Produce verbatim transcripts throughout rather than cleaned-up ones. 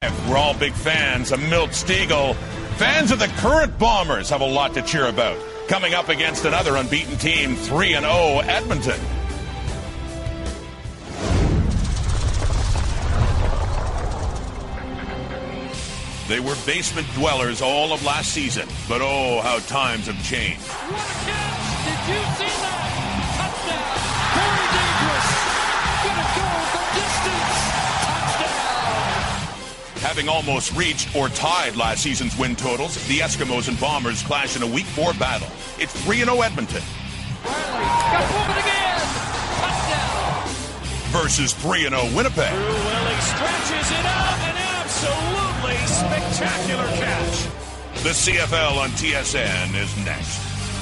We're all big fans of Milt Stegall. Fans of the current Bombers have a lot to cheer about. Coming up against another unbeaten team, three and oh Edmonton. They were basement dwellers all of last season, but oh, how times have changed. What a catch! Did you see that? Touchdown! Very dangerous! Gonna go the distance! Touchdown! Having almost reached or tied last season's win totals, the Eskimos and Bombers clash in a Week four battle. It's three and oh Edmonton. Riley got moving again! Touchdown! Versus three and oh Winnipeg. Drew Willie stretches it out and absolutely spectacular catch. The C F L on T S N is next.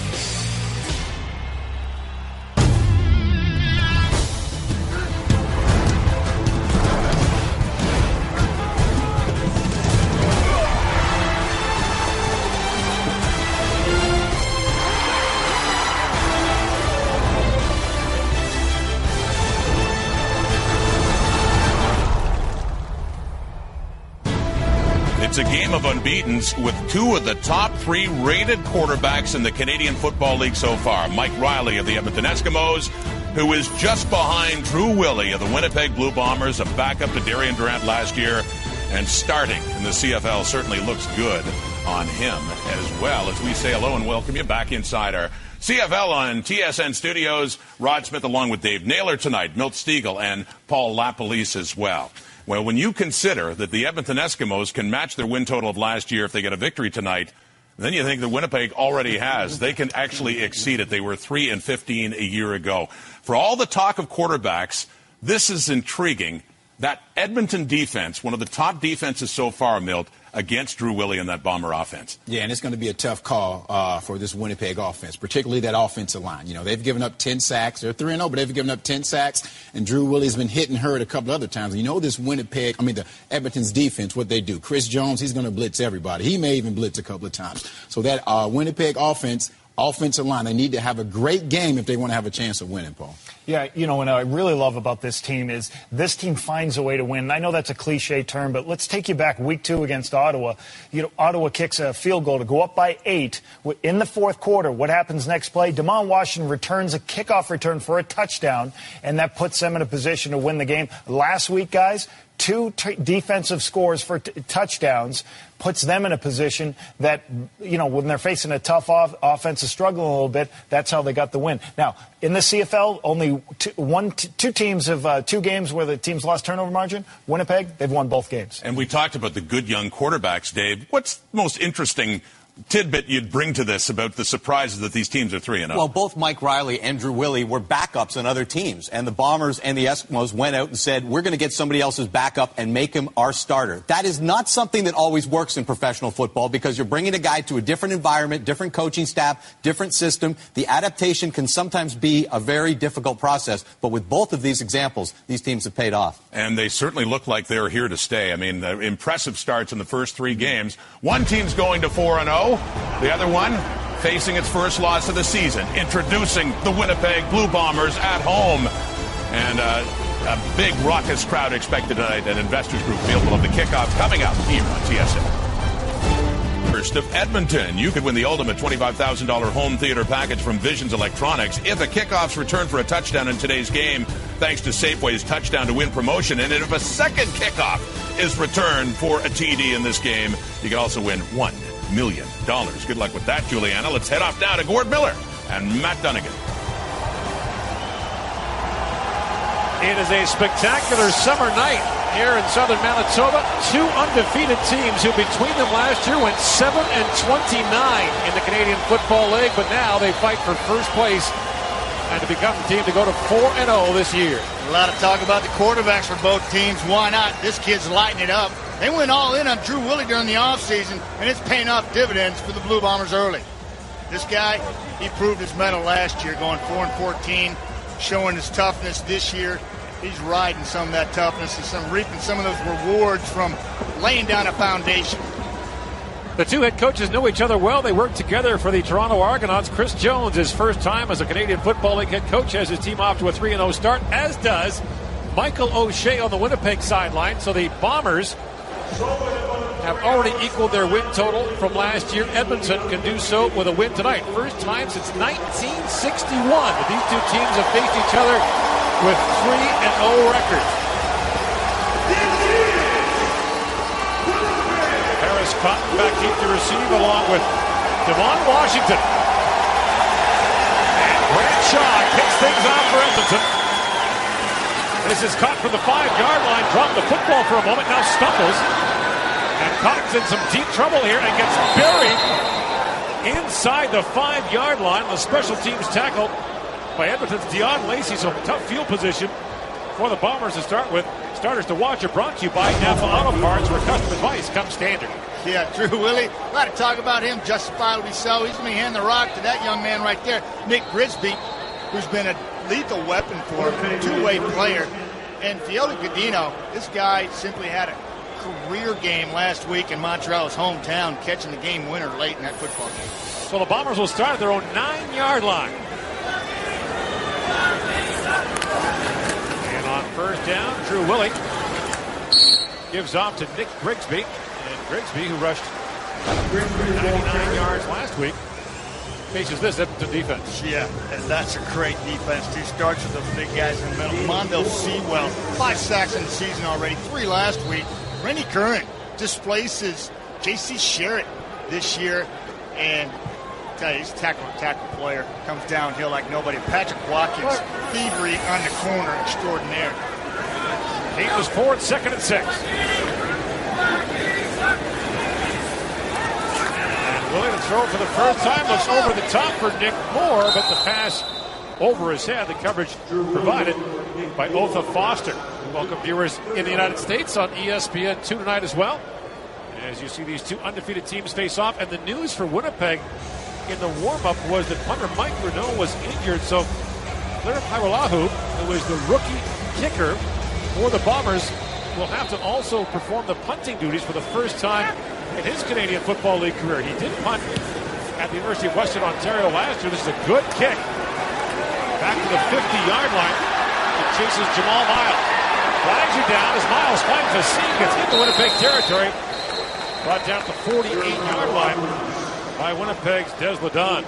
It's a game of unbeatens with two of the top three rated quarterbacks in the Canadian Football League so far. Mike Riley of the Edmonton Eskimos, who is just behind Drew Willie of the Winnipeg Blue Bombers, a backup to Darian Durant last year, and starting in the C F L certainly looks good on him as well. As we say hello and welcome you back inside our C F L on T S N Studios. Rod Smith along with Dave Naylor tonight, Milt Stegall, and Paul LaPolice as well. Well, when you consider that the Edmonton Eskimos can match their win total of last year if they get a victory tonight, then you think that Winnipeg already has. They can actually exceed it. They were three and fifteen a year ago. For all the talk of quarterbacks, this is intriguing. That Edmonton defense, one of the top defenses so far, Milt, against Drew Willie and that Bomber offense. Yeah, and it's going to be a tough call uh, for this Winnipeg offense, particularly that offensive line. You know, they've given up ten sacks. They're three and oh, but they've given up ten sacks, and Drew Willie's been hit and hurt a couple other times. You know this Winnipeg, I mean the Edmonton's defense, what they do. Chris Jones, he's going to blitz everybody. He may even blitz a couple of times. So that uh, Winnipeg offense, offensive line, they need to have a great game if they want to have a chance of winning, Paul. Yeah, you know, what I really love about this team is this team finds a way to win. I know that's a cliche term, but let's take you back week two against Ottawa. You know, Ottawa kicks a field goal to go up by eight in the fourth quarter. What happens next play? Damon Washington returns a kickoff return for a touchdown, and that puts them in a position to win the game. Last week, guys, two t- defensive scores for t- touchdowns puts them in a position that, you know, when they're facing a tough off- offense, is struggling a little bit, that's how they got the win. Now, in the C F L, only two, one, t- two teams have uh, two games where the team's lost turnover margin. Winnipeg, they've won both games. And we talked about the good young quarterbacks, Dave. What's most interesting tidbit you'd bring to this about the surprises that these teams are three and oh? Well, both Mike Riley and Drew Willie were backups on other teams, and the Bombers and the Eskimos went out and said, we're going to get somebody else's backup and make him our starter. That is not something that always works in professional football because you're bringing a guy to a different environment, different coaching staff, different system. The adaptation can sometimes be a very difficult process, but with both of these examples, these teams have paid off. And they certainly look like they're here to stay. I mean, uh, impressive starts in the first three games. One team's going to four and oh. The other one facing its first loss of the season, introducing the Winnipeg Blue Bombers at home. And uh, a big raucous crowd expected tonight at Investors Group Field. We'll have the kickoff coming up here on T S N. First of Edmonton, you could win the ultimate twenty-five thousand dollars home theater package from Visions Electronics if a kickoff's returned for a touchdown in today's game, thanks to Safeway's Touchdown to Win promotion. And if a second kickoff is returned for a T D in this game, you can also win one million dollars. Good luck with that, Juliana. Let's head off now to Gord Miller and Matt Dunnigan. It is a spectacular summer night here in southern Manitoba. Two undefeated teams who between them last year went seven and twenty-nine in the Canadian Football League, but now they fight for first place and to become the team to go to four and oh this year. A lot of talk about the quarterbacks for both teams. Why not? This kid's lighting it up. They went all in on Drew Willie during the offseason, and it's paying off dividends for the Blue Bombers early. This guy, he proved his mettle last year, going four and fourteen, showing his toughness this year. He's riding some of that toughness and some reaping some of those rewards from laying down a foundation. The two head coaches know each other well. They work together for the Toronto Argonauts. Chris Jones, his first time as a Canadian Football League head coach, has his team off to a three and oh start, as does Michael O'Shea on the Winnipeg sideline. So the Bombers have already equaled their win total from last year. Edmonton can do so with a win tonight. First time since nineteen sixty-one that these two teams have faced each other with three and oh records. Harris Cotton back deep to receive along with Devon Washington. And Grant Shaw kicks things off for Edmonton. This is caught from the five-yard line. Dropped the football for a moment. Now stumbles. And Cotton's in some deep trouble here and gets buried inside the five-yard line. The special teams tackle by Edmonton's Dion Lacey. So tough field position for the Bombers to start with. Starters to watch are brought to you by Napa Auto Parts, where custom advice comes standard. Yeah, Drew Willie, a lot of talk about him, justifiably so. He's going to hand the rock to that young man right there, Nick Grigsby, who's been a lethal weapon for him, a two-way player. And Fiona Godino, this guy simply had a career game last week in Montreal's hometown, catching the game winner late in that football game. So the Bombers will start at their own nine-yard line. And on first down, Drew Willie gives off to Nick Grigsby. And Grigsby, who rushed ninety-nine yards last week, faces this Edmonton defense. Yeah, and that's a great defense. Two starts with those big guys in the middle. Mondo Sewell, five sacks in the season already, three last week. Rennie Curran displaces J C Sherritt this year, and I tell you, he's a tackle tackle player. Comes downhill like nobody. Patrick Watkins, thievery on the corner extraordinaire. Eight was forward, second and six. Willie to throw for the first time. Looks over the top for Nick Moore, but the pass over his head. The coverage provided by Otha Foster. We welcome viewers in the United States on E S P N two tonight as well. As you see these two undefeated teams face off. And the news for Winnipeg in the warm-up was that punter Mike Renaud was injured. So Larry Pyrolahu, who is the rookie kicker for the Bombers, will have to also perform the punting duties for the first time in his Canadian Football League career. He did punt at the University of Western Ontario last year. This is a good kick. Back to the fifty-yard line. It chases Jamal Miles. Flags are down as Miles finds a seam, gets into Winnipeg territory. Brought down to the forty-eight-yard line by Winnipeg's Des Ledon.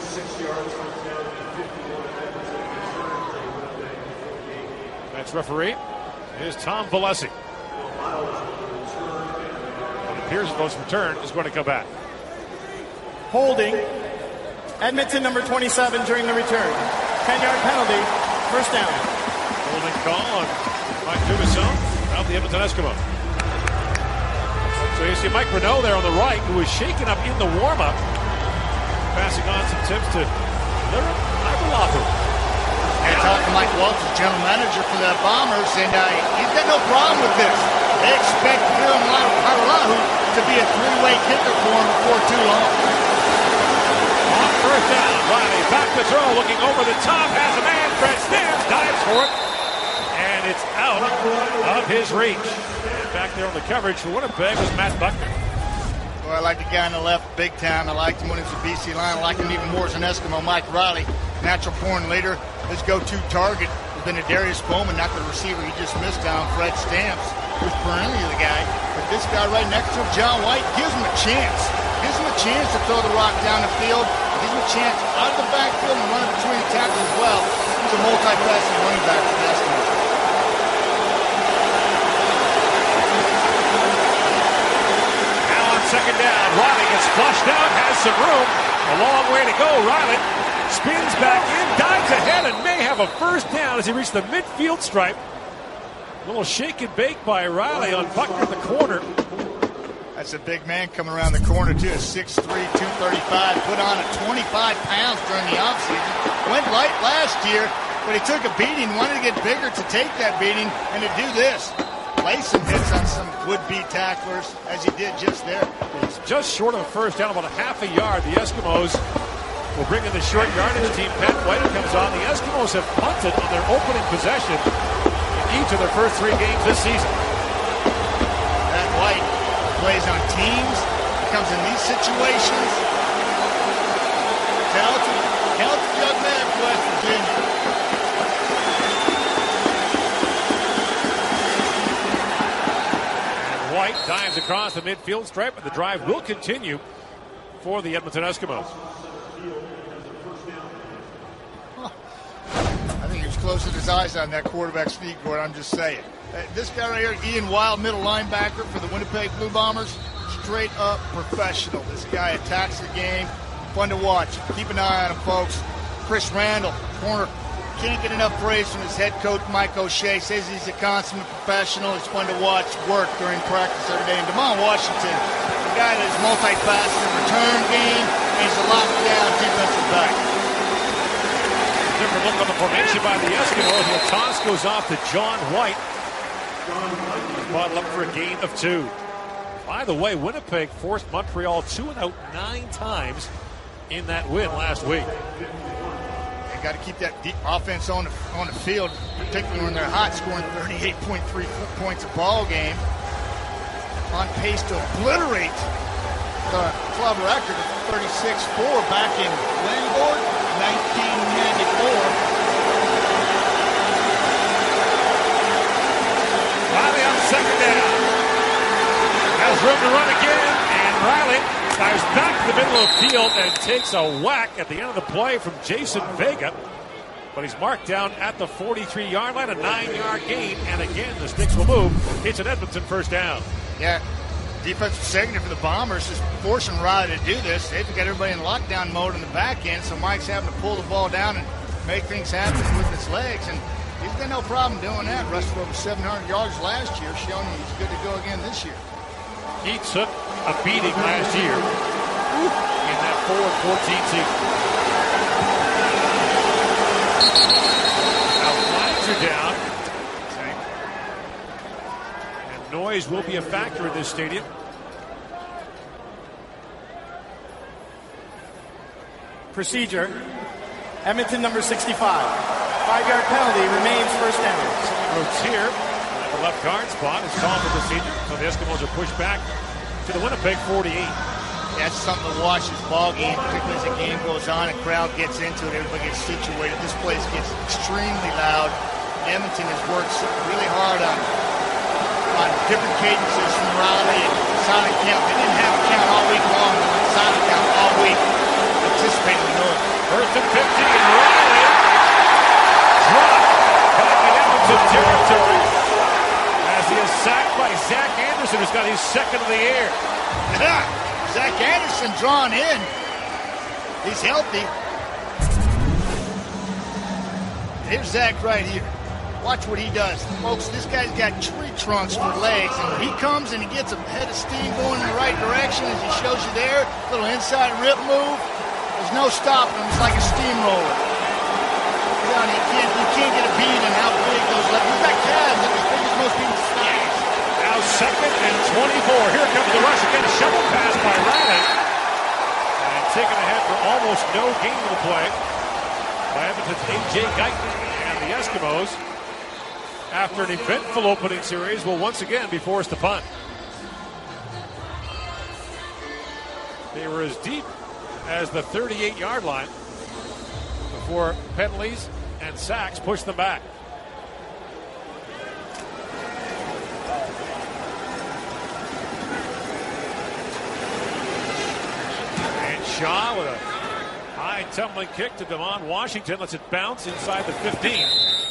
Next referee is Tom Valesi. Here's Los return is going to come back. Holding Edmonton number twenty-seven during the return. ten-yard penalty, first down. Holding call on Mike Dugasson of the Edmonton Eskimos. So you see Mike Renaud there on the right, who was shaken up in the warm-up, passing on some tips to Larry Pyrolahu. And talking to Mike Waltz, general manager for the Bombers, and uh, he's got no problem with this. They expect Larry Pyrolahu to be a three-way kicker for him before too long. On first down, Riley back to throw, looking over the top, has a man, Fred Stamps, dives for it, and it's out of his reach. And back there on the coverage for Winnipeg was Matt Buckner. Well, I like the guy on the left big time. I liked him when he was a B C line. I like him even more as an Eskimo. Mike Riley, natural-born leader. His go-to target has been a Darius Bowman, not the receiver he just missed down, Fred Stamps, who's perennially the guy. But this guy right next to him, John White, gives him a chance. Gives him a chance to throw the rock down the field. Gives him a chance out of the backfield and run between the tackles as well. He's a multi-passing running back for the Eskimos. Now on second down, Riley gets flushed out, has some room. A long way to go. Riley spins back in, dives ahead, and may have a first down as he reaches the midfield stripe. A little shake and bake by Riley on Buckner in the corner. That's a big man coming around the corner, too. six three, two thirty-five. Put on a twenty-five pounds during the offseason. Went light last year, but he took a beating. Wanted to get bigger to take that beating and to do this. Lay some hits on some would-be tacklers, as he did just there. He's just short of a first down, about a half a yard. The Eskimos will bring in the short yardage team. Pat White comes on. The Eskimos have punted on their opening possession in each of their first three games this season. Pat White plays on teams, comes in these situations. Talented, talented young man from West Virginia. And White Dives across the midfield stripe, and the drive will continue for the Edmonton Eskimos. I think he was closing his eyes on that quarterback's feet, Gord. I'm just saying. Uh, this guy right here, Ian Wild, middle linebacker for the Winnipeg Blue Bombers, straight up professional. This guy attacks the game. Fun to watch. Keep an eye on him, folks. Chris Randall, corner, can't get enough praise from his head coach, Mike O'Shea. Says he's a consummate professional. It's fun to watch work during practice every day. And Damon Washington, a guy that is multifaceted, return game, and he's a lockdown defensive back. Different look on the formation by the Eskimos. The toss goes off to John White. Bottled up for a gain of two. By the way, Winnipeg forced Montreal two and out nine times in that win last week. Got to keep that deep offense on the, on the field, particularly when they're hot, scoring thirty-eight point three points a ball game. On pace to obliterate the club record of thirty-six four back in when, Gord? nineteen ninety-four. Riley on second down. Has room to run again, and Riley fires back to the middle of the field and takes a whack at the end of the play from Jason Vega. But he's marked down at the forty-three-yard line, a nine-yard gain. And again, the sticks will move. It's an Edmonton first down. Yeah, defensive secondary for the Bombers is forcing Riley to do this. They've got everybody in lockdown mode in the back end, so Mike's having to pull the ball down and make things happen with his legs. And he's got no problem doing that. Rushed for over seven hundred yards last year, showing he's good to go again this year. He took a beating last year in that four and fourteen season. Now flags are down. And noise will be a factor in this stadium. Procedure. Edmonton number sixty-five. Five-yard penalty remains first down. Roots here. The left guard spot is called for procedure. So the Eskimos are pushed back to the Winnipeg forty-eight. That's something to watch this ball game, particularly as the game goes on and crowd gets into it, everybody gets situated. This place gets extremely loud. Edmonton has worked really hard on, on different cadences from Riley and sonic count. They didn't have a count all week long, but with sonic count all week. Anticipating the noise. First and fifty, and Riley dropped back in Edmonton territory as he is sacked by Zach Anderson, who's got his second of the year. Zach Anderson drawn in. He's healthy. Here's Zach right here. Watch what he does. Folks, this guy's got tree trunks for legs, and he comes and he gets a head of steam going in the right direction as he shows you there. Little inside rip move. There's no stopping him. It's like a steamroller. You, know, you, can't, you can't get a beat on how big those legs. He's got calves that as big as most people's thighs. Now second and twenty-four. Here comes the rush again. A shovel pass by Riley. And taken ahead for almost no gain of the play by Edmonton's A J Guyton and the Eskimos. After an eventful opening series, will once again be forced to punt. They were as deep as the thirty-eight-yard line before penalties and sacks pushed them back. And Shaw with a high tumbling kick to Damon Washington. Lets it bounce inside the fifteen.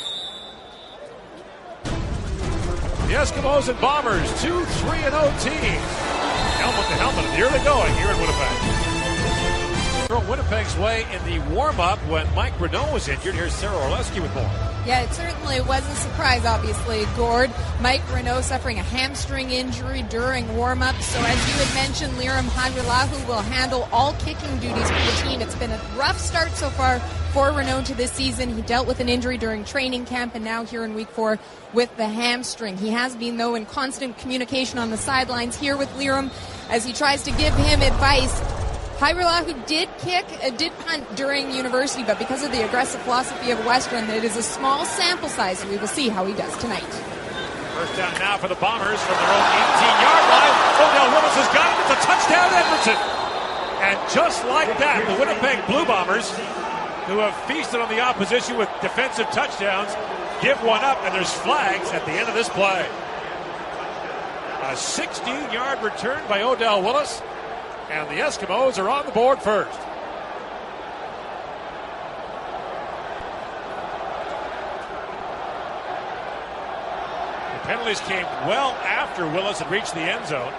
The Eskimos and Bombers, two three and oh teams. Helmet to helmet, and here they go here in Winnipeg. Thrown Winnipeg's way in the warm-up when Mike Renaud was injured. Here's Sarah Orlesky with more. Yeah, it certainly was a surprise, obviously, Gord. Mike Renaud suffering a hamstring injury during warm-up. So as you had mentioned, Liram Hajrullahu will handle all kicking duties for the team. It's been a rough start so far for Renaud to this season. He dealt with an injury during training camp and now here in week four with the hamstring. He has been, though, in constant communication on the sidelines here with Liram as he tries to give him advice. Hajrullahu did kick, uh, did punt during university, but because of the aggressive philosophy of Western, it is a small sample size, so we will see how he does tonight. First down now for the Bombers from their own eighteen-yard line. Odell Willis has got it. It's a touchdown, Edmonton. And just like that, the Winnipeg Blue Bombers, who have feasted on the opposition with defensive touchdowns, give one up, and there's flags at the end of this play. A sixteen-yard return by Odell Willis, and the Eskimos are on the board first. The penalties came well after Willis had reached the end zone.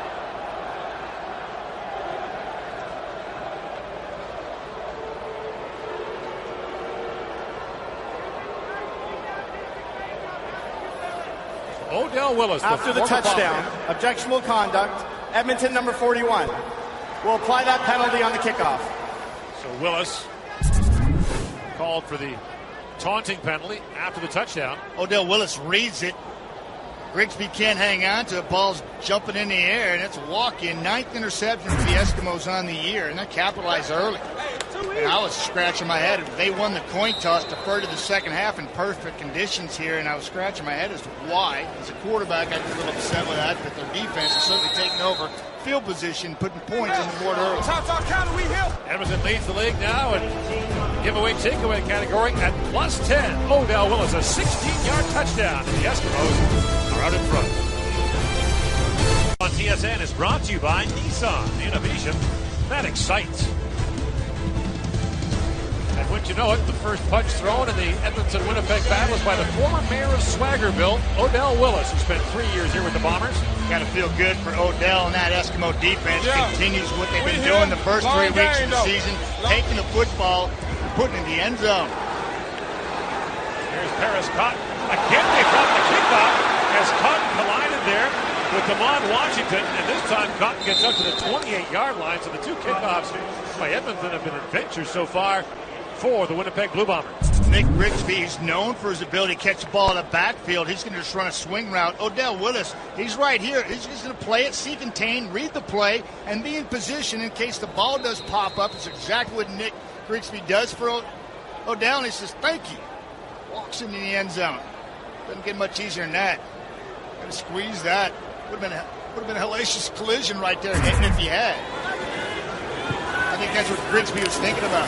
Odell Willis. After the, the touchdown, objectionable conduct, Edmonton number forty-one will apply that penalty on the kickoff. So Willis called for the taunting penalty after the touchdown. Odell Willis reads it. Grigsby can't hang on to it. Ball's jumping in the air, and it's a walk-in. Ninth interception for the Eskimos on the year, and they capitalized early. And I was scratching my head. They won the coin toss, deferred to the second half in perfect conditions here, and I was scratching my head as to why. As a quarterback, I'd be a little upset with that, but their defense is certainly taking over field position, putting points on the board early. Edmonton leads the league now in giveaway takeaway category at plus ten. Odell Willis, a sixteen-yard touchdown, and the Eskimos are out in front. On T S N is brought to you by Nissan. Innovation that excites. And wouldn't you know it, the first punch thrown in the Edmonton-Winnipeg battle was by the former mayor of Swaggerville, Odell Willis, who spent three years here with the Bombers. Got to feel good for Odell, and that Eskimo defense yeah. continues what they've been doing the first three weeks of the season, taking the football and putting it in the end zone. Here's Paris Cotton. Again, they brought the kickoff as Cotton collided there with Damon Washington, and this time Cotton gets up to the twenty-eight-yard line, so the two kickoffs by Edmonton have been adventures so far for the Winnipeg Blue Bombers. Nick Grigsby is known for his ability to catch the ball in the backfield. He's going to just run a swing route. Odell Willis, he's right here. He's just going to play it, see contain, read the play, and be in position in case the ball does pop up. It's exactly what Nick Grigsby does for Odell, and he says, thank you. Walks into the end zone. Doesn't get much easier than that. Got to squeeze that. Would have been a, would have been a hellacious collision right there, hitting if he had. I think that's what Grigsby was thinking about.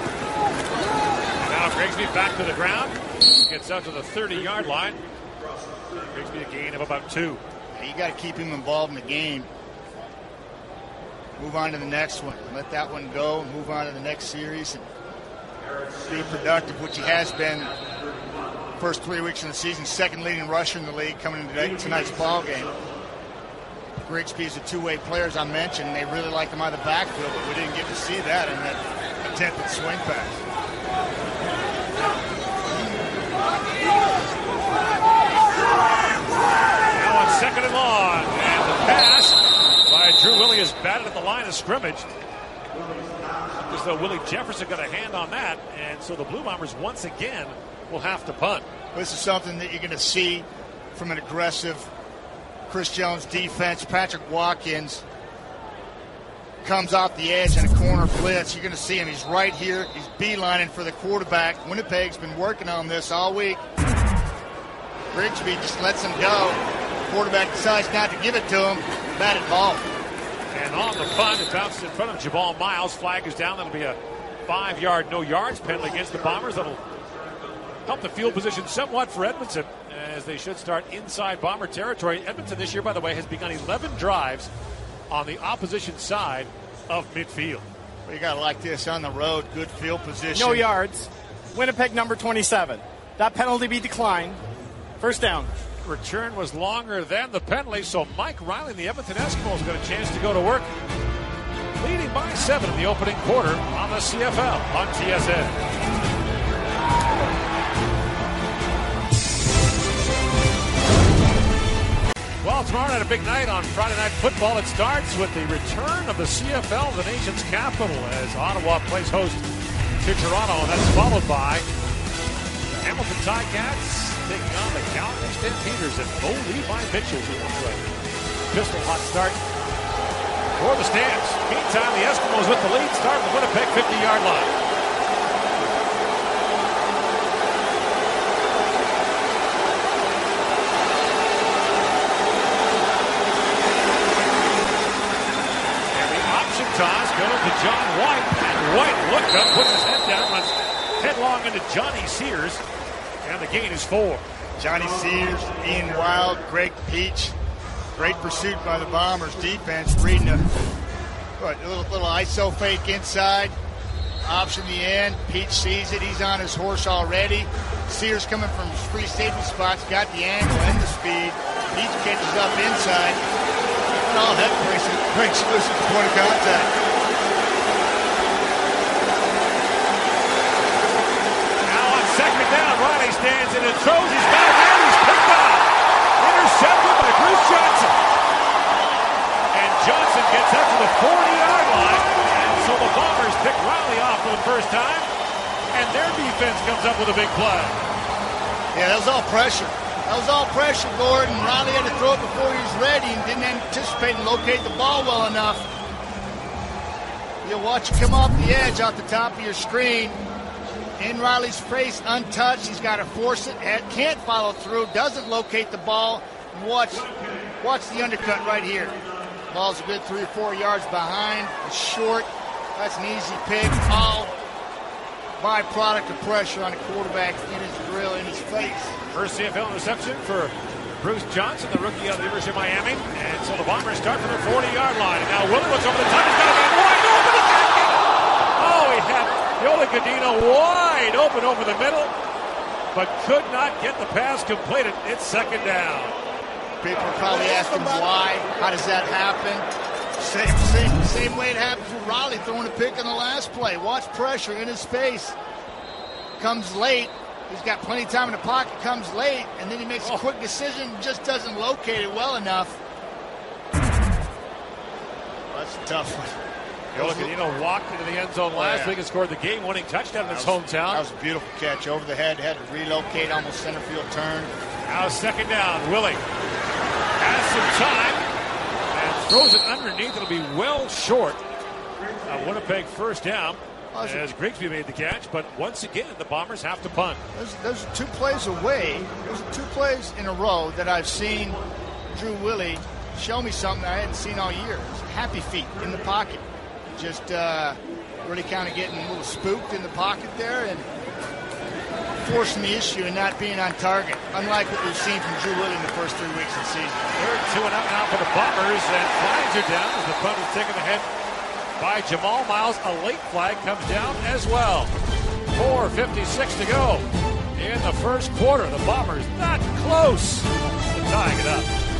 Now Grigsby back to the ground. Gets out to the thirty-yard line. Grigsby a gain of about two. Yeah, you got to keep him involved in the game. Move on to the next one. Let that one go and move on to the next series. And be productive, which he has been first three weeks in the season. Second leading rusher in the league coming into tonight's ball game. Grigsby is a two-way player, as I mentioned. They really like him out of the backfield, but we didn't get to see that in that attempted swing pass. Now on second and long, and the pass by Drew Willie is batted at the line of scrimmage. As though Willie Jefferson got a hand on that, and so the Blue Bombers once again will have to punt. This is something that you're going to see from an aggressive Chris Jones defense. Patrick Watkins comes off the edge in a corner blitz. You're going to see him. He's right here. He's beelining for the quarterback. Winnipeg's been working on this all week. Grigsby just lets him go. Quarterback decides not to give it to him. Batted ball. And on the punt, it bounces in front of Jabal Miles. Flag is down. That'll be a five-yard no yards penalty against the Bombers. That'll help the field position somewhat for Edmonton, as they should start inside Bomber territory. Edmonton this year, by the way, has begun eleven drives on the opposition side of midfield. Well, you got to like this on the road. Good field position. No yards. Winnipeg number twenty-seven. That penalty be declined. First down. Return was longer than the penalty, so Mike Riley and the Edmonton Eskimos got a chance to go to work, leading by seven in the opening quarter on the C F L on T S N. Well, tomorrow night, a big night on Friday Night Football. It starts with the return of the C F L to the nation's capital as Ottawa plays host to Toronto, and that's followed by the Hamilton Ticats taking on the Calgary Stampeders and Bo Levi Mitchell, who will play pistol hot start for the Stamps. Meantime, the Eskimos with the lead start at the Winnipeg fifty-yard line. Toss going to John White, and White looked up, puts his head down, runs headlong into Johnny Sears, and the gain is four. Johnny Sears, Ian Wild, Greg Peach, Great pursuit by the Bombers defense, reading a, what, a little, little I S O fake inside. Option the end. Peach sees it. He's on his horse already. Sears coming from his free safety spots, got the angle and the speed. Peach catches up inside. And all heck breaks, breaks loose at the point of contact. Now on second down, Riley stands in and throws. He's got it there. He's picked off. Intercepted by Bruce Johnson. And Johnson gets up to the forty-yard line. And so the Bombers pick Riley off for the first time. And their defense comes up with a big play. Yeah, that was all pressure. That was all pressure, Gordon. Riley had to throw it before he was ready and didn't anticipate and locate the ball well enough. You'll watch it come off the edge off the top of your screen. In Riley's face, untouched. He's got to force it. Can't follow through. Doesn't locate the ball. Watch, watch the undercut right here. Ball's a good three or four yards behind. It's short. That's an easy pick. All byproduct of pressure on the quarterback in his grill, in his face. First C F L interception for Bruce Johnson, the rookie out of the University of Miami. And so the Bombers start from the forty-yard line. And now Willie looks over the top. He's got a man wide open. Oh, he had Yola Godino wide open over the middle, but could not get the pass completed. It's second down. People are probably asking why. How does that happen? Same, same, same way it happens with Riley throwing a pick in the last play. Watch pressure in his face. Comes late. He's got plenty of time in the pocket. Comes late, and then he makes a quick decision. Just doesn't locate it well enough. That's a tough one. Yola Godino walked into the end zone last yeah. week and scored the game-winning touchdown in his hometown. That was a beautiful catch over the head. Had to relocate, almost center field turn. Now second down. Willie has some time. Throws it underneath. It'll be well short. A Winnipeg first down as Grigsby made the catch. But once again, the Bombers have to punt. Those, those are two plays away. Those are two plays in a row that I've seen Drew Willie show me something I hadn't seen all year. It's happy feet in the pocket. Just uh, really kind of getting a little spooked in the pocket there and forcing the issue and not being on target, unlike what we've seen from Drew Willie in the first three weeks of the season. Third two and out now for the Bombers, and flags are down as the punt is taken ahead by Jamal Miles. A late flag comes down as well. four fifty-six to go in the first quarter. The Bombers not close to tying it up.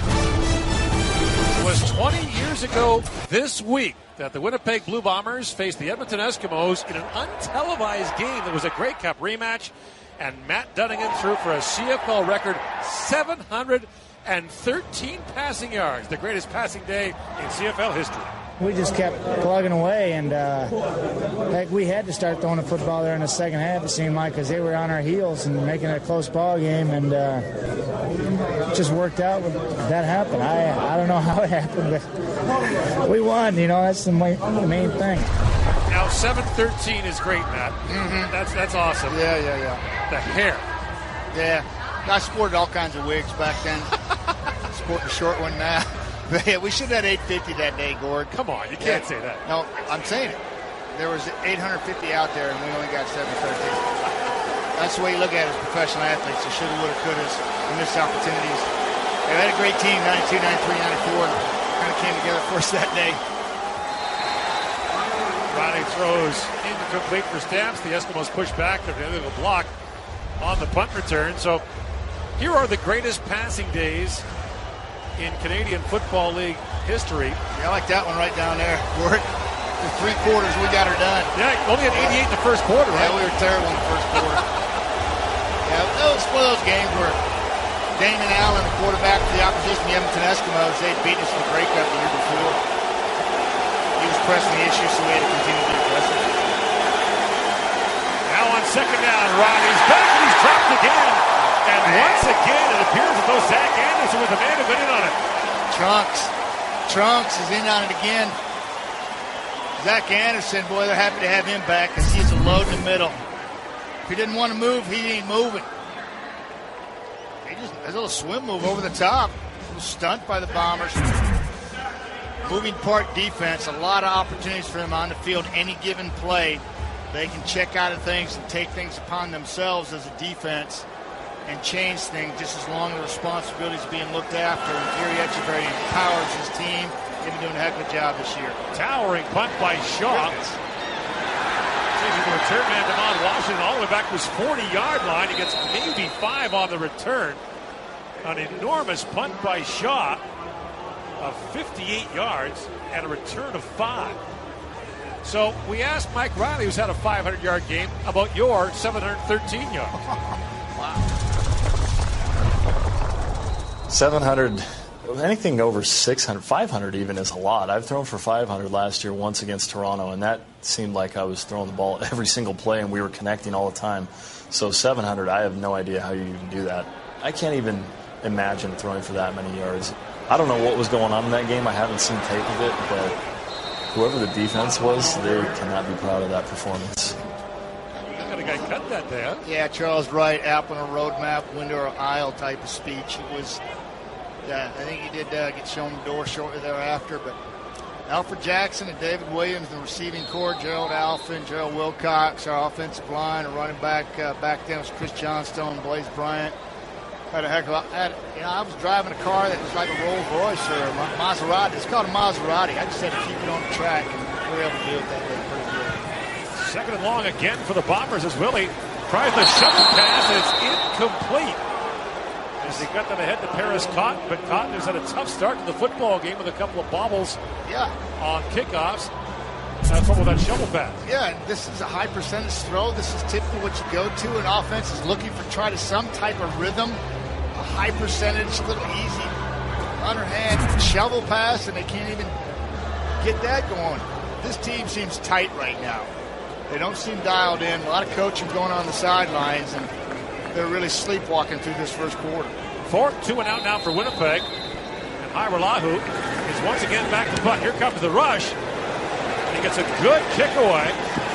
It was twenty years ago this week that the Winnipeg Blue Bombers faced the Edmonton Eskimos in an untelevised game that was a Grey Cup rematch. And Matt Dunnigan threw for a C F L record seven hundred thirteen passing yards, the greatest passing day in C F L history. We just kept plugging away, and uh, heck, we had to start throwing the football there in the second half, it seemed like, because they were on our heels and making it a close ball game, and uh, it just worked out. That happened. I I don't know how it happened, but we won. You know, that's the main, the main thing. Now, seven thirteen is great, Matt. Mm-hmm. That's that's awesome. Yeah, yeah, yeah. The hair. Yeah. I sported all kinds of wigs back then. Sporting a short one now. But yeah, we should have had eight fifty that day, Gord. Come on, you can't yeah. say that. No, I'm saying it. There was eight hundred fifty out there, and we only got seven thirteen. That's the way you look at it as professional athletes. You shoulda, woulda, couldas, and missed opportunities. They had a great team, ninety-two, ninety-three, ninety-four. Kind of came together for us that day. Riley throws incomplete for Stamps. The Eskimos push back. They're the other block on the punt return. So here are the greatest passing days in Canadian Football League history. Yeah, I like that one right down there. We're for three quarters, we got her done. Yeah, only at eighty-eight in the first quarter, right? Yeah, we were terrible in the first quarter. Yeah, that was one of those games where Damon Allen, the quarterback for the opposition, the Edmonton Eskimos, they'd beaten us in the Grey Cup the year before. He was pressing the issue, so we had to continue to be aggressive. Now on second down, Riley's back and he's dropped again. And once again, it appears as though Zach Anderson was the man who got in on it. Trunks. Trunks is in on it again. Zach Anderson, boy, they're happy to have him back because he's a load in the middle. If he didn't want to move, he ain't moving. He just a little swim move over the top. A little stunt by the Bombers. Moving part defense, a lot of opportunities for them on the field. Any given play, they can check out of things and take things upon themselves as a defense. and change things just as long as the responsibility is being looked after. And Gary Echeverry empowers his team. They've been doing a heck of a job this year. Towering punt by Shaw. Taking the return man, Demond Washington, all the way back to his forty-yard line. He gets maybe five on the return. An enormous punt by Shaw of fifty-eight yards and a return of five. So we asked Mike Riley, who's had a five hundred yard game, about your seven hundred thirteen yards. Wow. seven hundred, anything over six hundred, five hundred even is a lot. I've thrown for five hundred last year once against Toronto, and that seemed like I was throwing the ball every single play, and we were connecting all the time. So seven hundred, I have no idea how you even do that. I can't even imagine throwing for that many yards. I don't know what was going on in that game. I haven't seen tape of it, but whoever the defense was, they cannot be proud of that performance. Got a guy cut that there. Yeah, Charles Wright, app on a roadmap, window or aisle type of speech. It was, yeah, I think he did uh, get shown the door shortly thereafter, but Alfred Jackson and David Williams, the receiving corps, Gerald Alphin, Gerald Wilcox, our offensive line, a running back uh, back then was Chris Johnstone, Blaze Bryant. Had a heck of a, had, you know, I was driving a car that was like a Rolls Royce or a Maserati. It's called a Maserati. I just had to keep it on the track, and we were able to do it that way pretty good. Second and long again for the Bombers as Willie tries the shovel pass, and it's incomplete. As he got them ahead to Paris Cotton, but Cotton has had a tough start to the football game with a couple of bobbles yeah. on kickoffs. That's what with that shovel pass. Yeah, and this is a high percentage throw. This is typically what you go to. An offense is looking for try to some type of rhythm, a high percentage, little easy underhand shovel pass, and they can't even get that going. This team seems tight right now. They don't seem dialed in. A lot of coaching going on the sidelines, and they're really sleepwalking through this first quarter. Fourth, two and out now for Winnipeg. And Hairolahu is once again back to punt. Here comes the rush. He gets a good kick away.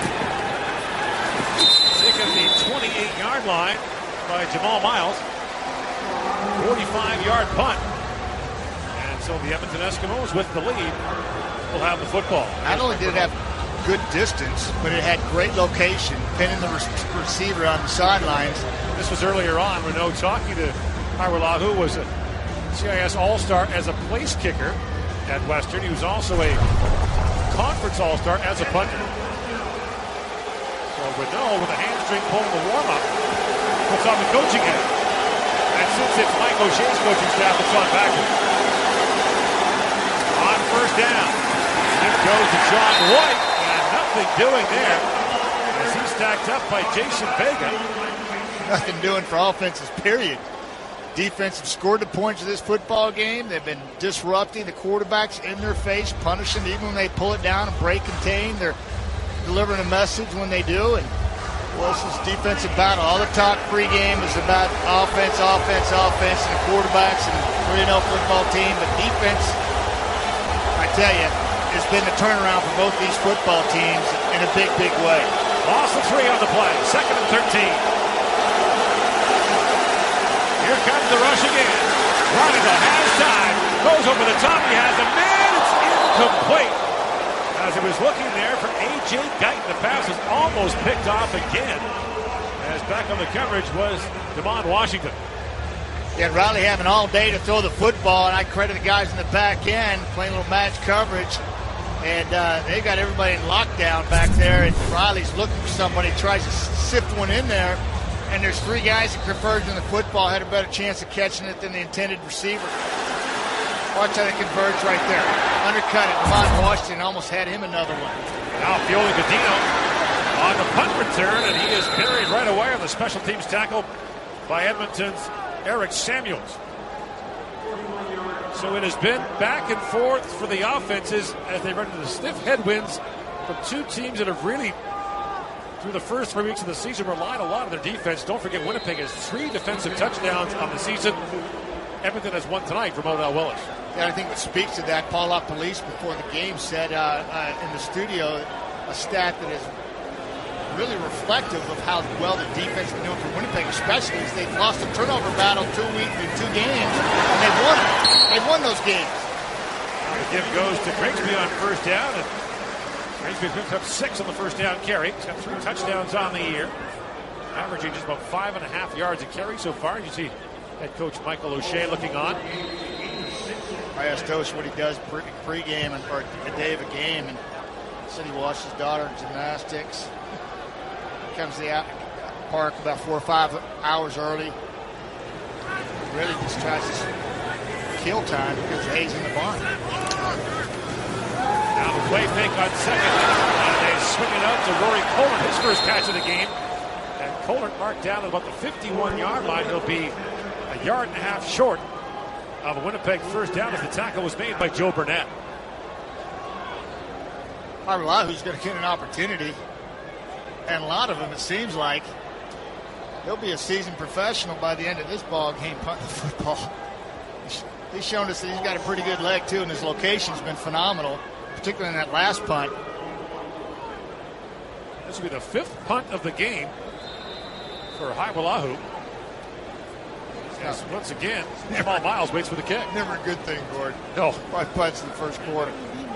Taken the twenty-eight yard line by Jamal Miles. forty-five yard punt. And so the Edmonton Eskimos with the lead will have the football. Not only did it have good distance, but it had great location, pinning the re- receiver on the sidelines. This was earlier on. Renault talking to Hairolahu, who was a C I S All-Star as a place kicker at Western. He was also a conference All-Star as a punter. So Renault, with a hamstring pull in the warm-up, puts on the coaching hat. And since it's Mike O'Shea's coaching staff, it's on backwards. On first down, it goes to John White, and nothing doing there as he's stacked up by Jason Vega. Nothing doing for offenses, period. Defense have scored the points of this football game. They've been disrupting the quarterbacks in their face, punishing even when they pull it down and break contain. They're delivering a message when they do. And well, this is defensive battle. All the talk pregame is about offense, offense, offense, and the quarterbacks and three and oh football team. But defense, I tell you, has been the turnaround for both these football teams in a big, big way. Loss of three on the play. Second and thirteen. Here comes the rush again. Ronigal has time. Goes over the top. He has a man. It's incomplete. As he was looking there for A J Guyton, the pass was almost picked off again. As back on the coverage was Demond Washington. Yeah, Riley having all day to throw the football, and I credit the guys in the back end playing a little match coverage. And uh, they've got everybody in lockdown back there, and Riley's looking for somebody, tries to sift one in there. And there's three guys that converged in the football, had a better chance of catching it than the intended receiver. Watch how they converge right there. Undercut it. Demond Washington almost had him another one. Now Fioli Godino on the punt return, and he is buried right away on the special teams tackle by Edmonton's Eric Samuels. So it has been back and forth for the offenses as they run into the stiff headwinds from two teams that have really, through the first three weeks of the season, relied a lot on their defense. Don't forget, Winnipeg has three defensive touchdowns on the season. Edmonton has one tonight from Odell Willis. Yeah, I think what speaks to that, Paul LaPolice before the game said uh, uh, in the studio a stat that is really reflective of how well the defense has been doing for Winnipeg, especially as they've lost a turnover battle two weeks in two games, and they've won it. They've won those games. The give goes to Grigsby on first down, and Grigsby picks up six on the first down carry. He's got three touchdowns on the year. averaging just about five and a half yards a carry so far. You see head coach Michael O'Shea looking on. I asked Tosh what he does pre- pre-game and, or the day of a game, and he said he watched his daughter in gymnastics. Comes to the park about four or five hours early. Really just tries to kill time because Hayes in the barn. Now the play fake on second. And they swing it out to Rory Kohler, his first catch of the game. And Kohler marked down at about the fifty-one-yard line. He'll be a yard and a half short of a Winnipeg first down as the tackle was made by Joe Burnett. Harvey-Who's going to get an opportunity. And a lot of them, it seems like, he'll be a seasoned professional by the end of this ball game punting the football. He's shown us that he's got a pretty good leg, too, and his location's been phenomenal, particularly in that last punt. This will be the fifth punt of the game for Harvey-Who. Yes, once again, Jamal Miles waits for the kick. Never a good thing, Gord. No. Five punts in the first quarter.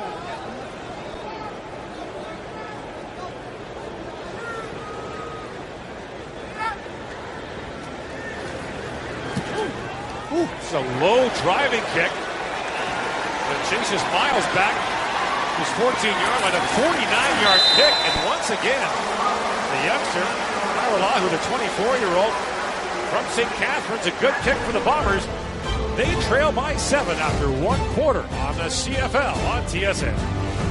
Ooh, it's a low driving kick that chases Miles back to his fourteen-yard line, a forty-nine-yard kick, and once again, the youngster, Harvey-Who, the twenty-four-year-old from Saint Catharines, a good kick for the Bombers. They trail by seven after one quarter on the C F L on T S N.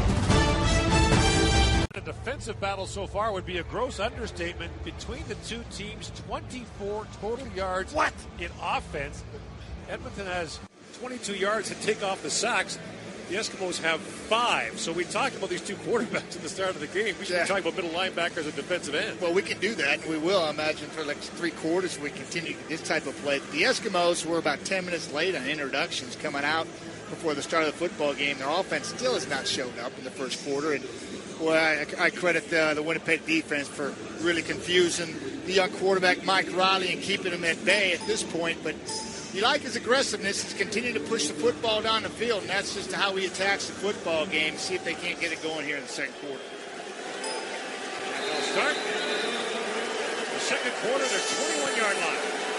The defensive battle so far would be a gross understatement. Between the two teams, twenty-four total yards what? in offense. Edmonton has twenty-two yards to take off the sacks. The Eskimos have five. So we talked about these two quarterbacks at the start of the game. We should yeah. be talking about middle linebackers and defensive ends. Well, we can do that, and we will, I imagine, for like three quarters we continue this type of play. The Eskimos were about ten minutes late on introductions coming out before the start of the football game. Their offense still has not showed up in the first quarter. And boy, I, I credit the, the Winnipeg defense for really confusing the young quarterback, Mike Riley, and keeping him at bay at this point. But you like his aggressiveness. He's continuing to push the football down the field, and that's just how he attacks the football game. See if they can't get it going here in the second quarter. And they'll start the second quarter, their twenty-one-yard line.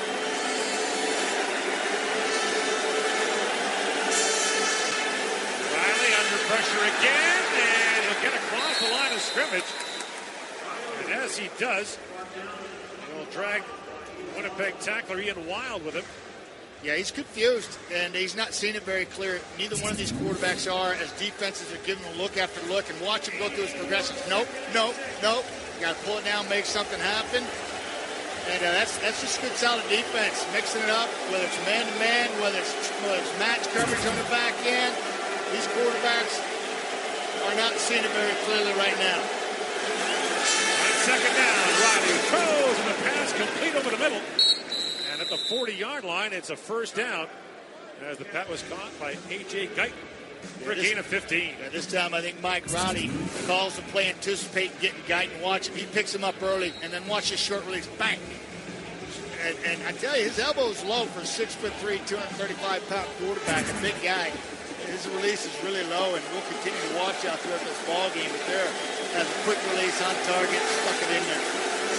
Riley under pressure again, and he'll get across the line of scrimmage. And as he does, he'll drag Winnipeg tackler Ian Wild with him. Yeah, he's confused, and he's not seeing it very clear. Neither one of these quarterbacks are, as defenses are giving him look after look, and watch him go through his progressions. Nope, nope, nope. You got to pull it down, make something happen. And uh, that's that's just good, solid defense, mixing it up, whether it's man-to-man, whether it's, whether it's match coverage on the back end. These quarterbacks are not seeing it very clearly right now. On second down, Riley throws, and the pass complete over the middle. And at the forty-yard line, it's a first down as the pat was caught by A J Guyton for a gain of fifteen. Yeah, this time I think Mike Riley calls the play, anticipating getting Guyton. Watch him. He picks him up early, and then watch his short release. Bang! And, and I tell you, his elbow's low for a six foot three, two hundred thirty-five pound quarterback, a big guy. His release is really low, and we'll continue to watch out throughout this ball game. But there, has a quick release on target, stuck it in there.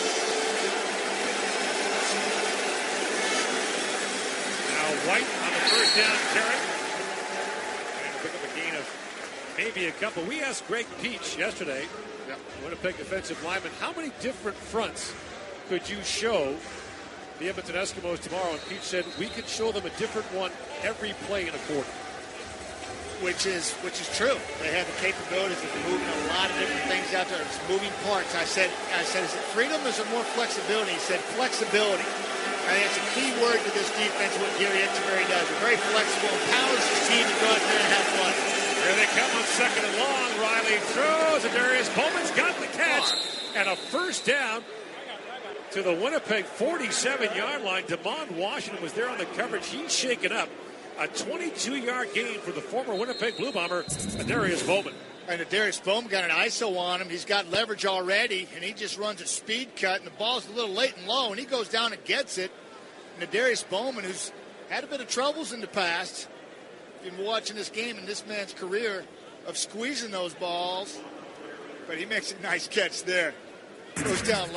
White on the first down carry. And pick up a gain of maybe a couple. We asked Greg Peach yesterday, yep. Winnipeg defensive lineman, how many different fronts could you show the Edmonton Eskimos tomorrow? And Peach said, we could show them a different one every play in a quarter. Which is which is true. They have the capabilities of moving a lot of different things out there. It's moving parts. I said, I said, is it freedom or is it more flexibility? He said flexibility. I think it's a key word to this defense, what Gary Etcheverry does. They're very flexible, empowers his team to go out there and have fun. Here they come on second and long. Riley throws, and Darius Bowman's got the catch. And a first down to the Winnipeg forty-seven-yard line. Damon Washington was there on the coverage. He's shaken up. A twenty-two-yard gain for the former Winnipeg Blue Bomber, Darius Bowman. And Darius Bowman got an I S O on him. He's got leverage already, and he just runs a speed cut, and the ball's a little late and low, and he goes down and gets it. And Darius Bowman, who's had a bit of troubles in the past, been watching this game in this man's career of squeezing those balls, but he makes a nice catch there. Goes down low, and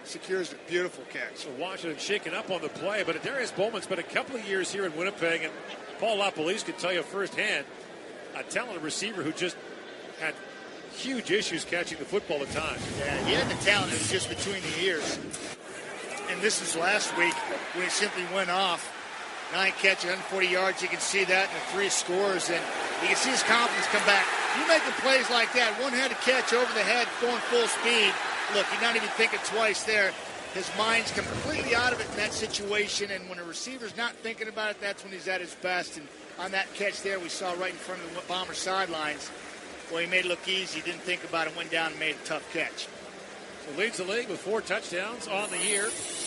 secures a beautiful catch. So Washington shaking up on the play, but Darius Bowman's been a couple of years here in Winnipeg, and Paul LaPolice can tell you firsthand, a talented receiver who just had huge issues catching the football at times. Yeah, he had the talent. It was just between the ears. And this was last week when he simply went off. Nine catches, one hundred forty yards. You can see that in the three scores, and you can see his confidence come back. You making plays like that, one-handed catch over the head, going full speed. Look, you're not even thinking twice there. His mind's completely out of it in that situation, and when a receiver's not thinking about it, that's when he's at his best. And on that catch there, we saw right in front of the Bomber sidelines, well, he made it look easy, didn't think about it, went down and made a tough catch. So leads the league with four touchdowns on the year.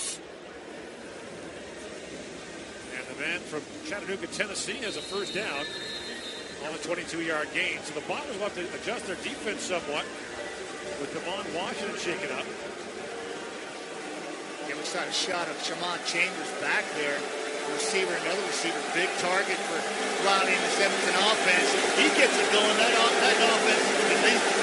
And the man from Chattanooga, Tennessee, has a first down on a twenty-two-yard gain. So the Bombers will have to adjust their defense somewhat with Devon Washington shaking up. Yeah, we saw a shot of Shamon Chambers back there. Receiver, another receiver, big target for Riley in this Edmonton offense. He gets it going. That, off, that offense is going to be lethal.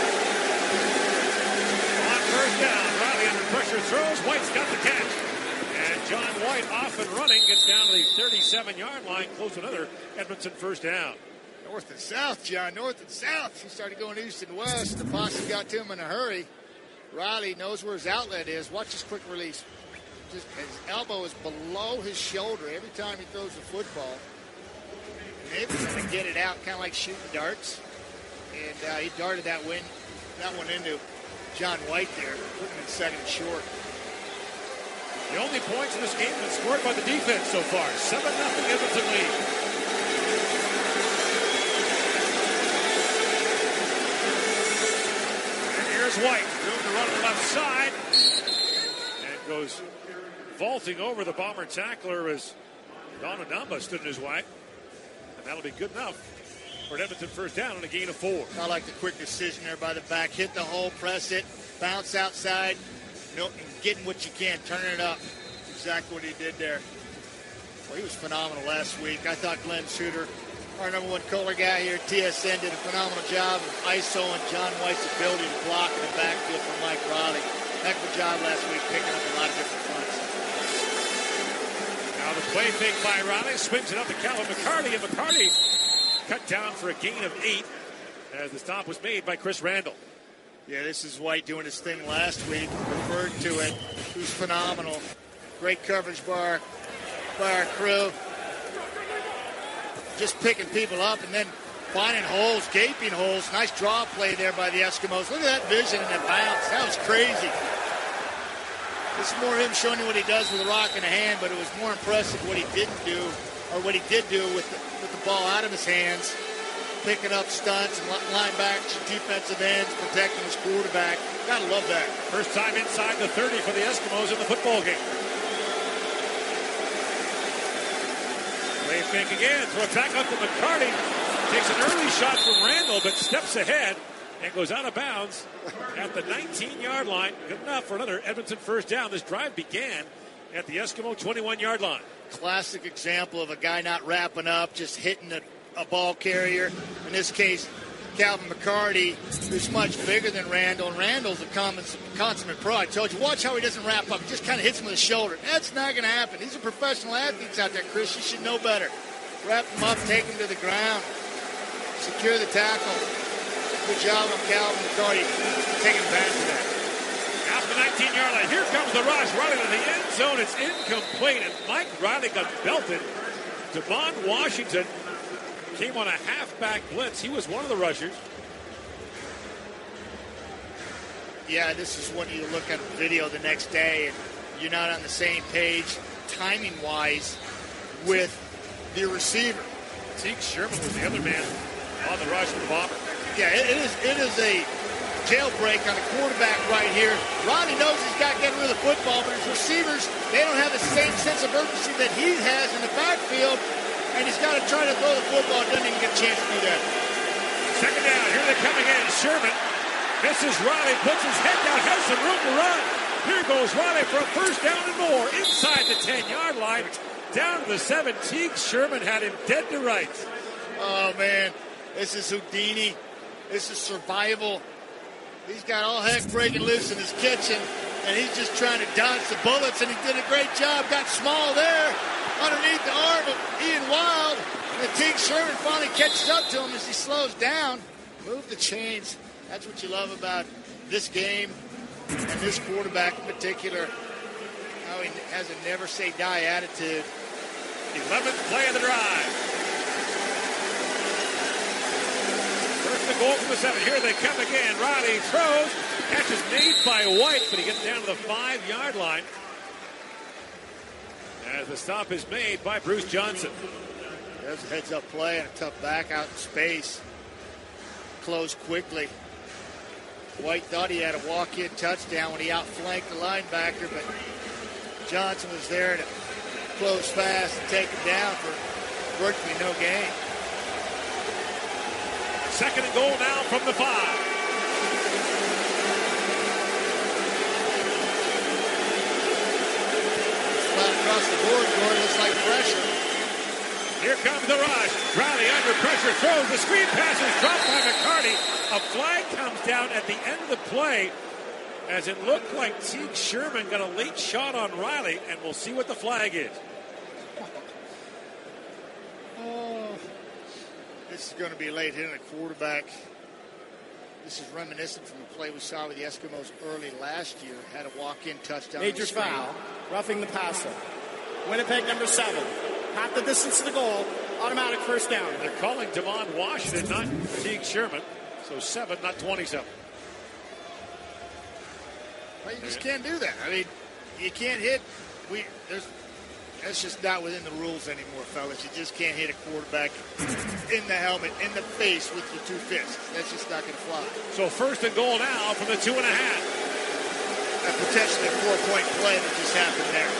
On first down, Riley under pressure throws. White's got the catch. And John White off and running, gets down to the thirty-seven-yard line, close to another Edmonton first down. North and south, John, north and south. He started going east and west. The posse got to him in a hurry. Riley knows where his outlet is. Watch his quick release. Just, his elbow is below his shoulder every time he throws the football. And able to get it out, kind of like shooting darts. And uh, he darted that, win, that one into John White there, putting him in second and short. The only points in this game have been scored by the defense so far. seven nothing Edmonton lead. And here's White, room to run on the left side. And goes vaulting over the Bomber tackler as Don Adamba stood in his way. And that'll be good enough for an Edmonton first down and a gain of four. I like the quick decision there by the back. Hit the hole, press it, bounce outside, no, and getting what you can, turning it up. That's exactly what he did there. Well, he was phenomenal last week. I thought Glenn Suter, our number one color guy here at T S N, did a phenomenal job of isoing John White's ability to block in the backfield for Mike Riley. Heck of a job last week, picking up a lot of different fronts. Now the play fake by Riley, swings it up to Calvin McCarty, and McCarty cut down for a gain of eight as the stop was made by Chris Randall. Yeah, this is White doing his thing last week, referred to it. He was phenomenal. Great coverage by our, by our crew. Just picking people up and then finding holes, gaping holes. Nice draw play there by the Eskimos. Look at that vision and that bounce. That was crazy. This is more him showing you what he does with a rock in a hand, but it was more impressive what he didn't do, or what he did do with the, with the ball out of his hands, picking up stunts and linebackers, defensive ends, protecting his quarterback. Gotta love that. First time inside the thirty for the Eskimos in the football game. Play fake again. Throw it back up to McCarty. Takes an early shot from Randall, but steps ahead and goes out of bounds at the nineteen-yard line. Good enough for another Edmonton first down. This drive began at the Eskimo twenty-one-yard line. Classic example of a guy not wrapping up, just hitting a, a ball carrier. In this case, Calvin McCarty, who's much bigger than Randall. And Randall's a common, consummate pro. I told you, watch how he doesn't wrap up. He just kind of hits him with the shoulder. That's not going to happen. These are professional athletes out there, Chris. You should know better. Wrap him up, take him to the ground, secure the tackle. Good job on Calvin McCarty taking advantage of that. Out the nineteen-yard line. Here comes the rush. Riley to the end zone. It's incomplete, and Mike Riley got belted. Devon Washington came on a halfback blitz. He was one of the rushers. Yeah, this is when you look at the video the next day and you're not on the same page timing-wise with the receiver. Teague Sherman was the other man on the rush for the Bomber. Yeah, it is it is a jailbreak on the quarterback right here. Ronnie knows he's got to get rid of the football, but his receivers, they don't have the same sense of urgency that he has in the backfield, and he's got to try to throw the football. Doesn't even get a chance to do that. Second down. Here they're coming in. Sherman misses Riley, puts his head down, has some room to run. Here goes Riley for a first down and more inside the ten-yard line. Down to the seven. Teague Sherman had him dead to rights. Oh, man. This is Houdini. This is survival. He's got all heck breaking loose in his kitchen. and he's just trying to dodge the bullets, and he did a great job. Got small there underneath the arm of Ian Wild. And Teague Sherman finally catches up to him as he slows down. Move the chains. That's what you love about this game and this quarterback in particular. How he has a never-say-die attitude. eleventh play of the drive. First and goal from the seven. Here they come again. Riley throws. Catch is made by White, but he gets down to the five-yard line. As the stop is made by Bruce Johnson. There's a heads-up play and a tough back out in space. Closed quickly. White thought he had a walk-in touchdown when he outflanked the linebacker, but Johnson was there to close fast and take him down for virtually no gain. Second and goal now from the five. Flat across the board, Gordon, looks like pressure. Here comes the rush. Riley under pressure, throws. The screen pass is dropped by McCarty. A flag comes down at the end of the play as it looked like Teague Sherman got a late shot on Riley, and we'll see what the flag is. Oh, this is going to be late hitting a quarterback. This is reminiscent from the play we saw with the Eskimos early last year. Had a walk-in touchdown. Major foul, roughing the passer. Winnipeg number seven. Half the distance to the goal. Automatic first down. They're calling Devon Washington, not Teague Sherman. So seven, not twenty-seven. Well, you just can't do that. I mean, you can't hit. We there's that's just not within the rules anymore, fellas. You just can't hit a quarterback in the helmet, in the face with your two fists. That's just not going to fly. So first and goal now from the two and a half. A potentially four-point play that just happened there.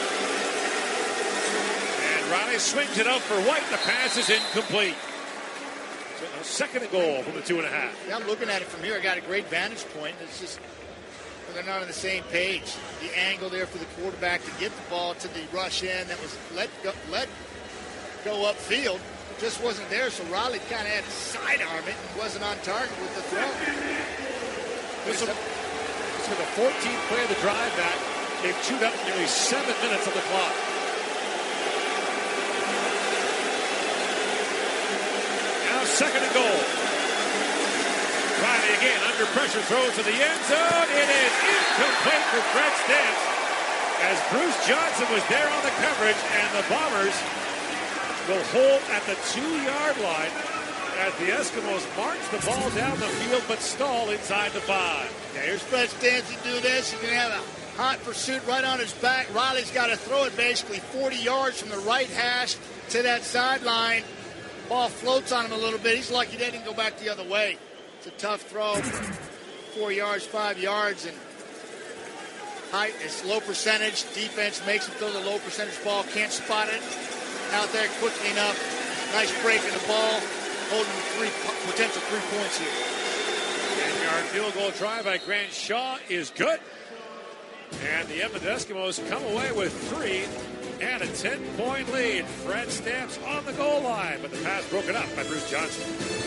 Riley swings it up for White. The pass is incomplete. So a second and goal from the two and a half. Yeah, I'm looking at it from here. I got a great vantage point. It's just they're not on the same page. The angle there for the quarterback to get the ball to the rush in that was let go, let go upfield just wasn't there. So Riley kind of had to sidearm it and wasn't on target with the throw. This is the fourteenth play of the drive back. They've chewed up nearly seven minutes on the clock. Second and goal. Riley again under pressure, throws to the end zone. It is incomplete for Fred Stamps as Bruce Johnson was there on the coverage, and the Bombers will hold at the two-yard line as the Eskimos march the ball down the field but stall inside the five. Yeah, here's Fred Stamps. You do this, you can have a hot pursuit right on his back. Riley's got to throw it basically forty yards from the right hash to that sideline. Ball floats on him a little bit. He's lucky they didn't go back the other way. It's a tough throw. Four yards, five yards, and height. It's low percentage. Defense makes him throw the low percentage ball. Can't spot it out there quickly enough. Nice break in the ball. Holding three potential three points here. ten-yard field goal try by Grant Shaw is good. And the Edmonton Eskimos come away with three and a ten-point lead. Fred Stamps on the goal line, but the pass broken up by Bruce Johnson.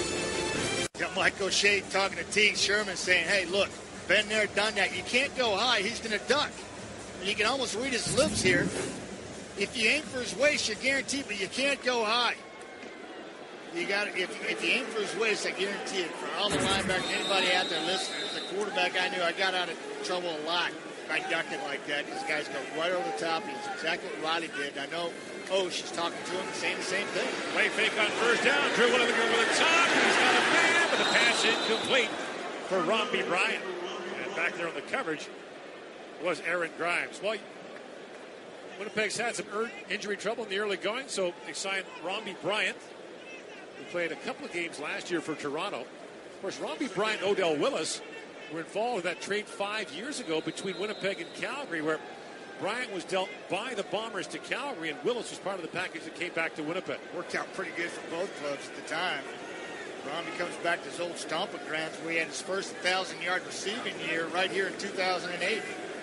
Got Mike O'Shea talking to Teague Sherman saying, hey, look, been there, done that. You can't go high. He's going to duck. And you can almost read his lips here. If you aim for his waist, you're guaranteed, but you can't go high. You got if, if you aim for his waist, I guarantee it. For all the linebackers, anybody out there listening, as a quarterback, I knew I got out of trouble a lot. I duck it like that. These guys go right over the top. It's exactly what Riley did. I know, oh, she's talking to him, saying the same thing. Play fake on first down. Drew Williams over the top. He's got a man, but the pass incomplete for Romby Bryant. And back there on the coverage was Aaron Grimes. Well, Winnipeg's had some injury trouble in the early going, so they signed Romby Bryant, who played a couple of games last year for Toronto. Of course, Romby Bryant and Odell Willis were involved in that trade five years ago between Winnipeg and Calgary, where Bryant was dealt by the Bombers to Calgary, and Willis was part of the package that came back to Winnipeg. Worked out pretty good for both clubs at the time. Romby comes back to his old stomping grounds where he had his first one thousand yard receiving year right here in two thousand eight.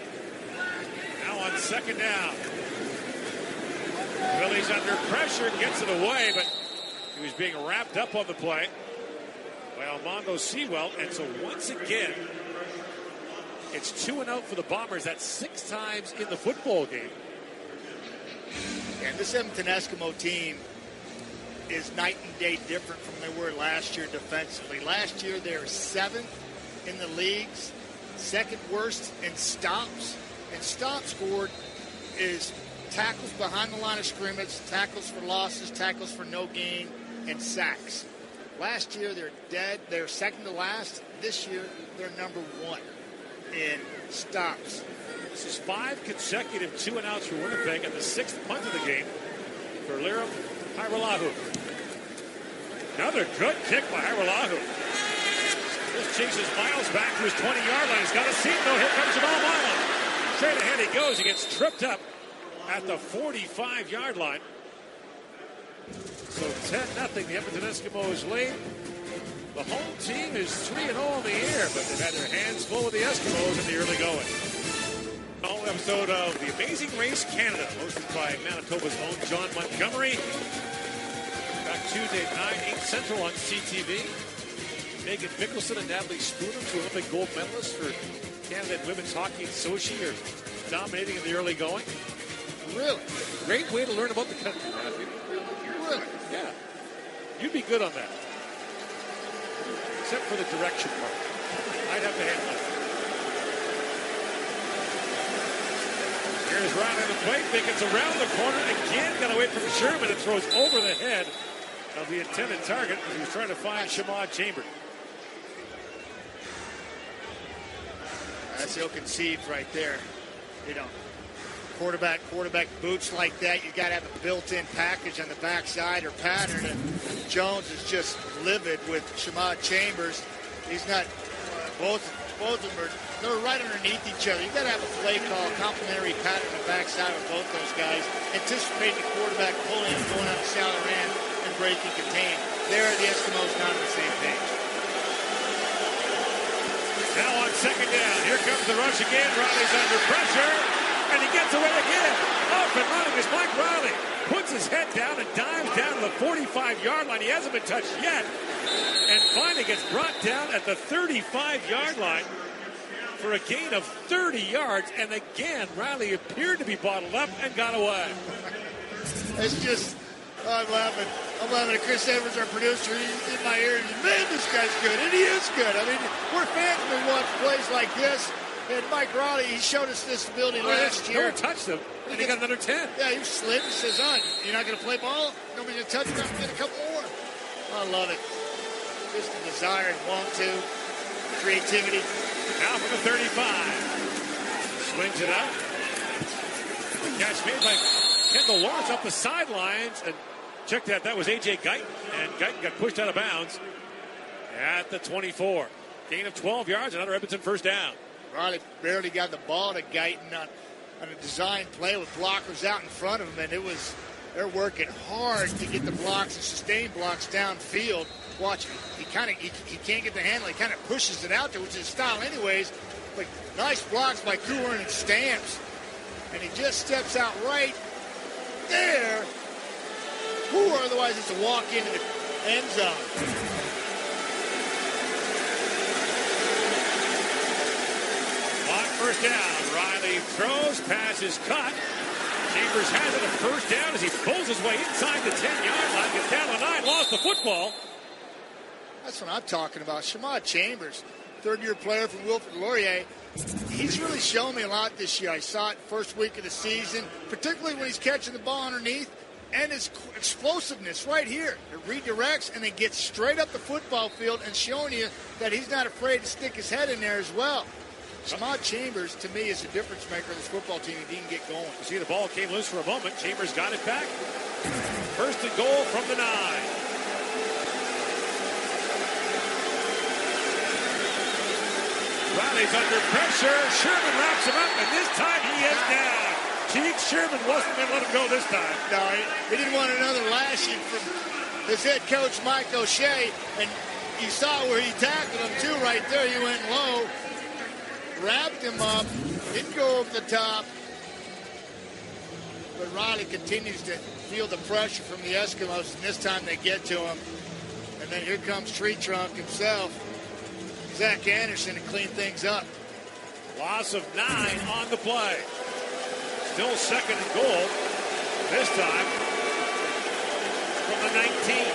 Now on second down. Willie's under pressure, gets it away, but he was being wrapped up on the play by Armando Sewell. And so once again, It's two and out for the Bombers. That's six times in the football game. And this Edmonton Eskimo team is night and day different from they were last year defensively. Last year they were seventh in the leagues, second worst in stops. And stops scored is tackles behind the line of scrimmage, tackles for losses, tackles for no gain, and sacks. Last year they're dead. They're second to last. This year they're number one in stops. This is five consecutive two and outs for Winnipeg and the sixth punt of the game for Liram Hajrullahu. Another good kick by Hajrullahu. This chases Miles back to his twenty-yard line. He's got a seat. No, here comes Jamal Miles. Straight ahead he goes. He gets tripped up at the forty-five-yard line. So ten nothing. The Edmonton Eskimos lead. The home team is three and oh in the air, but they've had their hands full with the Eskimos in the early going. All episode of The Amazing Race Canada, hosted by Manitoba's own John Montgomery. Back Tuesday at nine, eight Central on C T V. Megan Mickelson and Natalie Spooner, two Olympic gold medalists for Canada and Women's Hockey in Sochi, are dominating in the early going. Really? Great way to learn about the country, Matthew. Really? Yeah. You'd be good on that. Except for the direction part. I'd have to handle it. Here's Riley on the plate. Think it's around the corner. Again, got away from Sherman. It throws over the head of the intended target as he was trying to find Shamad Chambers. That's ill-conceived right there. You know, quarterback, quarterback boots like that, you got to have a built-in package on the backside or pattern. And Jones is just livid with Shamad Chambers. He's not, uh, both, both of them are, they're right underneath each other. You got to have a play call, complementary pattern on the backside with both those guys. Anticipating the quarterback pulling and going on the shallow end and breaking contain. There, the Eskimos not on the same page. Now on second down, here comes the rush again. Riley's under pressure, and he gets away again. Off and running is Mike Riley. Puts his head down and dives down to the forty-five-yard line. He hasn't been touched yet. And finally gets brought down at the thirty-five-yard line for a gain of thirty yards. And again, Riley appeared to be bottled up and got away. It's just, oh, I'm laughing. I'm laughing at Chris Evans, our producer. He's in my ear. Man, this guy's good. And he is good. I mean, we're fans when we watch plays like this. And Mike Riley, he showed us this ability oh, last year. Never touched him, and he, he got another ten. Yeah, he slid. He says, on, you're not going to play ball? Nobody's going to touch him. I'm going to get a couple more. I love it. Just the desire and want to. Creativity. Now from the thirty-five. Swings it out. The catch made by Kendall Lawrence up the sidelines. And check that. That was A J Guyton. And Guyton got pushed out of bounds at the twenty-four. Gain of twelve yards. Another Edmonton first down. Riley barely got the ball to Guyton on, on a design play with blockers out in front of him, and it was they're working hard to get the blocks and sustain blocks downfield. Watch, he kind of he, he can't get the handle. He kind of pushes it out there, which is his style anyways. But nice blocks by Cooler and Stamps, and he just steps out right there. Who otherwise it's a walk into the end zone. First down. Riley throws, pass is caught. Chambers has it, a first down as he pulls his way inside the ten-yard line. Gets down the nine, lost the football. That's what I'm talking about. Shamad Chambers, third-year player from Wilfrid Laurier. He's really shown me a lot this year. I saw it first week of the season, particularly when he's catching the ball underneath, and his explosiveness right here. It redirects and then gets straight up the football field and showing you that he's not afraid to stick his head in there as well. Shamad Chambers, to me, is a difference maker in this football team. He didn't get going. You see, the ball came loose for a moment. Chambers got it back. First and goal from the nine. Riley's under pressure. Sherman wraps him up, and this time he is down. Cheek Sherman wasn't going to let him go this time. No, he, he didn't want another lashing from his head coach, Mike O'Shea, and you saw where he tackled him, too, right there. He went low. Wrapped him up, didn't go over the top. But Riley continues to feel the pressure from the Eskimos, and this time they get to him. And then here comes Tree Trunk himself, Zach Anderson, to clean things up. Loss of nine on the play. Still second and goal. This time from the nineteen.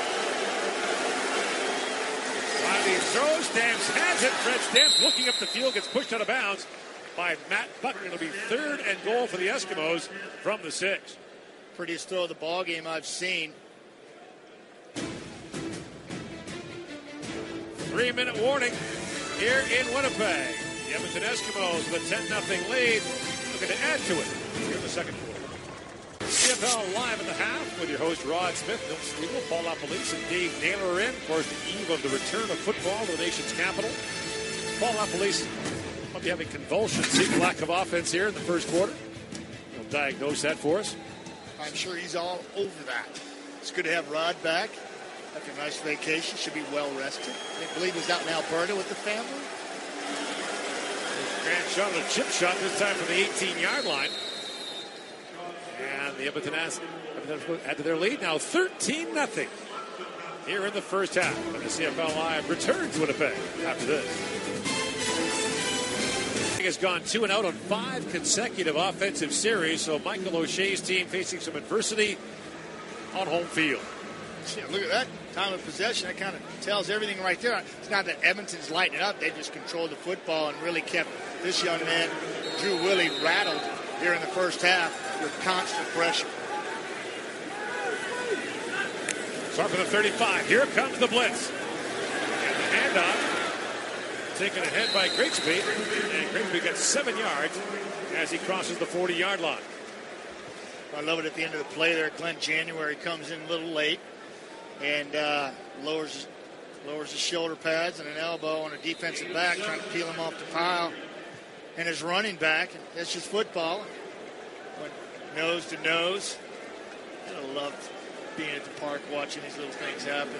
Riley throws, Stamps has it. Fred Stamps looking up the field, gets pushed out of bounds by Matt Button. It'll be third and goal for the Eskimos from the six. Prettiest throw of the ball game I've seen. Three-minute warning here in Winnipeg. The Edmonton Eskimos with a ten nothing lead, looking to add to it here in the second quarter. C F L live at the half with your host Rod Smith, Bill Stiegel, Paul LaPolice, and Dave Naylor are in. Of course, the eve of the return of football to the nation's capital. Paul LaPolice might be having convulsions, seeing lack of offense here in the first quarter. He'll diagnose that for us. I'm sure he's all over that. It's good to have Rod back after a nice vacation. Should be well rested. I believe he's out in Alberta with the family. Grant shot a chip shot, this time from the eighteen-yard line. And the Edmonton Eskimos added their lead, now thirteen nothing here in the first half. And the C F L Live returns Winnipeg after this. He has gone two and out on five consecutive offensive series, so Michael O'Shea's team facing some adversity on home field. Yeah, look at that time of possession. That kind of tells everything right there. It's not that Edmonton's lighting it up. They just controlled the football and really kept this young man, Drew Willie, rattled here in the first half with constant pressure. Start for the thirty-five. Here comes the blitz. And the handoff taken ahead by Grigsby. And Grigsby gets seven yards as he crosses the forty-yard line. I love it at the end of the play there. Glenn January comes in a little late and uh, lowers lowers his shoulder pads and an elbow on a defensive back, trying to peel him off the pile. And his running back, and that's just football. Went nose to nose. I love being at the park watching these little things happen.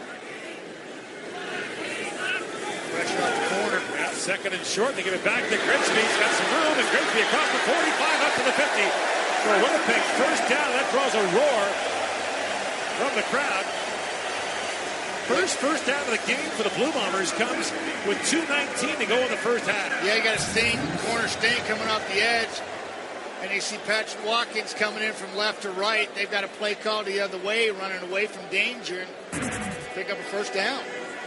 Pressure off the corner. Yeah, second and short. They give it back to Grigsby. He's got some room, and Grigsby across the forty-five up to the fifty. For Winnipeg, first down. That draws a roar from the crowd. First first down of the game for the Blue Bombers comes with two nineteen to go in the first half. Yeah, you got a sting, corner sting coming off the edge. And you see Patrick Watkins coming in from left to right. They've got a play call the other way, running away from danger, and pick up a first down.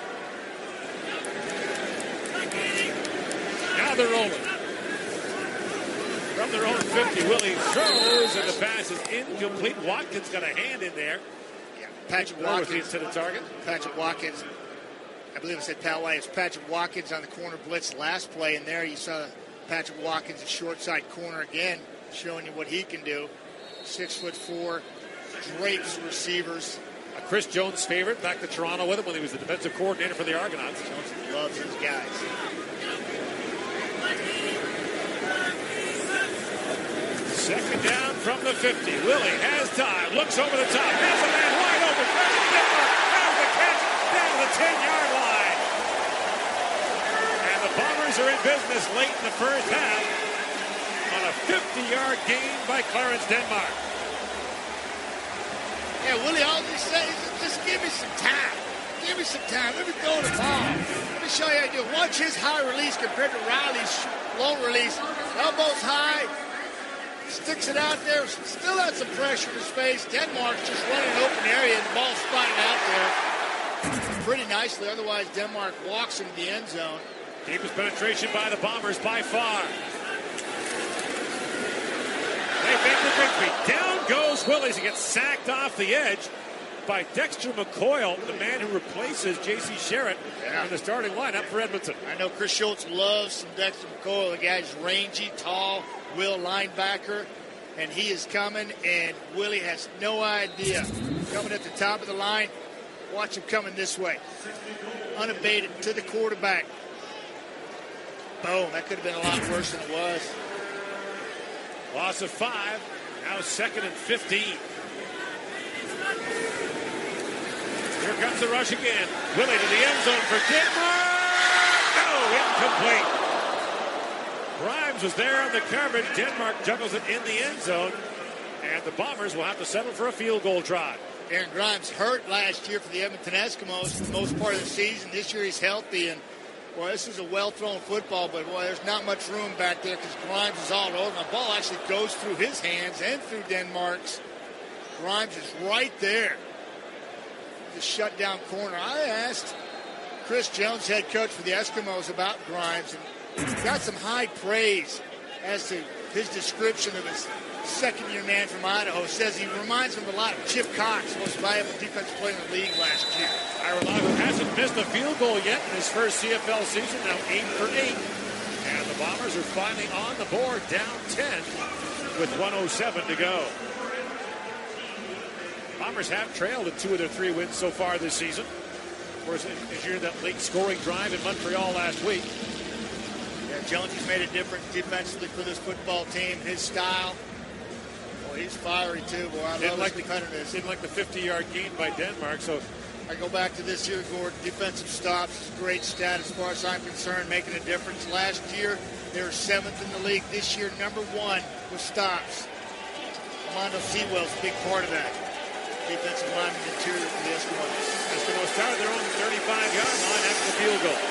Now they're rolling. From their own fifty, Willie throws, and the pass is incomplete. Watkins got a hand in there. Yeah, Patrick Watkins to the target. Patrick Watkins, I believe I said Pat White. It's Patrick Watkins on the corner blitz last play, and there you saw Patrick Watkins, a short side corner again, showing you what he can do. Six foot four, drapes receivers. A Chris Jones favorite, back to Toronto with him when he was the defensive coordinator for the Argonauts. Jones loves his guys. Second down from the fifty. Willie has time, looks over the top, has a man wide open. Has the catch down to the ten-yard line. And the Bombers are in business late in the first half on a fifty-yard gain by Clarence Denmark. Yeah, Willie, all he says is just give me some time. Give me some time. Let me throw the ball. Let me show you how to do it. Watch his high release compared to Riley's low release. Elbows high. Sticks it out there. Still has some pressure in his face. Denmark's just running an open area, and the ball's spotted out there pretty nicely. Otherwise, Denmark walks into the end zone. Deepest penetration by the Bombers by far. They make the Grigsby. Down goes Willie. He gets sacked off the edge by Dexter McCoyle, the man who replaces J C Sherritt yeah. in the starting lineup for Edmonton. I know Chris Schultz loves some Dexter McCoyle. The guy's rangy, tall, will linebacker, and he is coming, and Willie has no idea. Coming at the top of the line. Watch him coming this way. Unabated to the quarterback. Boom. That could have been a lot worse than it was. Loss of five. Now second and fifteen. Here comes the rush again. Willie to the end zone for Denmark. No, incomplete. Grimes was there on the coverage. Denmark juggles it in the end zone. And the Bombers will have to settle for a field goal try. Aaron Grimes hurt last year for the Edmonton Eskimos for the most part of the season. This year he's healthy, and Well, this is a well-thrown football, but boy, there's not much room back there because Grimes is all over. The ball actually goes through his hands and through Denmark's. Grimes is right there. The shutdown corner. I asked Chris Jones, head coach for the Eskimos, about Grimes, and he got some high praise as to his description of his second-year man from Idaho. Says he reminds him a lot of Chip Cox, most valuable defensive player in the league last year. Hajrullahu hasn't missed a field goal yet in his first C F L season, now eight for eight. And the Bombers are finally on the board, down ten with one oh seven to go. Bombers have trailed in two of their three wins so far this season. Of course, as you hear that late scoring drive in Montreal last week. Yeah, Jones has made a difference defensively for this football team. His style. Well, he's fiery too. Boy, I didn't love like his the, competitiveness. Didn't like the fifty-yard gain by Denmark. So I go back to this year, Gord. Defensive stops, great stat as far as I'm concerned, making a difference. Last year, they were seventh in the league. This year, number one with stops. Mondo Sewell's a big part of that. Defensive lineman interior for the Eskimos. Eskimos started their own thirty-five-yard line after the field goal.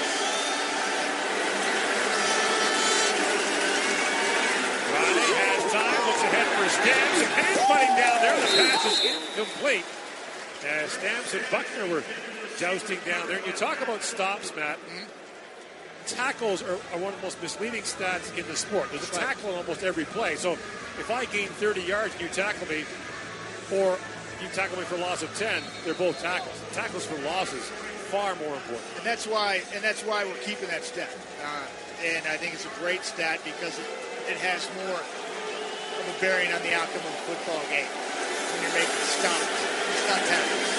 Riley has time, looks ahead for his Stamps, and hand fighting down there. The pass is incomplete. As Stamps and Buckner were jousting down there. And you talk about stops, Matt. Mm-hmm. Tackles are, are one of the most misleading stats in the sport. There's a tackle on almost every play. So if I gain thirty yards and you tackle me, or you tackle me for a loss of ten, they're both tackles. Tackles for losses, far more important. And that's why and that's why we're keeping that stat. Uh, and I think it's a great stat because it, it has more of a bearing on the outcome of a football game when you're making stops. It's not tackles.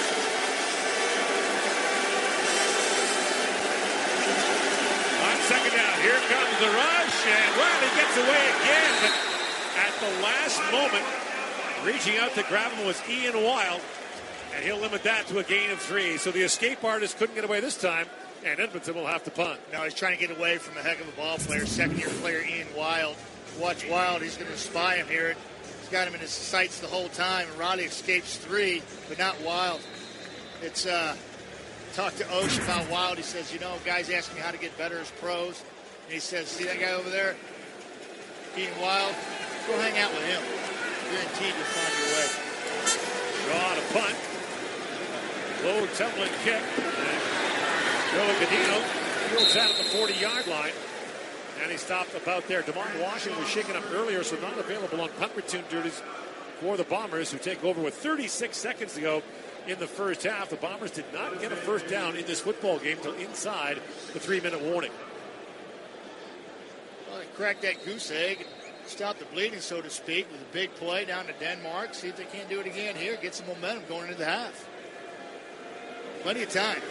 On second down, here comes the rush, and well, he gets away again, but at the last moment, reaching out to grab him was Ian Wild, and he'll limit that to a gain of three. So the escape artist couldn't get away this time, and Edmonton will have to punt. Now he's trying to get away from a heck of a ball player, second-year player Ian Wild. Watch Wild, he's going to spy him here. He's got him in his sights the whole time, and Roddy escapes three, but not Wild. It's, uh, talked to Osh about Wild. He says, you know, guys ask me how to get better as pros. And he says, see that guy over there? Ian Wild? Go hang out with him. Guaranteed you'll find your way. Draw to punt. Low tumbling kick. Joe Gadino fields out at the forty-yard line. And he stopped about there. DeMar Washington was shaken up earlier, so not available on punt return duties for the Bombers, who take over with thirty-six seconds to go in the first half. The Bombers did not get a first down in this football game until inside the three-minute warning. Well, they cracked that goose egg. Stop the bleeding, so to speak, with a big play down to Denmark. See if they can't do it again here. Get some momentum going into the half. Plenty of time.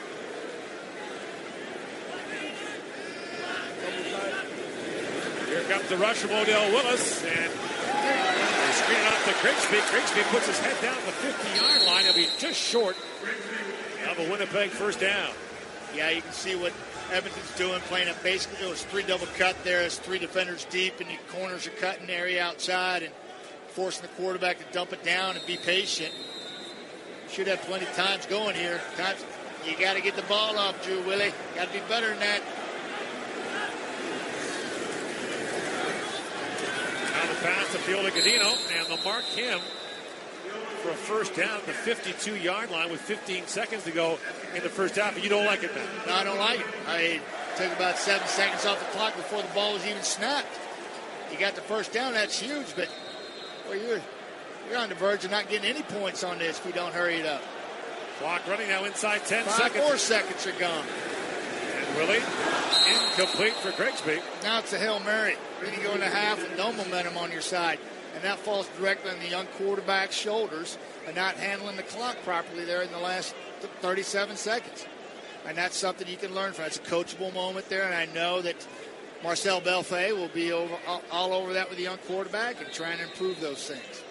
Here comes the rush from Odell Willis, and they screen it off to Grigsby. Grigsby puts his head down at the fifty-yard line. He'll be just short of a Winnipeg first down. Yeah, you can see what Edmonton's doing, playing a basically, it was three double cut there. It's three defenders deep, and the corners are cutting area outside and forcing the quarterback to dump it down and be patient. Should have plenty of times going here. Times you got to get the ball off, Drew Willie. Got to be better than that. Now the pass to field to Gadino, and they'll mark him for a first down at the fifty-two-yard line with fifteen seconds to go in the first half. But you don't like it, man. No, I don't like it. I took about seven seconds off the clock before the ball was even snapped. You got the first down, that's huge, but well, you're you're on the verge of not getting any points on this if you don't hurry it up. Clock running now inside ten Five seconds. Four seconds are gone. And Willie, incomplete for Grigsby. Now it's a Hail Mary. Then you go into half with no momentum on your side. And that falls directly on the young quarterback's shoulders and not handling the clock properly there in the last thirty-seven seconds. And that's something you can learn from. It's a coachable moment there, and I know that Marcel Belfay will be over, all, all over that with the young quarterback and trying to improve those things.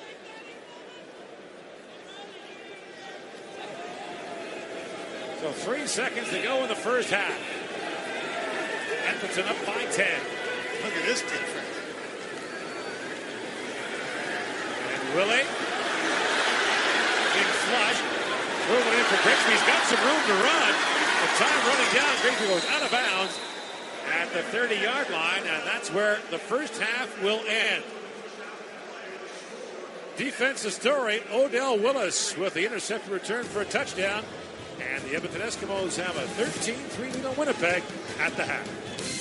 So three seconds to go in the first half. Edmonton up by ten. Look at this defense. Willie, big flush, moving in for Grigsby. He's got some room to run. The time running down. Greenfield goes out of bounds at the thirty-yard line, and that's where the first half will end. Defensive story, Odell Willis with the interception return for a touchdown. And the Edmonton Eskimos have a thirteen three lead on Winnipeg at the half.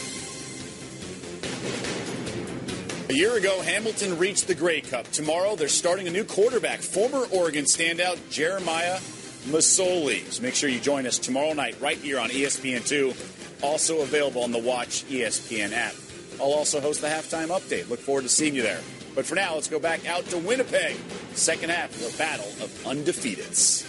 A year ago, Hamilton reached the Grey Cup. Tomorrow, they're starting a new quarterback, former Oregon standout Jeremiah Masoli. So make sure you join us tomorrow night right here on E S P N two. Also available on the Watch E S P N app. I'll also host the halftime update. Look forward to seeing you there. But for now, let's go back out to Winnipeg. Second half of a battle of undefeateds.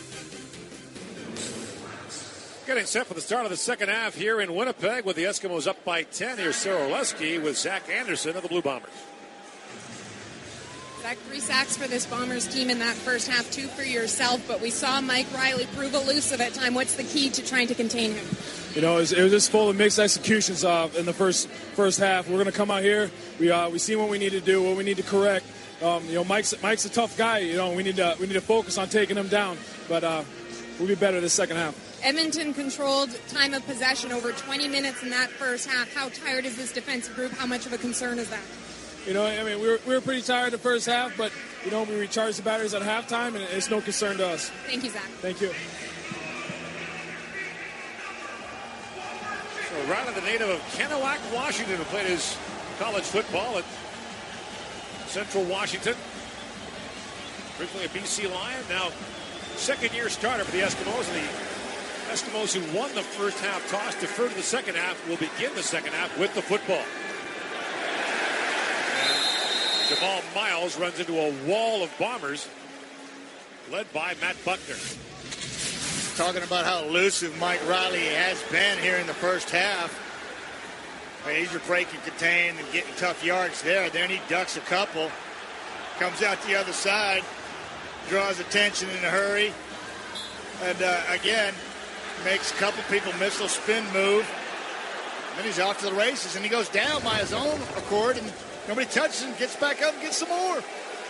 Getting set for the start of the second half here in Winnipeg with the Eskimos up by ten. Here's Sarah Oleski with Zach Anderson of the Blue Bombers. Zach, three sacks for this Bombers team in that first half, two for yourself, but we saw Mike Riley prove elusive at time. What's the key to trying to contain him? You know, it was, it was just full of mixed executions uh, in the first first half. We're going to come out here. We uh, we see what we need to do, what we need to correct. Um, you know, Mike's Mike's a tough guy. You know, we need to we need to focus on taking him down. But uh, we'll be better this second half. Edmonton controlled time of possession over twenty minutes in that first half. How tired is this defensive group? How much of a concern is that? You know, I mean, we were, we were pretty tired the first half, but, you know, we recharged the batteries at halftime, and it's no concern to us. Thank you, Zach. Thank you. So Riley, the native of Kennewack, Washington, who played his college football at Central Washington. Originally a B C Lion, now second-year starter for the Eskimos. And the Eskimos, who won the first half toss, deferred to the second half, will begin the second half with the football. Jamal Miles runs into a wall of Bombers, led by Matt Buckner. Talking about how elusive Mike Riley has been here in the first half. I mean, he's your break and contain and getting tough yards there. Then he ducks a couple, comes out the other side, draws attention in a hurry, and uh, again, makes a couple people miss a spin move. Then he's off to the races, and he goes down by his own accord, and nobody touches him, gets back up and gets some more.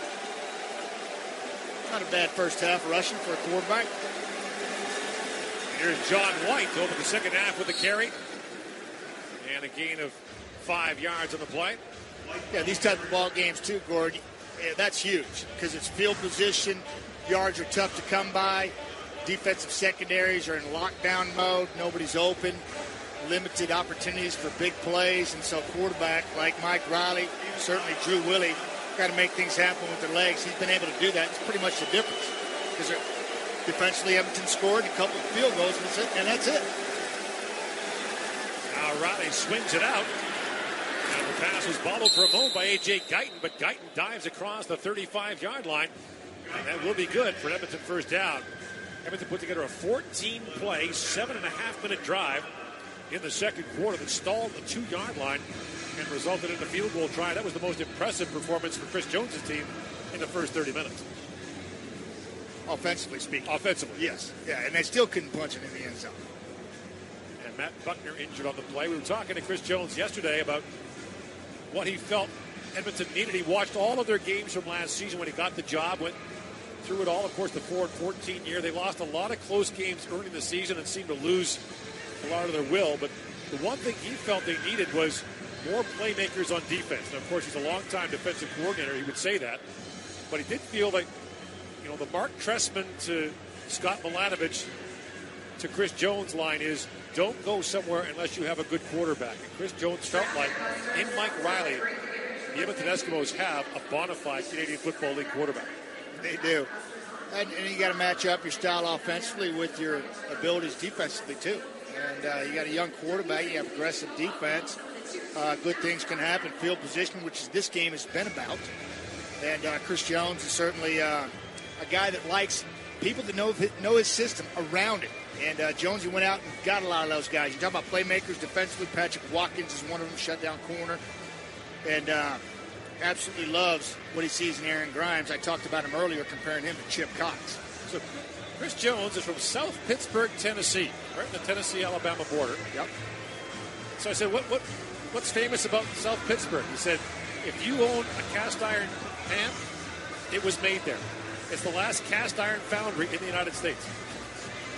Not a bad first half rushing for a quarterback. Here's John White over the second half with a carry. And a gain of five yards on the play. Yeah, these type of ball games too, Gord, yeah, that's huge because it's field position. Yards are tough to come by. Defensive secondaries are in lockdown mode. Nobody's open. Limited opportunities for big plays, and so quarterback like Mike Riley, certainly Drew Willie, got to make things happen with their legs. He's been able to do that. It's pretty much the difference because defensively Edmonton scored a couple of field goals, and that's it. And that's it. Now Riley swings it out, and the pass was bobbled for a moment by A J Guyton, but Guyton dives across the thirty-five-yard line, and that will be good for Edmonton first down. Edmonton put together a fourteen-play, seven and a half minute drive in the second quarter that stalled the two-yard line and resulted in a field goal try. That was the most impressive performance for Chris Jones' team in the first thirty minutes. Offensively speaking. Offensively. Yes. Yeah, and they still couldn't punch it in the end zone. And Matt Buckner injured on the play. We were talking to Chris Jones yesterday about what he felt Edmonton needed. He watched all of their games from last season when he got the job, went through it all. Of course, the four and fourteen year. They lost a lot of close games early in the season and seemed to lose a lot of their will, but the one thing he felt they needed was more playmakers on defense. Now, of course, he's a long-time defensive coordinator. He would say that, but he did feel like, you know, the Mark Trestman to Scott Milanovich to Chris Jones line is don't go somewhere unless you have a good quarterback. And Chris Jones felt like in Mike Riley, the Edmonton Eskimos have a bona fide Canadian Football League quarterback. They do. And, and you got to match up your style offensively with your abilities defensively, too. And uh, you got a young quarterback. You have aggressive defense. Uh, good things can happen. Field position, which is this game has been about. And uh, Chris Jones is certainly uh, a guy that likes people to know his, know his system around it. And uh, Jonesy went out and got a lot of those guys. You talk about playmakers defensively. Patrick Watkins is one of them, shut down corner. And uh, absolutely loves what he sees in Aaron Grimes. I talked about him earlier, comparing him to Chip Cox. So Chris Jones is from South Pittsburgh, Tennessee, right in the Tennessee-Alabama border. Yep. So I said, what, what, what's famous about South Pittsburgh? He said, if you own a cast iron pan, it was made there. It's the last cast iron foundry in the United States.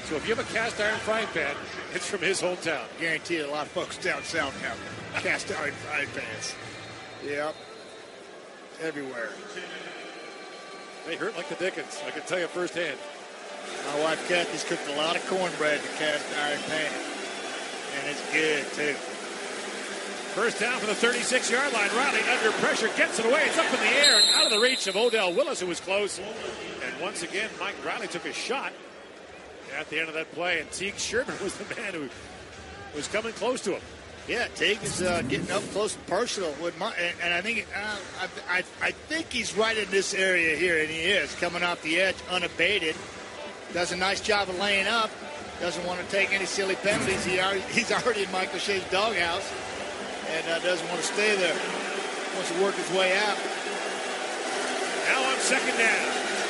So if you have a cast iron frying pan, it's from his hometown. Guarantee a lot of folks down south have cast iron frying pans. Yep. Everywhere. They hurt like the Dickens. I can tell you firsthand. My wife Kathy's cooked a lot of cornbread in cast iron pan. And it's good, too. First down from the thirty-six-yard line. Riley under pressure, gets it away. It's up in the air and out of the reach of Odell Willis, who was close. And once again, Mike Riley took a shot at the end of that play, and Teague Sherman was the man who was coming close to him. Yeah, Teague is uh, getting up close and personal with my, and, and I think uh, I, I I think he's right in this area here, and he is coming off the edge unabated. Does a nice job of laying up. Doesn't want to take any silly penalties. He already, he's already in Michael Shea's doghouse, and uh, doesn't want to stay there. Wants to work his way out. Now on second down.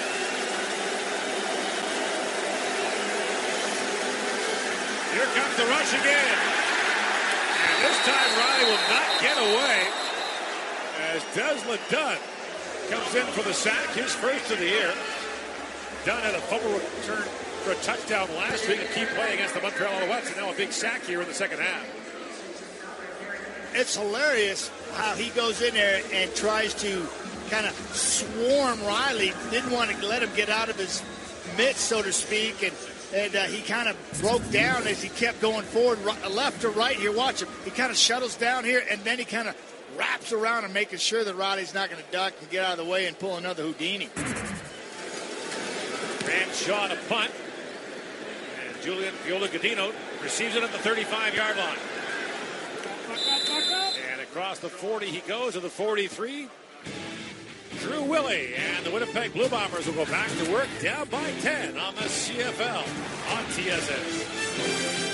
Here comes the rush again. And this time Riley will not get away as Desla Dunn comes in for the sack, his first of the year. Dunn had a fumble return for a touchdown last week and keep playing against the Montreal Alouettes, and now a big sack here in the second half. It's hilarious how he goes in there and tries to kind of swarm Riley. Didn't want to let him get out of his midst, so to speak, and And uh, he kind of broke down as he kept going forward, right, left to right here. Watch him. He kind of shuttles down here, and then he kind of wraps around and making sure that Riley's not going to duck and get out of the way and pull another Houdini. Ranshaw to punt. And Julian Viola-Godino receives it at the thirty-five-yard line. And across the forty he goes to the forty-three. Drew Willie and the Winnipeg Blue Bombers will go back to work down by ten on the C F L on T S N.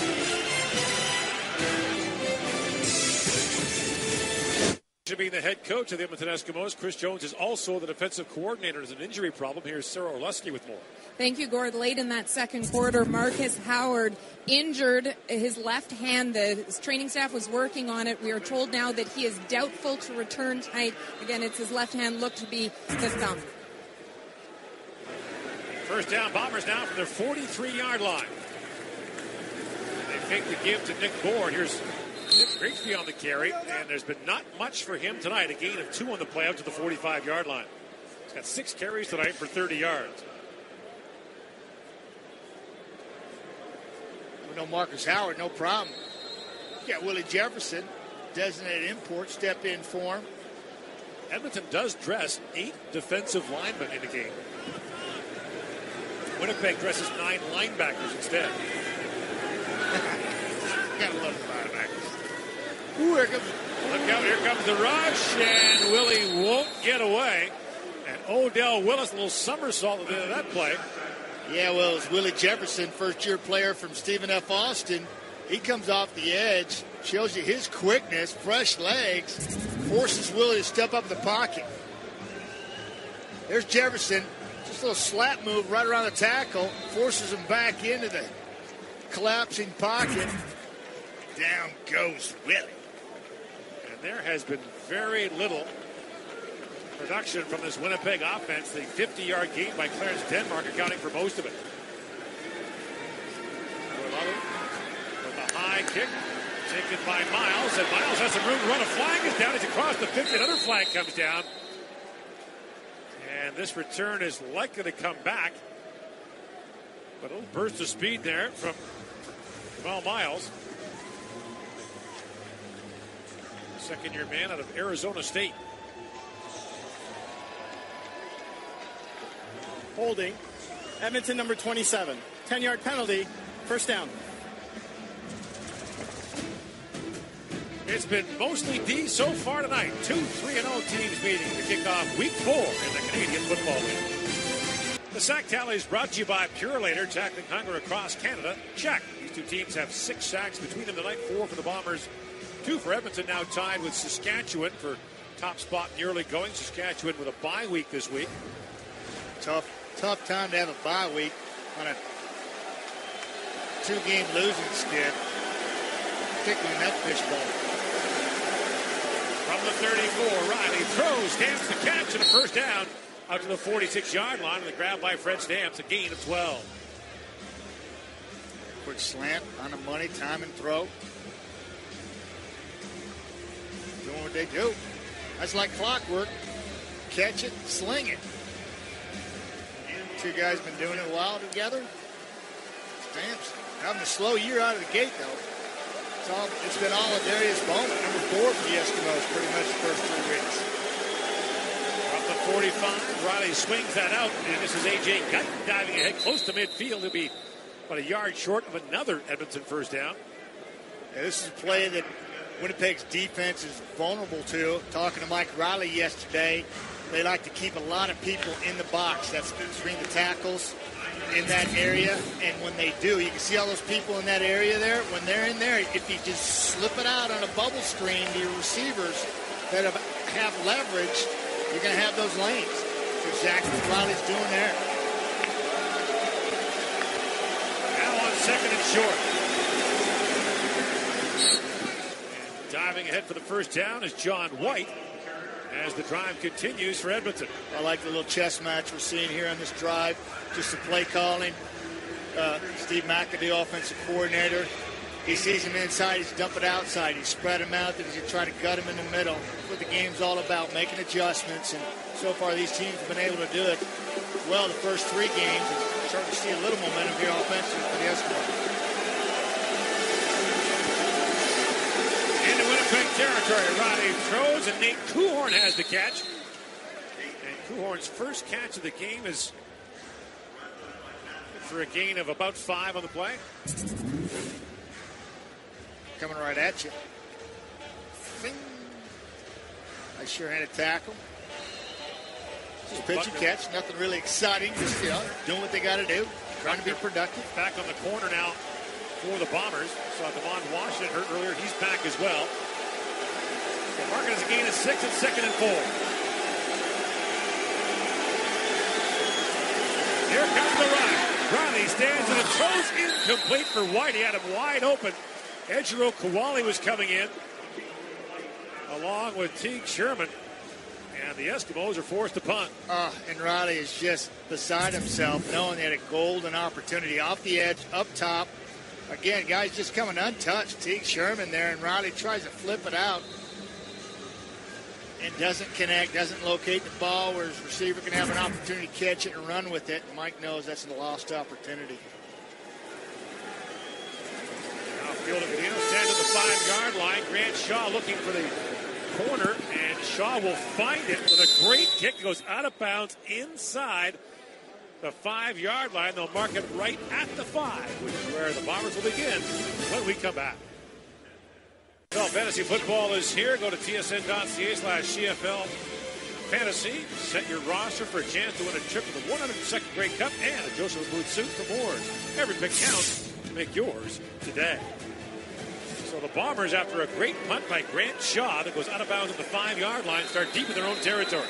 Being the head coach of the Edmonton Eskimos, Chris Jones is also the defensive coordinator. There's an injury problem. Here's Sarah Orlesky with more. Thank you, Gord. Late in that second quarter, Marcus Howard injured his left hand. The training staff was working on it. We are told now that he is doubtful to return tonight. Again, it's his left hand, looked to be the thumb. First down, Bombers now from their forty-three-yard line. They fake the give to Nick Board. Here's Nick Grigsby on the carry, and there's been not much for him tonight. A gain of two on the play out to the forty-five-yard line. He's got six carries tonight for thirty yards. We know Marcus Howard, no problem. You got Willie Jefferson, designated import, step in for him. Edmonton does dress eight defensive linemen in the game. Winnipeg dresses nine linebackers instead. Gotta love the linebackers. Ooh, here comes. Look out, here comes the rush, and Willie won't get away. And Odell Willis, a little somersault at the end of that play. Yeah, well, it's Willie Jefferson, first-year player from Stephen F. Austin. He comes off the edge, shows you his quickness, fresh legs, forces Willie to step up in the pocket. There's Jefferson, just a little slap move right around the tackle, forces him back into the collapsing pocket. Down goes Willie. And there has been very little production from this Winnipeg offense. The fifty-yard gain by Clarence Denmark accounting for most of it. With a high kick taken by Miles, and Miles has some room to run. A flag is down. He's across the fifty. Another flag comes down. And this return is likely to come back. But a little burst of speed there from Jamal Miles. Second-year man out of Arizona State. Holding. Edmonton number twenty-seven. ten-yard penalty. First down. It's been mostly D so far tonight. Two three and oh teams meeting to kick off week four in the Canadian Football League. The sack tally is brought to you by Purelator, tackling hunger across Canada. Check. These two teams have six sacks between them tonight. Four for the Bombers. Two for Edmonton, now tied with Saskatchewan for top spot in the early going. Saskatchewan with a bye week this week. Tough, tough time to have a bye week on a two-game losing skid, particularly in that fishbowl. From the thirty-four, Riley throws, Stamps the catch, and a first down out to the forty-six-yard line. And the grab by Fred Stamps, a gain of twelve. Quick slant on the money, time and throw. Doing what they do. That's like clockwork. Catch it, sling it. Two guys been doing it a while together. Stamps having a slow year out of the gate, though. It's, all, it's been all of Darius Bowman, number four for the Eskimos, pretty much the first three weeks. From the forty-five, Riley swings that out, and this is A J Gutton diving ahead close to midfield. He'll be about a yard short of another Edmonton first down. Yeah, this is a play that Winnipeg's defense is vulnerable to. Talking to Mike Riley yesterday, they like to keep a lot of people in the box. That's between the tackles in that area. And when they do, you can see all those people in that area there. When they're in there, if you just slip it out on a bubble screen to your receivers that have, have leverage, you're going to have those lanes. That's exactly what Riley's doing there. Now on second and short. And diving ahead for the first down is John White as the drive continues for Edmonton. I like the little chess match we're seeing here on this drive. Just the play calling. Uh, Steve McAdoo, offensive coordinator. He sees him inside, he's dump it outside. He spread him out, then he's going to try to gut him in the middle. That's what the game's all about, making adjustments. And so far, these teams have been able to do it well the first three games. And starting to see a little momentum here offensively for the Eskimos. Into Winnipeg territory, Riley throws, and Nate Kuhorn has the catch. And Kuhorn's first catch of the game is for a gain of about five on the play. Coming right at you. Bing. Nice sure-handed tackle. Just pitch and catch. Nothing really exciting. Just, you know, doing what they got to do. Trying to be productive. Back on the corner now for the Bombers. Saw Devon Washington hurt earlier. He's back as well. So marking as a gain of six and second and four. Here comes the run. Riley stands and it throws incomplete for White. He had him wide open. Ejiro Kawali was coming in along with Teague Sherman. And the Eskimos are forced to punt. Uh, and Riley is just beside himself, knowing they had a golden opportunity off the edge, up top. Again, guys just coming untouched. Teague Sherman there, and Riley tries to flip it out. And doesn't connect, doesn't locate the ball where his receiver can have an opportunity to catch it and run with it. And Mike knows that's a lost opportunity. Now Field of Cadino stands at the five-yard line. Grant Shaw looking for the corner, and Shaw will find it with a great kick. It goes out of bounds inside the five-yard line. They'll mark it right at the five, which is where the Bombers will begin when we come back. Well, fantasy football is here. Go to tsn.ca slash CFL fantasy. Set your roster for a chance to win a trip to the one hundred second Grey Cup and a Joseph Booth suit for Moores. Every pick counts. Make yours today. So the Bombers, after a great punt by Grant Shaw that goes out of bounds at the five-yard line, start deep in their own territory.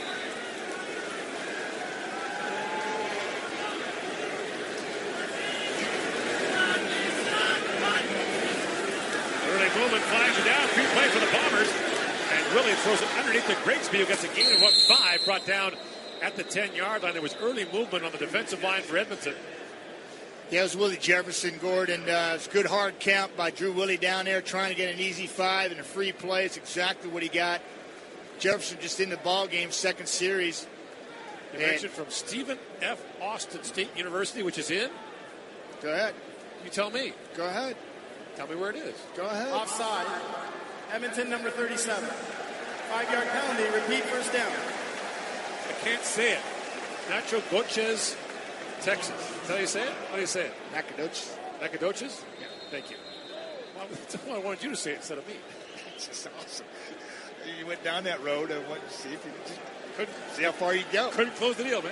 Early movement flags it down. Free play for the Bombers. And Willie throws it underneath to Grigsby, who gets a gain of what, five, brought down at the ten-yard line. There was early movement on the defensive line for Edmonton. Yeah, it was Willie Jefferson, Gordon. Uh, it's a good hard count by Drew Willie down there, trying to get an easy five and a free play. It's exactly what he got. Jefferson just in the ball game, second series. You mentioned from Stephen F. Austin State University, which is in? Go ahead. You tell me. Go ahead. Tell me where it is. Go ahead. Offside. Edmonton number thirty-seven. Five-yard penalty. Repeat first down. I can't say it. Nacho Gochez, Texas. Is that how you say it? How do you say it? Nacogdoches. Nacogdoches? Yeah. Thank you. Well, that's why I wanted you to say it instead of me. It's just awesome. You went down that road. I wanted to see if you just couldn't see how far you go. Couldn't close the deal, man.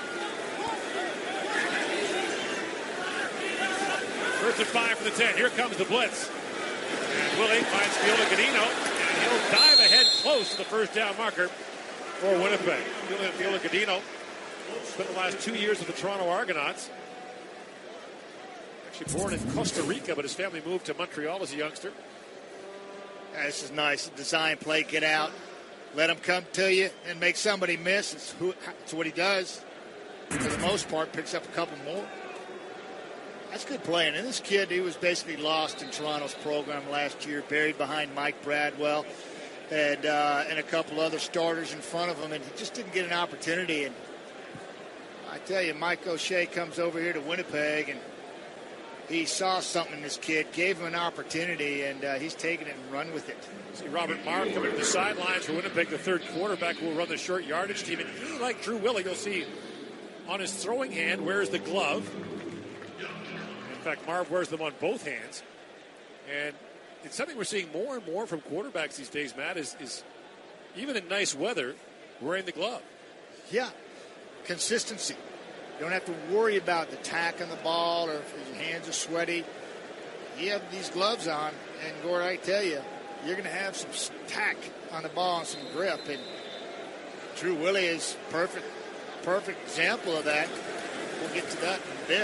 First and five for the ten. Here comes the blitz. And Willie finds Field of Cadino, and he'll dive ahead close to the first down marker for Winnipeg. Field of Cadino spent the last two years with the Toronto Argonauts. Actually born in Costa Rica, but his family moved to Montreal as a youngster. Yeah, this is nice. Design play, get out. Let him come to you and make somebody miss. It's, who, it's what he does. For the most part, picks up a couple more. That's good playing. And this kid, he was basically lost in Toronto's program last year, buried behind Mike Bradwell and uh, and a couple other starters in front of him, and he just didn't get an opportunity. And I tell you, Mike O'Shea comes over here to Winnipeg, and he saw something in this kid, gave him an opportunity, and uh, he's taken it and run with it. See Robert Marr coming to the sidelines for Winnipeg, the third quarterback who will run the short yardage team. And he, like Drew Willie, you'll see on his throwing hand wears the glove. In fact, Marv wears them on both hands. And it's something we're seeing more and more from quarterbacks these days, Matt, is, is even in nice weather, wearing the glove. Yeah, consistency. You don't have to worry about the tack on the ball or if your hands are sweaty. You have these gloves on, and Gord, I tell you, you're going to have some tack on the ball and some grip. And Drew Willie is perfect, perfect example of that. We'll get to that in a bit.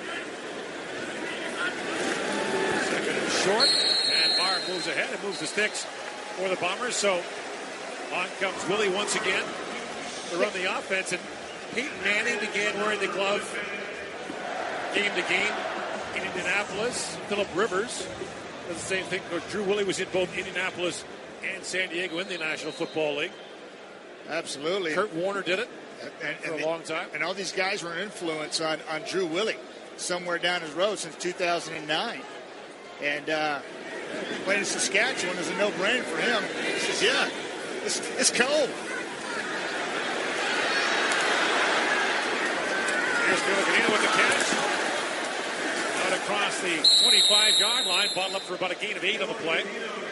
Second and short, and Marr moves ahead and moves the sticks for the Bombers. So on comes Willie once again to run the offense. And Peyton Manning began wearing the glove game to game in Indianapolis. Phillip Rivers does the same thing. Drew Willie was in both Indianapolis and San Diego in the National Football League. Absolutely. Kurt Warner did it and, for and a long time. And all these guys were an influence on, on Drew Willie somewhere down his road since two thousand nine. And uh, playing in Saskatchewan is a no-brainer for him. He says, yeah, it's, it's cold. Here's Filipino with the catch. Out across the twenty-five-yard line. Bottle up for about a gain of eight on the play.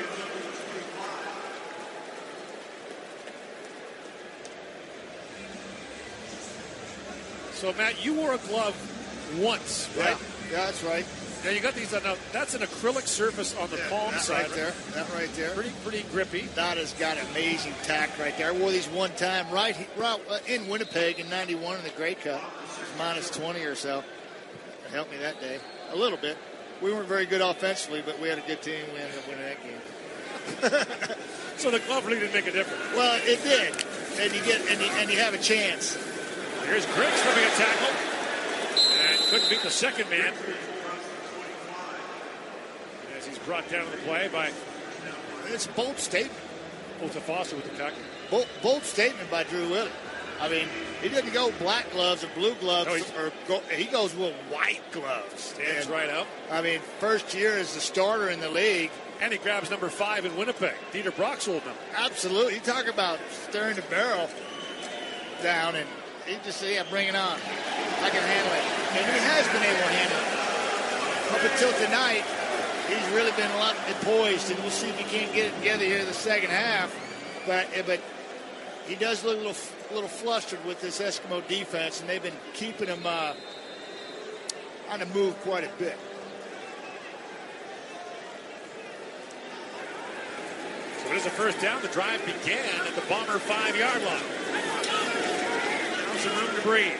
So, Matt, you wore a glove once, right? Yeah, yeah, that's right. Now, you got these, uh, now, that's an acrylic surface on the yeah, palm that side. Right there, that right there. Pretty, pretty grippy. That has got amazing tack right there. I wore these one time right, right in Winnipeg in ninety-one in the Grey Cup. Minus twenty or so. It helped me that day. A little bit. We weren't very good offensively, but we had a good team. We ended up winning that game. So the glove really didn't make a difference. Well, it did. And you get and you, and you have a chance. Here's Griggs slipping a tackle. And couldn't beat the second man. As he's brought down to the play by... It's a bold statement. Ota Foster with the tackle. Bold, bold statement by Drew Willie. I mean, he didn't go black gloves or blue gloves, no, or go, he goes with white gloves. Stands and, right up. I mean, first year as the starter in the league. And he grabs number five in Winnipeg. Dieter Brock's old number. Absolutely. You talk about staring the barrel down, and he just said, yeah, bring it on. I can handle it. And he has been able to handle it. Up until tonight, he's really been a lot poised, and we'll see if he can't get it together here in the second half. But, but he does look a little, a little flustered with this Eskimo defense, and they've been keeping him uh, on the move quite a bit. So it is a first down. The drive began at the Bomber five-yard line. Now some room to breathe.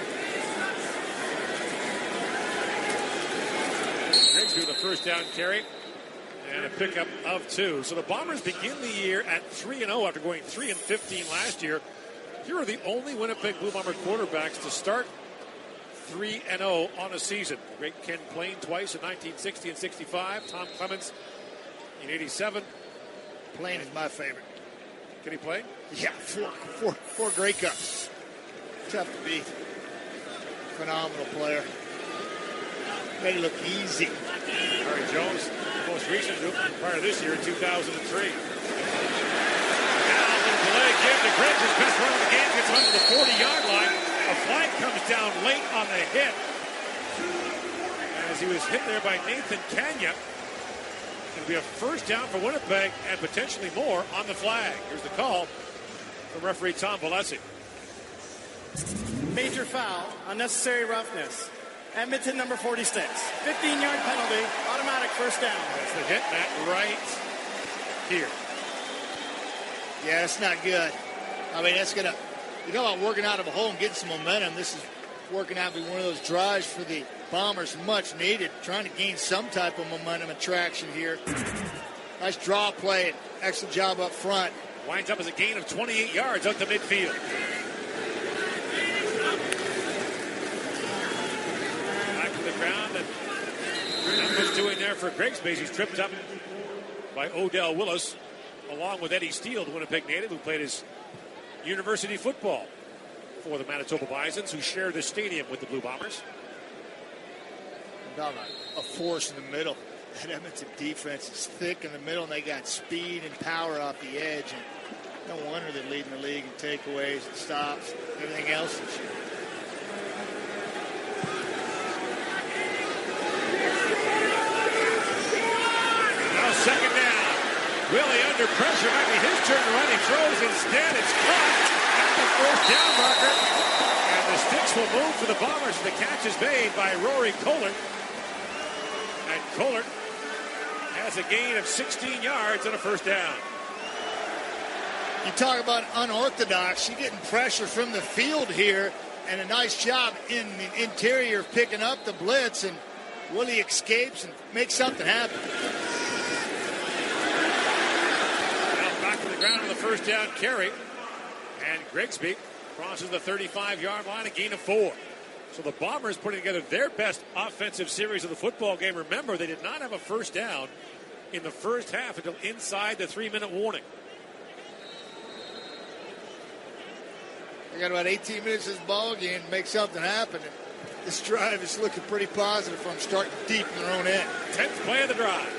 Griggs with the first down carry and a pickup of two. So the Bombers begin the year at three and oh after going three and fifteen last year. Here are the only Winnipeg Blue Bomber quarterbacks to start three and oh on a season. Great Ken Plain twice in nineteen sixty and sixty-five. Tom Clements in eighty-seven. Plain is my favorite. Can he play? Yeah, four, four, four Grey Cups. Tough to beat. Phenomenal player. Made it look easy. Barry Jones, most recent prior to this year in two thousand three. Now a little delay gives to Griggs. His best run of the game gets under the forty-yard line. A flag comes down late on the hit. As he was hit there by Nathan Kanya. It'll be a first down for Winnipeg and potentially more on the flag. Here's the call from referee Tom Valesi. Major foul, unnecessary roughness. Edmonton number forty-six. fifteen-yard penalty, automatic first down. That's the hit, Matt, right here. Yeah, that's not good. I mean, that's going to, you know about working out of a hole and getting some momentum. This is working out to be one of those drives for the Bombers, much needed, trying to gain some type of momentum and traction here. Nice draw play, excellent job up front. Winds up as a gain of twenty-eight yards out to midfield. Back to the ground, and doing there for Grigsby. He's tripped up by Odell Willis, along with Eddie Steele, the Winnipeg native, who played his university football for the Manitoba Bisons, who share the stadium with the Blue Bombers. About a, a force in the middle. That Edmonton defense is thick in the middle, and they got speed and power off the edge. And no wonder they're leading the league in takeaways and stops, and everything else this year. Now second down. Willie under pressure. Might be his turn to run. He throws instead. It's caught at the first down marker. And the sticks will move for the Bombers. The catch is made by Rory Kohler. And Kohler has a gain of sixteen yards and a first down. You talk about unorthodox. You're getting pressure from the field here, and a nice job in the interior of picking up the blitz, and Willie escapes and makes something happen. Now back to the ground on the first down carry, and Grigsby crosses the thirty-five-yard line, a gain of four. So the Bombers putting together their best offensive series of the football game. Remember, they did not have a first down in the first half until inside the three-minute warning. They got about eighteen minutes of this ball game to make something happen. This drive is looking pretty positive from starting deep in their own end. Tenth play of the drive.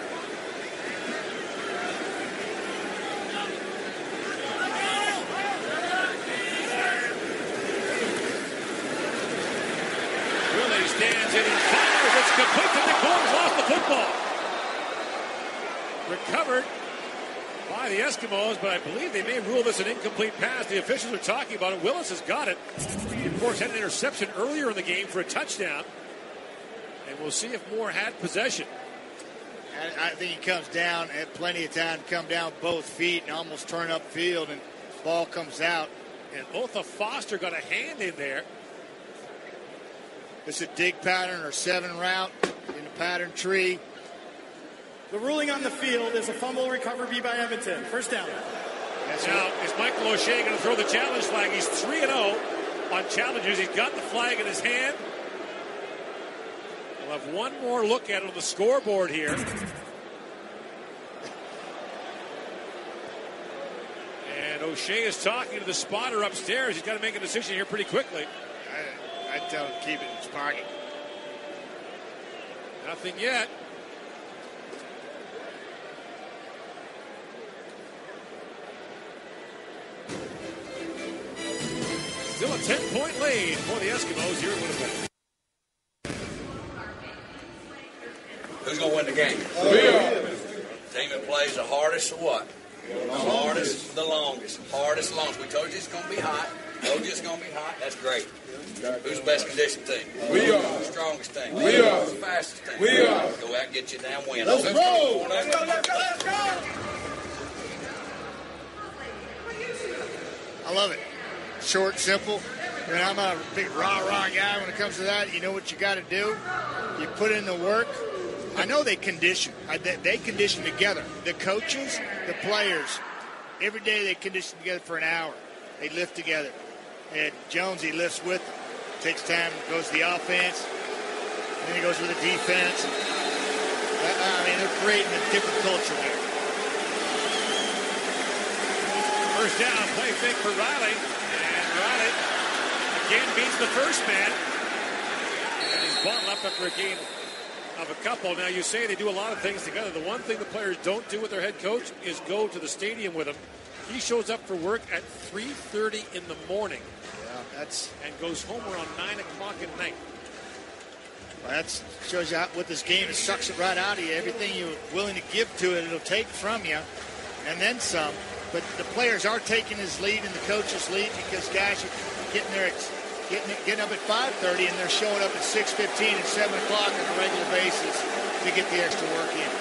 Willie stands in and fires. It's complete to Nick Holmes. Lost the football. Recovered by the Eskimos, but I believe they may rule this an incomplete pass. The officials are talking about it. Willis has got it. He, of course, had an interception earlier in the game for a touchdown. And we'll see if Moore had possession. I, I think he comes down, had plenty of time to come down with both feet and almost turn up field, and ball comes out. And Otha Foster got a hand in there. It's a dig pattern or seven route in the pattern tree. The ruling on the field is a fumble recovery by Edmonton. First down. That's now, right. Is Michael O'Shea going to throw the challenge flag? He's three and oh on challenges. He's got the flag in his hand. We'll have one more look at it on the scoreboard here. And O'Shea is talking to the spotter upstairs. He's got to make a decision here pretty quickly. I, I'd tell him to keep it in his pocket. Nothing yet. Still a ten-point lead for the Eskimos here in Winnipeg. Who's going to win the game? We are. Team that plays the hardest or what? The hardest, the longest. Hardest, longest. We told you it's going to be hot. Told you it's going to be hot. That's great. Who's the best conditioned team? We are. The strongest team? We are. The fastest team? We are. Go out and get your damn win. Let's go. Let's go, let's go, let's go. I love it. Short, simple. I mean, I'm a big rah-rah guy when it comes to that. You know what you got to do? You put in the work. I know they condition. I, they, they condition together. The coaches, the players, every day they condition together for an hour. They lift together. And Jonesy lifts with them. Takes time, goes to the offense. Then he goes with the defense. I mean, they're creating a different culture there. First down, play fake for Riley. And Riley again beats the first man. And he's bottled up after a gain of a couple. Now, you say they do a lot of things together. The one thing the players don't do with their head coach is go to the stadium with him. He shows up for work at three thirty in the morning. Yeah, that's and goes home around nine o'clock at night. Well, that shows you how, what this game is. Sucks it right out of you. Everything you're willing to give to it, it'll take from you, and then some. But the players are taking his lead and the coach's lead because guys are getting there, at, getting getting up at five thirty, and they're showing up at six fifteen and seven o'clock on a regular basis to get the extra work in.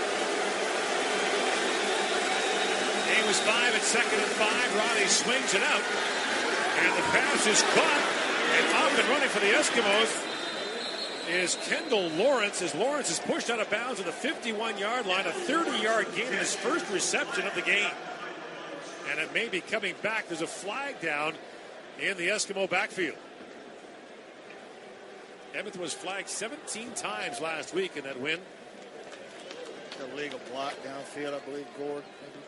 Game was five at second and five. Riley swings it out, and the pass is caught. And off and running for the Eskimos is Kendall Lawrence, as Lawrence is pushed out of bounds at the fifty-one-yard line, a thirty-yard gain in his first reception of the game. And it may be coming back. There's a flag down in the Eskimo backfield. Edmonton was flagged seventeen times last week in that win Illegal block downfield, I believe, Gord. Maybe.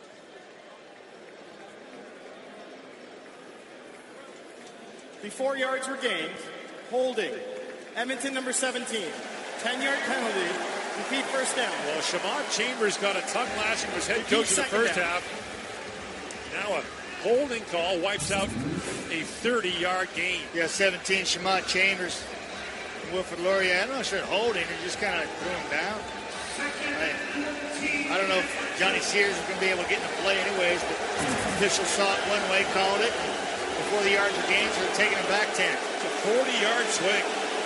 Before yards were gained, holding. Edmonton number seventeen. ten-yard penalty. Repeat first down. Well, Shamon Chambers got a tongue lashing of his head Repeat coach in the first down. half. Now a holding call wipes out a thirty-yard gain. Yeah, seventeen, Shamon Chambers. Wilfred Laurier, I'm not sure holding, he just kind of threw him down. I, I don't know if Johnny Sears is going to be able to get in the play anyways, but officials saw it one way, called it. Before the yards were gained, so they're taking him back ten. It's a forty-yard swing.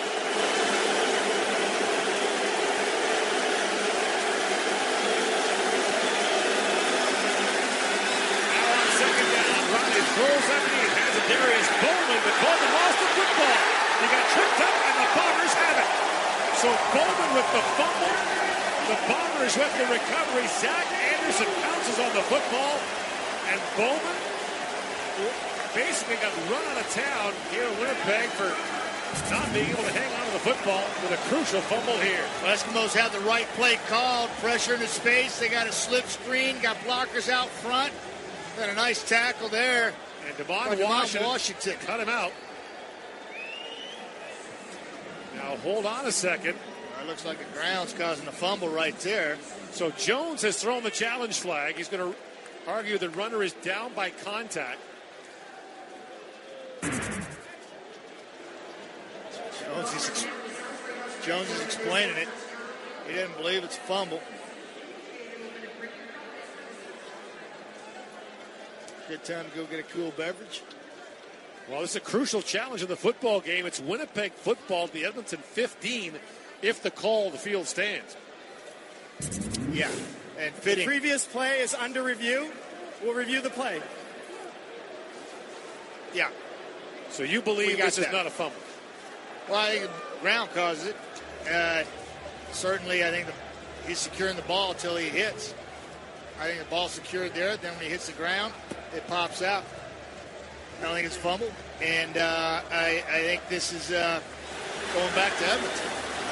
Now on second down, Riley throws underneath, has a Darius Bowman, but Bowman lost the football. He got tripped up, and the Bombers have it. So Bowman with the fumble, the Bombers with the recovery. Zach Anderson pounces on the football, and Bowman basically got run out of town here in Winnipeg for not being able to hang on to the football with a crucial fumble here. Well, Eskimos have the right play called. Pressure into space. They got a slip screen, got blockers out front. Got a nice tackle there. And Devon By Devon Washington, Washington cut him out. Now hold on a second. Well, it looks like the ground's causing the fumble right there. So Jones has thrown the challenge flag. He's going to argue the runner is down by contact. Jones is, ex- Jones is explaining it. He doesn't believe it's a fumble. Good time to go get a cool beverage. Well, this is a crucial challenge in the football game. It's Winnipeg football, the Edmonton fifteen, if the call of the field stands. Yeah, and fitting. The previous play is under review. We'll review the play. Yeah. So you believe this is that. not a fumble? Well, I think the ground causes it. Uh, certainly, I think the, he's securing the ball until he hits. I think the ball's secured there. Then when he hits the ground, it pops out. I don't think it's fumble. And uh, I, I think this is uh, going back to Edmonton.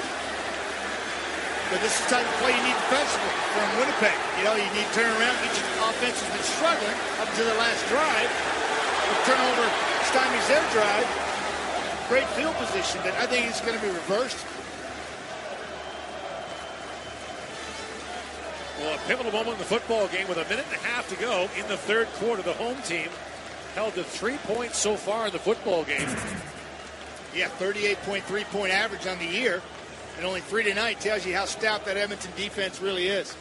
But this is the type of play you need defensively from Winnipeg. You know, you need to turn around. Each offense has been struggling up to the last drive. The turnover stymies their drive. Great field position, but I think it's going to be reversed. Well, a pivotal moment in the football game with a minute and a half to go in the third quarter. The home team held to three points so far in the football game. Yeah, thirty-eight point three point average on the year, and only three tonight tells you how stout that Edmonton defense really is.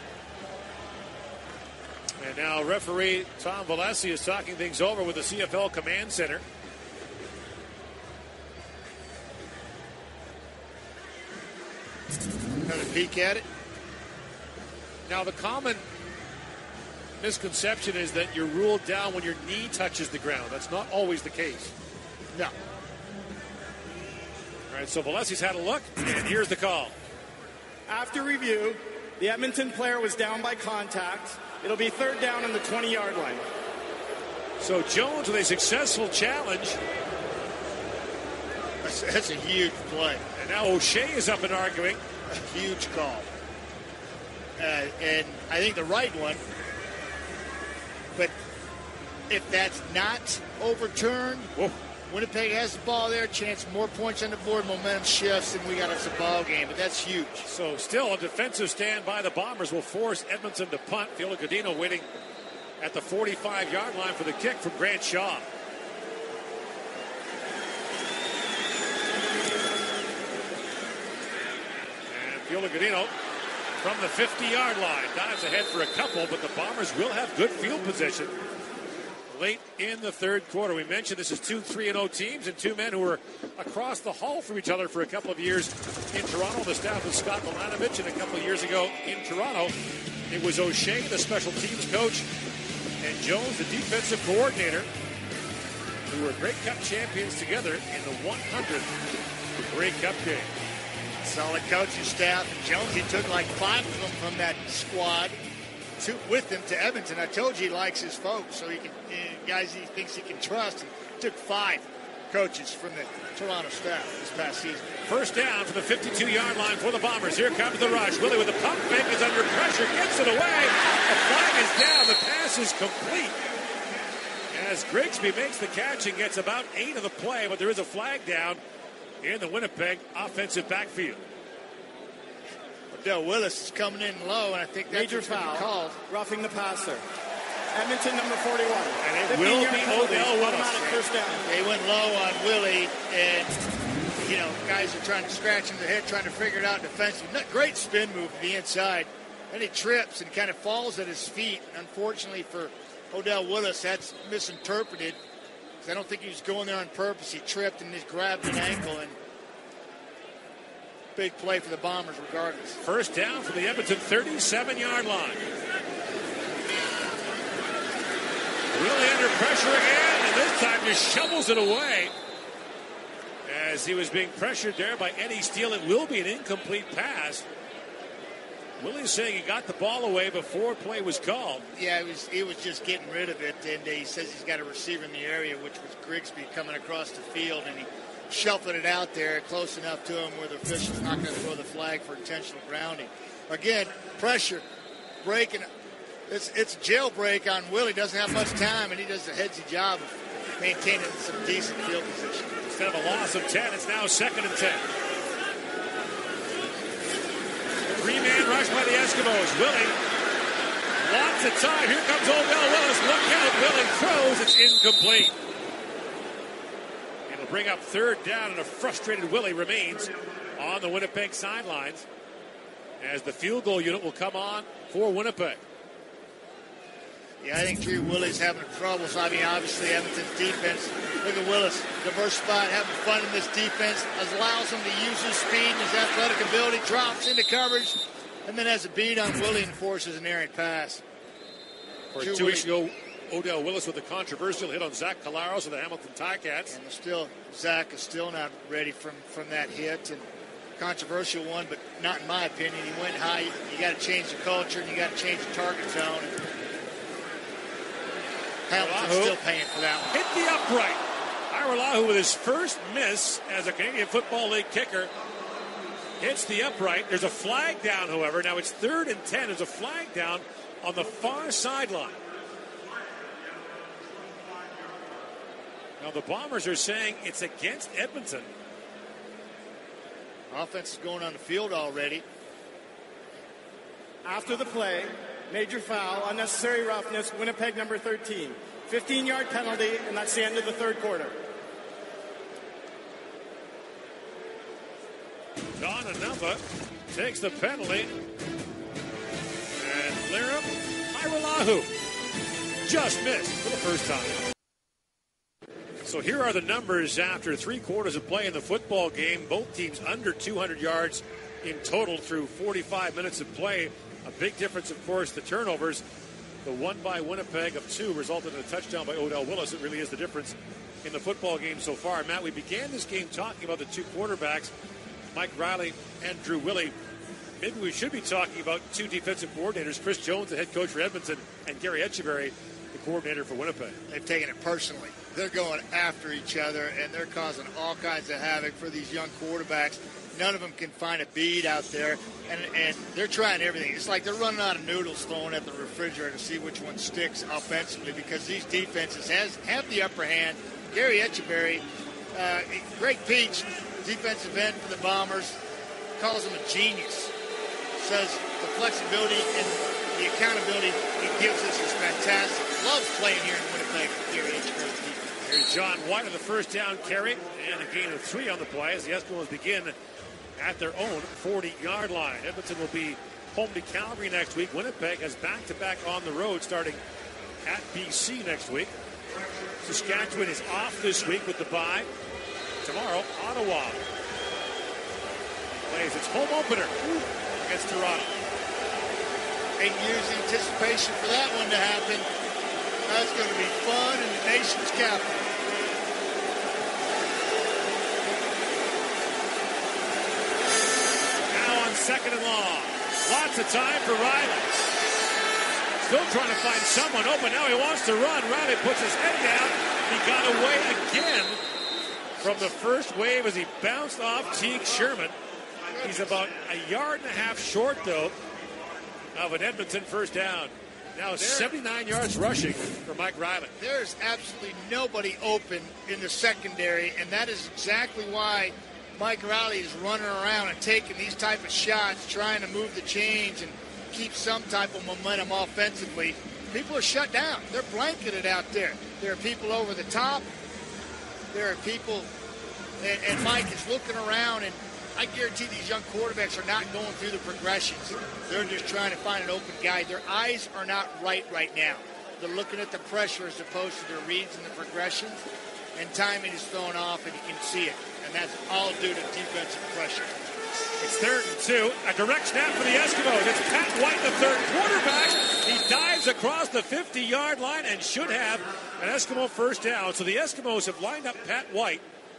And now referee Tom Valesi is talking things over with the C F L Command Center. Another peek at it. Now, the common misconception is that you're ruled down when your knee touches the ground. That's not always the case. No. All right, so Valesi's had a look, and here's the call. After review, the Edmonton player was down by contact. It'll be third down on the twenty-yard line. So Jones with a successful challenge. That's, that's a huge play. And now O'Shea is up and arguing. A huge call. Uh, and I think the right one. But if that's not overturned, Whoa. Winnipeg has the ball there, chance more points on the board, momentum shifts, and we got us a ball game. But that's huge. So still a defensive stand by the Bombers will force Edmonton to punt. Fila Godino waiting at the forty-five-yard line for the kick from Grant Shaw. And Fila Godino from the fifty-yard line dives ahead for a couple, but the Bombers will have good field position late in the third quarter. We mentioned this is two three and oh teams and two men who were across the hall from each other for a couple of years in Toronto. The staff of Scott Milanovich, and a couple of years ago in Toronto, it was O'Shea, the special teams coach, and Jones, the defensive coordinator, who were Grey Cup champions together in the one hundredth Grey Cup game. Solid coaching staff. And Jones, he took like five of them from that squad to, with him to Edmonton. I told you he likes his folks, so he can uh, guys he thinks he can trust. And took five. coaches from the Toronto staff this past season. First down from the fifty-two-yard line for the Bombers. Here comes the rush. Willie with the pump fake is under pressure, gets it away. The flag is down. The pass is complete. As Grigsby makes the catch and gets about eight of the play, but there is a flag down in the Winnipeg offensive backfield. Odell Willis is coming in low, and I think that's Major foul. Called. Roughing the passer. Edmonton number forty-one. And it will be Odell Willis. First down. They went low on Willie, and, you know, guys are trying to scratch him in the head, trying to figure it out defensively. Not great spin move to the inside. Then he trips and kind of falls at his feet. Unfortunately for Odell Willis, that's misinterpreted. I don't think he was going there on purpose. He tripped and just grabbed an ankle, and big play for the Bombers regardless. First down from the Edmonton thirty-seven-yard line. Willie under pressure again, and this time just shovels it away. As he was being pressured there by Eddie Steele, it will be an incomplete pass. Willie's saying he got the ball away before play was called. Yeah, he was, he was just getting rid of it, and he says he's got a receiver in the area, which was Grigsby coming across the field, and he shuffled it out there close enough to him where the official's not going to throw the flag for intentional grounding. Again, pressure, breaking. It's, it's a jailbreak on Willie. Doesn't have much time, and he does a headsy job of maintaining some decent field position. Instead of a loss of ten, it's now second and ten. Three-man rush by the Eskimos. Willie, lots of time. Here comes Odell Willis. Look out. Willie throws. It's incomplete. It'll bring up third down, and a frustrated Willie remains on the Winnipeg sidelines as the field goal unit will come on for Winnipeg. Yeah, I think Drew Willie's having trouble. So, I mean, obviously, Edmonton's defense. Look at Willis, diverse spot, having fun in this defense. Allows him to use his speed and his athletic ability, drops into coverage, and then has a beat on Willie and forces an errant pass. For two Willie. weeks ago, Odell Willis with a controversial hit on Zach Collaros of the Hamilton Ticats. And still, Zach is still not ready from, from that hit. And controversial one, but not in my opinion. He went high. You got to change the culture, and you got to change the target zone. Hamilton's still paying for that one. Hit the upright. Iralahu with his first miss as a Canadian Football League kicker hits the upright. There's a flag down, however. Now it's third and ten. There's a flag down on the far sideline. Now the Bombers are saying it's against Edmonton. Offense is going on the field already. After the play, major foul, unnecessary roughness, Winnipeg number thirteen. fifteen-yard penalty, and that's the end of the third quarter. Don Anova takes the penalty. And Liram Iralahu just missed for the first time. So here are the numbers after three quarters of play in the football game. Both teams under two hundred yards in total through forty-five minutes of play. A big difference, of course, the turnovers. The one by Winnipeg of two resulted in a touchdown by Odell Willis. It really is the difference in the football game so far. Matt, we began this game talking about the two quarterbacks, Mike Riley and Drew Willie. Maybe we should be talking about two defensive coordinators, Chris Jones, the head coach for Edmonton, and Gary Etcheberry, the coordinator for Winnipeg. They've taken it personally. They're going after each other, and they're causing all kinds of havoc for these young quarterbacks. None of them can find a bead out there, and, and they're trying everything. It's like they're running out of noodles thrown at the refrigerator to see which one sticks offensively because these defenses has, have the upper hand. Gary Etcheberry, uh, Greg Peach, defensive end for the Bombers, calls him a genius. Says the flexibility and the accountability he gives us is fantastic. Loves playing here in Winnipeg with Gary Etcheberry. Here's John White on the first down carry and a gain of three on the play as the Eskimos begin at their own forty-yard line. Edmonton will be home to Calgary next week. Winnipeg has back-to-back on the road starting at B C next week. Saskatchewan is off this week with the bye. Tomorrow, Ottawa plays its home opener against Toronto. Eight years anticipation for that one to happen. That's going to be fun in the nation's capital. Now on second and long. Lots of time for Riley. Still trying to find someone open. Now he wants to run. Riley puts his head down. He got away again. from the first wave as he bounced off Teague Sherman. He's about a yard and a half short, though, of an Edmonton first down. Now there, seventy-nine yards rushing for Mike Riley. There's absolutely nobody open in the secondary, and that is exactly why Mike Riley is running around and taking these type of shots, trying to move the chains and keep some type of momentum offensively. People are shut down. They're blanketed out there. There are people over the top. There are people, and, and Mike is looking around, and I guarantee these young quarterbacks are not going through the progressions. They're just trying to find an open guy. Their eyes are not right right now. They're looking at the pressure as opposed to their reads and the progressions, and timing is thrown off, and you can see it. And that's all due to defensive pressure. It's third and two. A direct snap for the Eskimos. It's Pat White, the third quarterback. He dives across the fifty-yard line and should have an Eskimo first down. So the Eskimos have lined up Pat White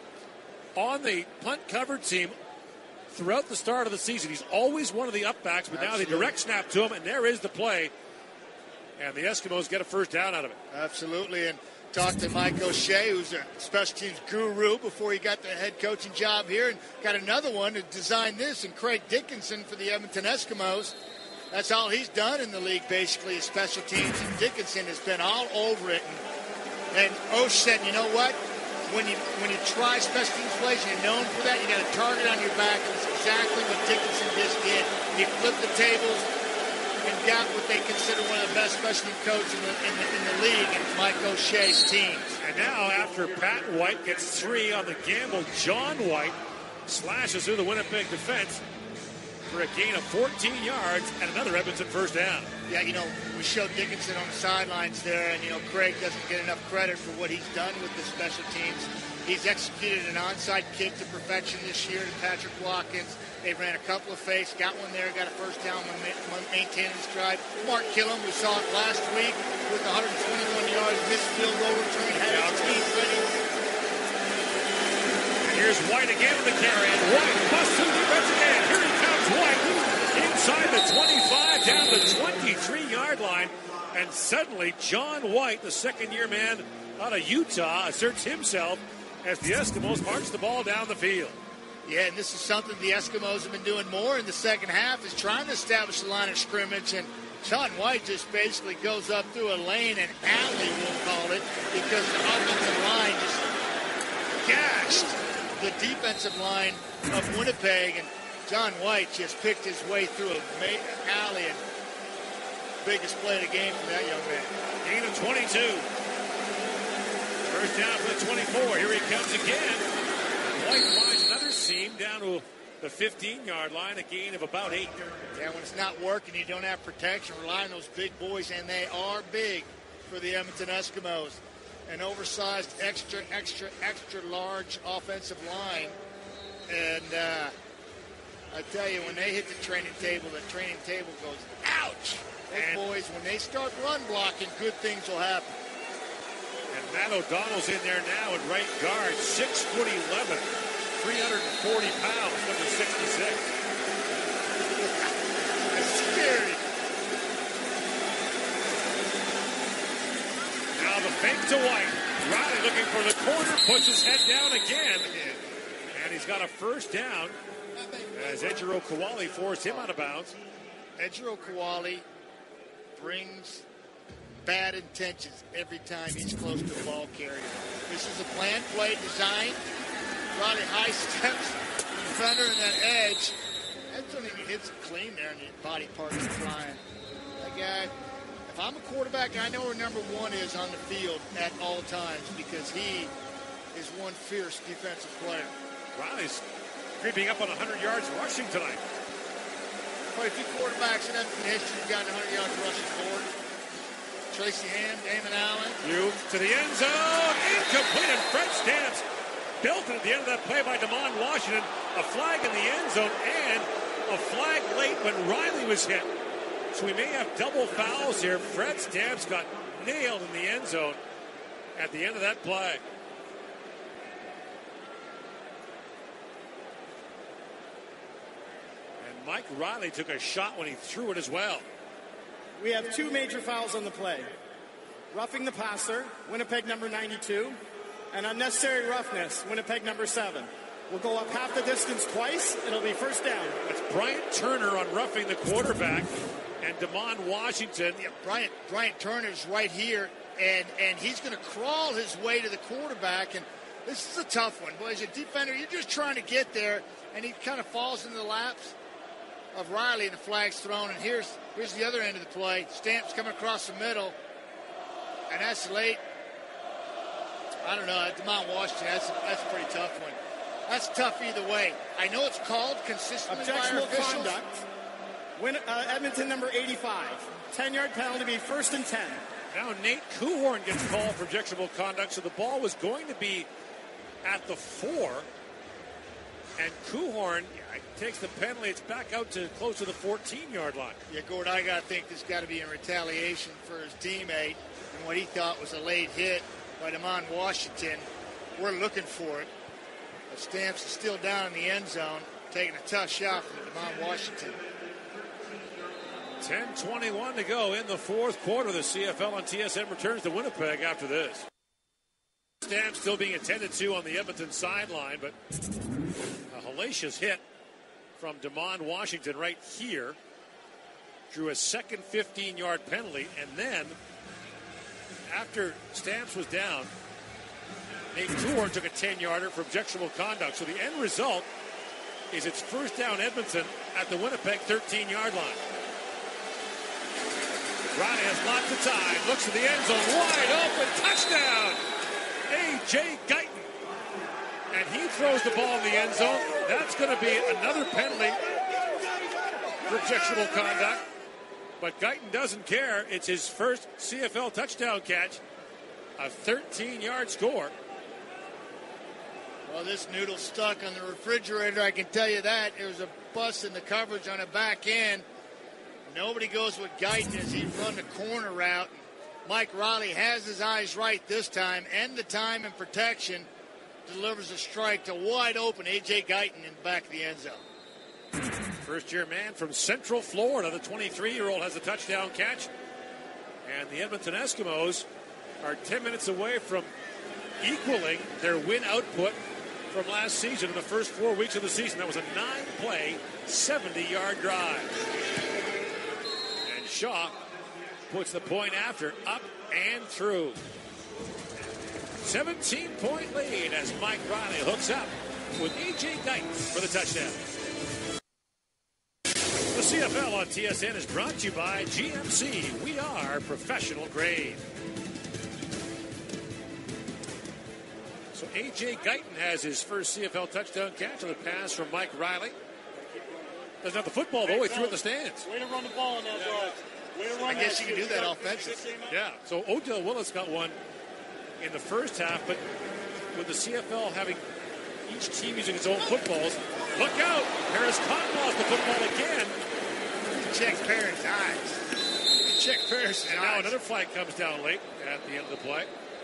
on the punt cover team throughout the start of the season. He's always one of the upbacks, but Absolutely. Now they direct snap to him, and there is the play. And the Eskimos get a first down out of it. Absolutely. And talked to Mike O'Shea, who's a special teams guru before he got the head coaching job here, and got another one to design this, and Craig Dickinson for the Edmonton Eskimos. That's all he's done in the league, basically, is special teams, and Dickinson has been all over it. And, and O'Shea said, you know what? When you when you try special teams plays, you're known for that. You got a target on your back, and it's exactly what Dickinson just did. He flipped the tables and got what they consider one of the best special team coaches in the, in the, in the league, and it's Mike O'Shea's teams. And now, after Pat White gets three on the gamble, John White slashes through the Winnipeg defense for a gain of fourteen yards and another Edmonton first down. Yeah, you know, we showed Dickinson on the sidelines there, and, you know, Craig doesn't get enough credit for what he's done with the special teams. He's executed an onside kick to perfection this year to Patrick Watkins. They ran a couple of fakes, got one there, got a first down, maintaining his drive. Mark Killam, we saw it last week with one hundred twenty-one yards, missed field goal return, had his team ready. And here's White again with the carry, and White busts through the defense again. Here he comes, White, inside the twenty-five, down the twenty-three-yard line. And suddenly, John White, the second-year man out of Utah, asserts himself as the Eskimos march the ball down the field. Yeah, and this is something the Eskimos have been doing more in the second half, is trying to establish the line of scrimmage. And John White just basically goes up through a lane, an alley, we'll call it, because the offensive line just gashed the defensive line of Winnipeg. And John White just picked his way through an alley, and biggest play of the game for that young man. Gain of twenty-two. First down for the twenty-four. Here he comes again. White finds another seam down to the fifteen-yard line, a gain of about eight. Yeah, when it's not working, you don't have protection. Rely on those big boys, and they are big for the Edmonton Eskimos. An oversized, extra, extra, extra large offensive line. And uh, I tell you, when they hit the training table, the training table goes, ouch! Those and boys, when they start run blocking, good things will happen. And Matt O'Donnell's in there now at right guard, six foot eleven, three hundred forty pounds, number sixty-six. That's scary. Now the fake to White. Riley looking for the corner, puts his head down again. And he's got a first down as Ejiro Kawali forced him out of bounds. Ejiro Kawali brings bad intentions every time he's close to the ball carrier. This is a planned play design. Riley high steps, defender and that edge. That's when he hits it clean there and the body part is flying. That guy, if I'm a quarterback, I know where number one is on the field at all times because he is one fierce defensive player. Riley's creeping up on one hundred yards rushing tonight. Quite a few quarterbacks in Edmonton history have gotten one hundred yards rushing forward. Tracy Ham, Damon Allen. You to the end zone. Incomplete, and Fred Stamps built it at the end of that play by DeMond Washington. A flag in the end zone and a flag late when Riley was hit. So we may have double fouls here. Fred Stamps got nailed in the end zone at the end of that play. And Mike Riley took a shot when he threw it as well. We have two major fouls on the play. Roughing the passer, Winnipeg number ninety-two, And unnecessary roughness, Winnipeg number seven. We'll go up half the distance twice. It'll be first down. That's Bryant Turner on roughing the quarterback. And Damon Washington. Yeah, Bryant, Bryant Turner's right here, and, and he's going to crawl his way to the quarterback. And this is a tough one. Boy, as a defender, you're just trying to get there, and he kind of falls into the laps of Riley, and the flag's thrown. And here's here's the other end of the play. Stamps coming across the middle, and that's late. I don't know. Damon Washington, that's a, that's a pretty tough one. That's tough either way. I know it's called consistently by our Objectionable officials. conduct. Win, uh, Edmonton number eighty-five. ten-yard penalty, be first and ten. Now Nate Kuhorn gets called for objectionable conduct, so the ball was going to be at the four. And Kuhorn yeah, takes the penalty. It's back out to close to the fourteen-yard line. Yeah, Gord, I got to think this got to be in retaliation for his teammate and what he thought was a late hit by Damon Washington. We're looking for it. But Stamps is still down in the end zone, taking a tough shot from Damon Washington. ten twenty-one to go in the fourth quarter. The C F L on T S N returns to Winnipeg after this. Stamps still being attended to on the Edmonton sideline, but a hellacious hit from Damon Washington right here drew a second fifteen-yard penalty, and then after Stamps was down, Nate Kuhorn took a ten-yarder for objectionable conduct. So the end result is it's first down Edmonton at the Winnipeg thirteen-yard line. Ronnie has lots of time, looks at the end zone, wide open, touchdown! A J Guyton. And he throws the ball in the end zone. That's going to be another penalty for objectionable conduct. But Guyton doesn't care. It's his first C F L touchdown catch. A thirteen-yard score. Well, this noodle's stuck on the refrigerator, I can tell you that. There was a bust in the coverage on the back end. Nobody goes with Guyton as he run the corner route. Mike Riley has his eyes right this time, and the time and protection, delivers a strike to wide open A J Guyton in the back of the end zone. First-year man from Central Florida, the twenty-three-year-old has a touchdown catch. And the Edmonton Eskimos are ten minutes away from equaling their win output from last season in the first four weeks of the season. That was a nine-play, seventy-yard drive. And Shaw puts the point after, up and through. seventeen-point lead as Mike Riley hooks up with A J Guyton for the touchdown. The C F L on T S N is brought to you by G M C. We are professional grade. So A J Guyton has his first C F L touchdown catch on the pass from Mike Riley. Doesn't have the football, though. He threw it in the stands. Way to run the ball now, guys. Way to run I guess you can do that offensively. Yeah, so Odell Willis got one in the first half, but with the C F L having each team using its own footballs, look out! Harris Conn lost the football again. Check Parrish' eyes. Check Parrish's And eyes. now another flag comes down late at the end of the play.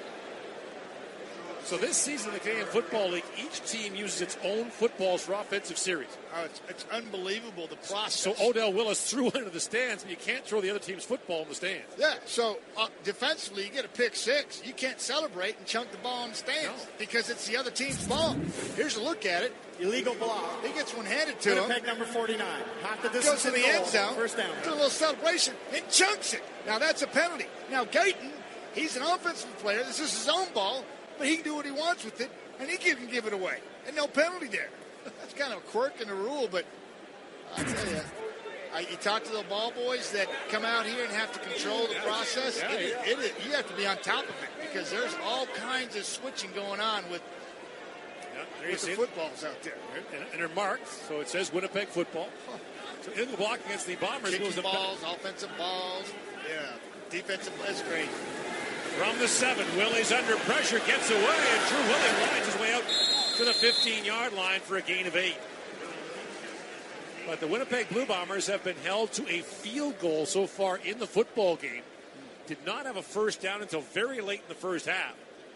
So this season in the Canadian Football League, each team uses its own footballs for offensive series. Oh, it's, it's unbelievable, the process. So Odell Willis threw into the stands, but you can't throw the other team's football in the stands. Yeah, so uh, defensively, you get a pick six. You can't celebrate and chunk the ball in the stands No. because it's the other team's ball. Here's a look at it. Illegal block. He gets one handed to him. Winnipeg number forty-nine. Half the Goes distance to in the goal. end zone. First down. Does a little celebration and chunks it. Now, that's a penalty. Now, Guyton, he's an offensive player. This is his own ball, but he can do what he wants with it, and he can give it away. And no penalty there. That's kind of a quirk in the rule, but I tell you, I, you talk to the ball boys that come out here and have to control the process. Yeah, it, yeah. It, it, you have to be on top of it because there's all kinds of switching going on with, Yeah, there you with the see it. footballs out there. And, and they're marked, so it says Winnipeg football. So in the block against the Bombers Kicking was the balls, offensive balls, yeah, defensive. That's great. From the seven, Willie's under pressure, gets away, and Drew Willie winds his way out to the fifteen-yard line for a gain of eight. But the Winnipeg Blue Bombers have been held to a field goal so far in the football game. Did not have a first down until very late in the first half.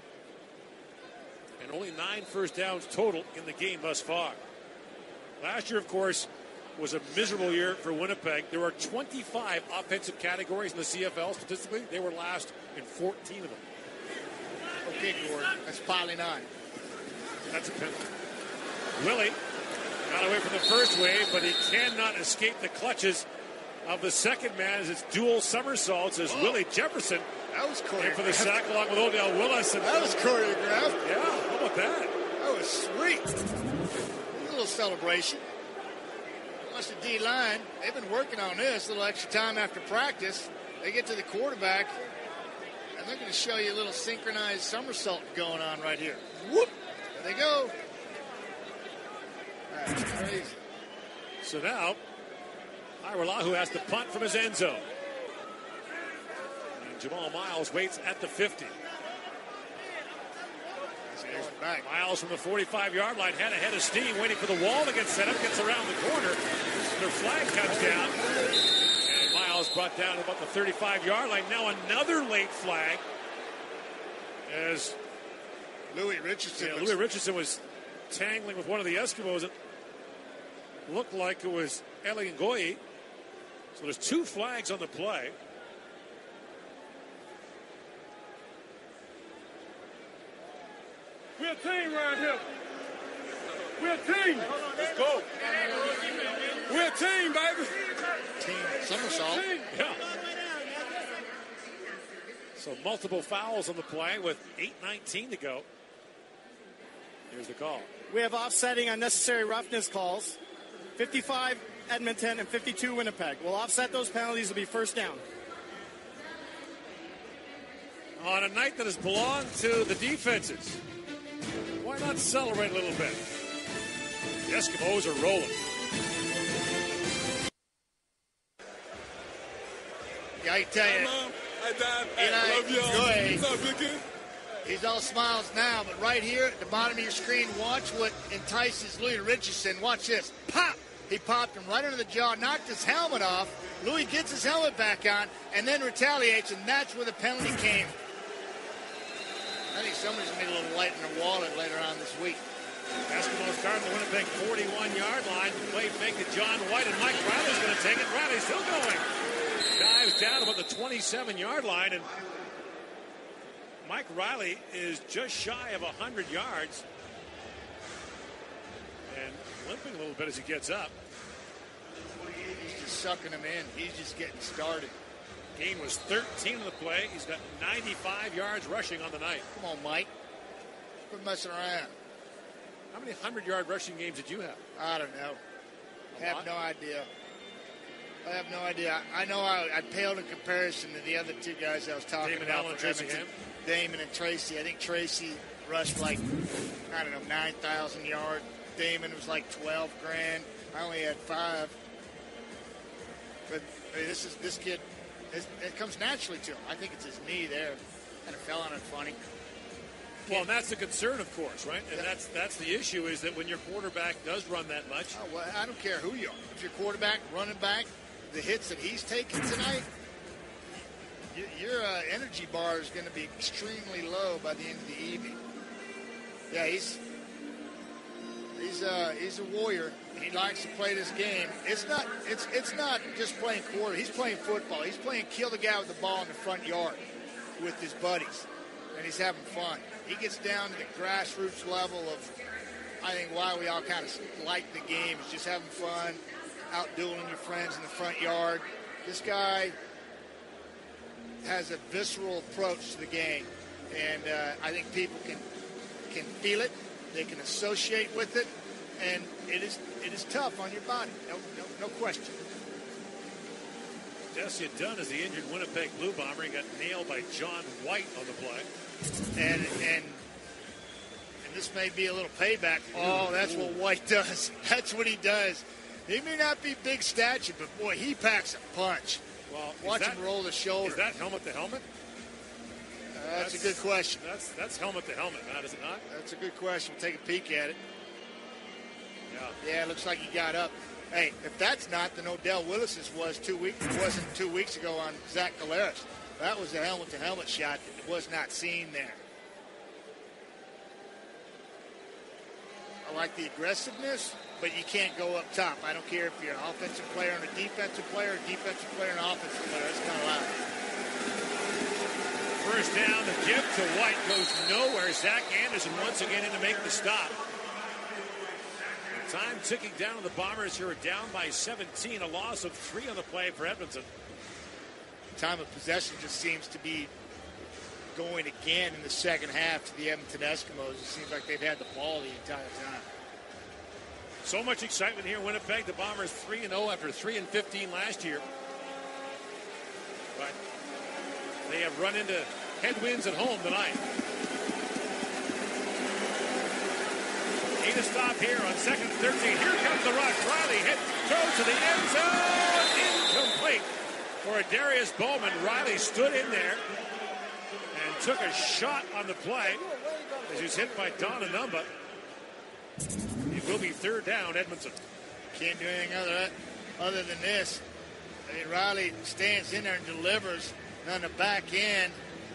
And only nine first downs total in the game thus far. Last year, of course, was a miserable year for Winnipeg. There are twenty-five offensive categories in the C F L. Statistically, they were last in fourteen of them. Okay, Gordon, that's piling on. That's a penalty. Willie got away from the first wave, but he cannot escape the clutches of the second man as it's dual somersaults as oh. Willie Jefferson that was choreographed. for the sack along with Odell Willis. And that was choreographed. Yeah, how about that? That was sweet. A little celebration. Watch the D-line. They've been working on this a little extra time after practice. They get to the quarterback, and they're going to show you a little synchronized somersault going on right here. Whoop! There they go. That's crazy. So now, Hairolahu has to punt from his end zone. And Jamal Miles waits at the fifty. Back. Miles from the forty-five-yard line had a head of steam, waiting for the wall to get set up, gets around the corner. Their flag comes down. And Miles brought down about the thirty-five-yard line. Now another late flag as Louis Richardson. Yeah, Louis Richardson was tangling with one of the Eskimos. It looked like it was Eli Ngoyi. So there's two flags on the play. We're a team right here. We're a team. Let's go. We're a team, baby. Team somersault. Yeah. So multiple fouls on the play with eight nineteen to go. Here's the call. We have offsetting unnecessary roughness calls. fifty-five Edmonton and fifty-two Winnipeg. We'll offset those penalties. It'll be first down. On a night that has belonged to the defenses, why not celebrate a little bit? The Eskimos are rolling. Yeah, I can tell you. Hi, Mom. Hi, Dad. Eli, I love you. What's up, Vicky? He's all smiles now, but right here at the bottom of your screen, watch what entices Louis Richardson. Watch this. Pop! He popped him right under the jaw, knocked his helmet off. Louis gets his helmet back on, and then retaliates, and that's where the penalty came. I think somebody's going to need a little light in their wallet later on this week. Eskimos start the Winnipeg forty-one-yard line. Play fake to John White, and Mike Riley's going to take it. Riley's still going. Dives down about the twenty-seven-yard line, and Mike Riley is just shy of one hundred yards. And limping a little bit as he gets up. He's just sucking him in. He's just getting started. Gain was thirteen on the play. He's got ninety-five yards rushing on the night. Come on, Mike. Quit messing around. How many hundred-yard rushing games did you have? I don't know. A I have lot? no idea. I have no idea. I know I, I paled in comparison to the other two guys I was talking Damon about. Allen and Tracy Ham? Damon and Tracy. I think Tracy rushed like, I don't know, nine thousand yards. Damon was like twelve grand. I only had five. But I mean, this is this kid, it, it comes naturally to him. I think it's his knee there. Kind of fell on it funny. Well, and that's the concern, of course, right? And yeah. that's that's the issue is that when your quarterback does run that much. Oh, well, I don't care who you are. If your quarterback, running back, the hits that he's taking tonight, you, your uh, energy bar is going to be extremely low by the end of the evening. Yeah, he's he's uh, he's a warrior. He likes to play this game. It's not it's it's not just playing quarter. He's playing football. He's playing kill the guy with the ball in the front yard with his buddies, and he's having fun. He gets down to the grassroots level of, I think, why we all kind of like the game is just having fun, out dueling your friends in the front yard. This guy has a visceral approach to the game, and uh, I think people can can feel it. They can associate with it, and it is it is tough on your body. No no, no question. Jesse Dunn is the injured Winnipeg Blue Bomber. He got nailed by John White on the play. And and and this may be a little payback. Oh, that's what White does. That's what he does. He may not be big stature, but boy, he packs a punch. Well, watch that, him roll the shoulder. Is that helmet to helmet? Uh, that's, that's a good question. That's that's helmet to helmet, Matt, is it not? That's a good question. We'll take a peek at it. Yeah. Yeah, it looks like he got up. Hey, if that's not, then Odell Willis's was two weeks. It wasn't two weeks ago on Zach Collaros. That was a helmet-to-helmet shot that was not seen there. I like the aggressiveness, but you can't go up top. I don't care if you're an offensive player and a defensive player, or a defensive player and an offensive player. That's kind of loud. First down, the give to White goes nowhere. Zach Anderson once again in to make the stop. Time ticking down. The Bombers here are down by seventeen. A loss of three on the play for Edmonton. Time of possession just seems to be going again in the second half to the Edmonton Eskimos. It seems like they've had the ball the entire time. So much excitement here in Winnipeg. The Bombers three and oh after three and fifteen last year. But they have run into headwinds at home tonight. Need a stop here on second and thirteen. Here comes the rush. Riley hit, throws to the end zone. Incomplete for a Darius Bowman. Riley stood in there and took a shot on the play as he was hit by Don Anumba. It will be third down, Edmonton. Can't do anything other, other than this. I mean, Riley stands in there and delivers on the back end.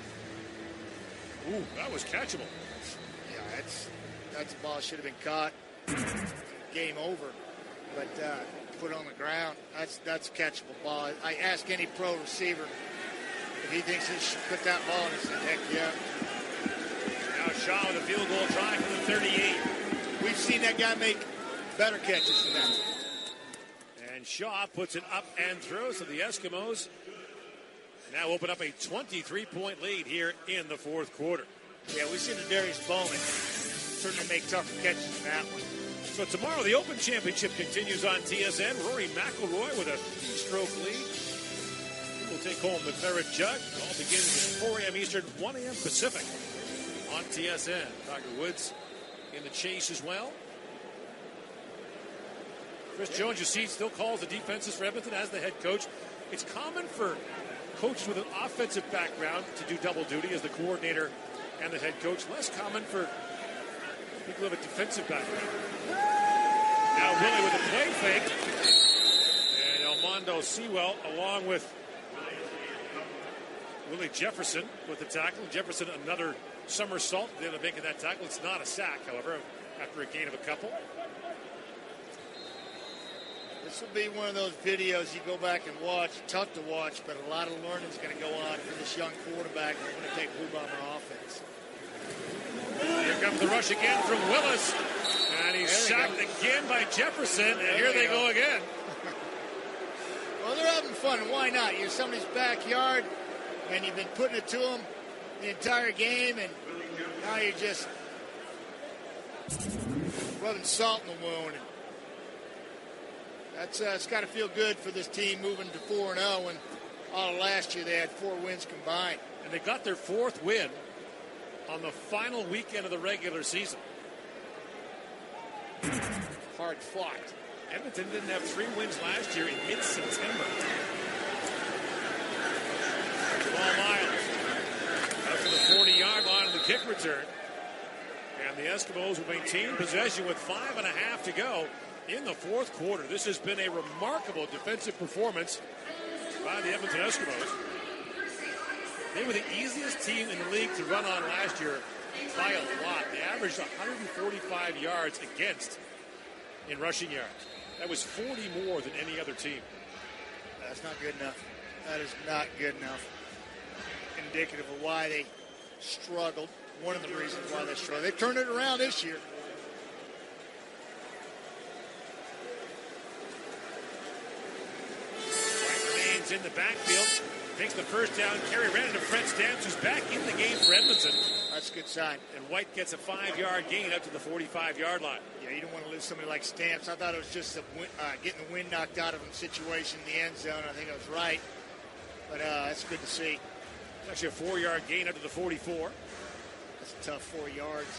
Ooh, that was catchable. Yeah, that's that's a ball that should have been caught. Game over. But uh, put on the ground. That's that's a catchable ball. I ask any pro receiver if he thinks he should put that ball in. He said, heck yeah. Now Shaw with a field goal try from the thirty-eight. We've seen that guy make better catches than that. And Shaw puts it up and through, so the Eskimos now open up a twenty-three point lead here in the fourth quarter. Yeah, we've seen the Darius Bowman certainly make tougher catches than that one. So tomorrow the Open Championship continues on T S N. Rory McIlroy with a three-stroke lead. He will take home the Claret Jug. It all begins at four a.m. Eastern, one a.m. Pacific on T S N. Tiger Woods in the chase as well. Chris Jones, you see, still calls the defenses for Edmonton as the head coach. It's common for coaches with an offensive background to do double duty as the coordinator and the head coach. Less common for people who have a defensive background. Now Willie with a play fake. And Elmondo Sewell along with Willie Jefferson with the tackle. Jefferson another somersault at the end of making that tackle. It's not a sack, however, after a gain of a couple. This will be one of those videos you go back and watch. Tough to watch, but a lot of learning is going to go on for this young quarterback and Winnipeg Blue Bomber offense. Here comes the rush again from Willis. And he's sacked again by Jefferson. And there here they go. go again. Well, they're having fun. Why not? You're somebody's backyard, and you've been putting it to them the entire game, and now you're just rubbing salt in the wound. And that's uh, it's got to feel good for this team moving to four and oh, and all of last year they had four wins combined. And they got their fourth win on the final weekend of the regular season. Hard fought. Edmonton didn't have three wins last year in mid-September. Ball Miles up to the forty-yard line of the kick return. And the Eskimos will maintain possession with five and a half to go in the fourth quarter. This has been a remarkable defensive performance by the Edmonton Eskimos. They were the easiest team in the league to run on last year by a lot. They averaged one hundred forty-five yards against in rushing yards. That was forty more than any other team. That's not good enough. That is not good enough. Indicative of why they struggled. One of the reasons why they struggled. They've turned it around this year. White remains in the backfield. Takes the first down carry. Ran into Fred Stamps, who's back in the game for Edmonton. That's a good sign. And White gets a five-yard gain up to the forty-five-yard line. Yeah, you don't want to lose somebody like Stamps. I thought it was just a win, uh, getting the wind knocked out of him situation in the end zone. I think I was right. But uh, that's good to see. It's actually a four-yard gain up to the forty-four. That's a tough four yards.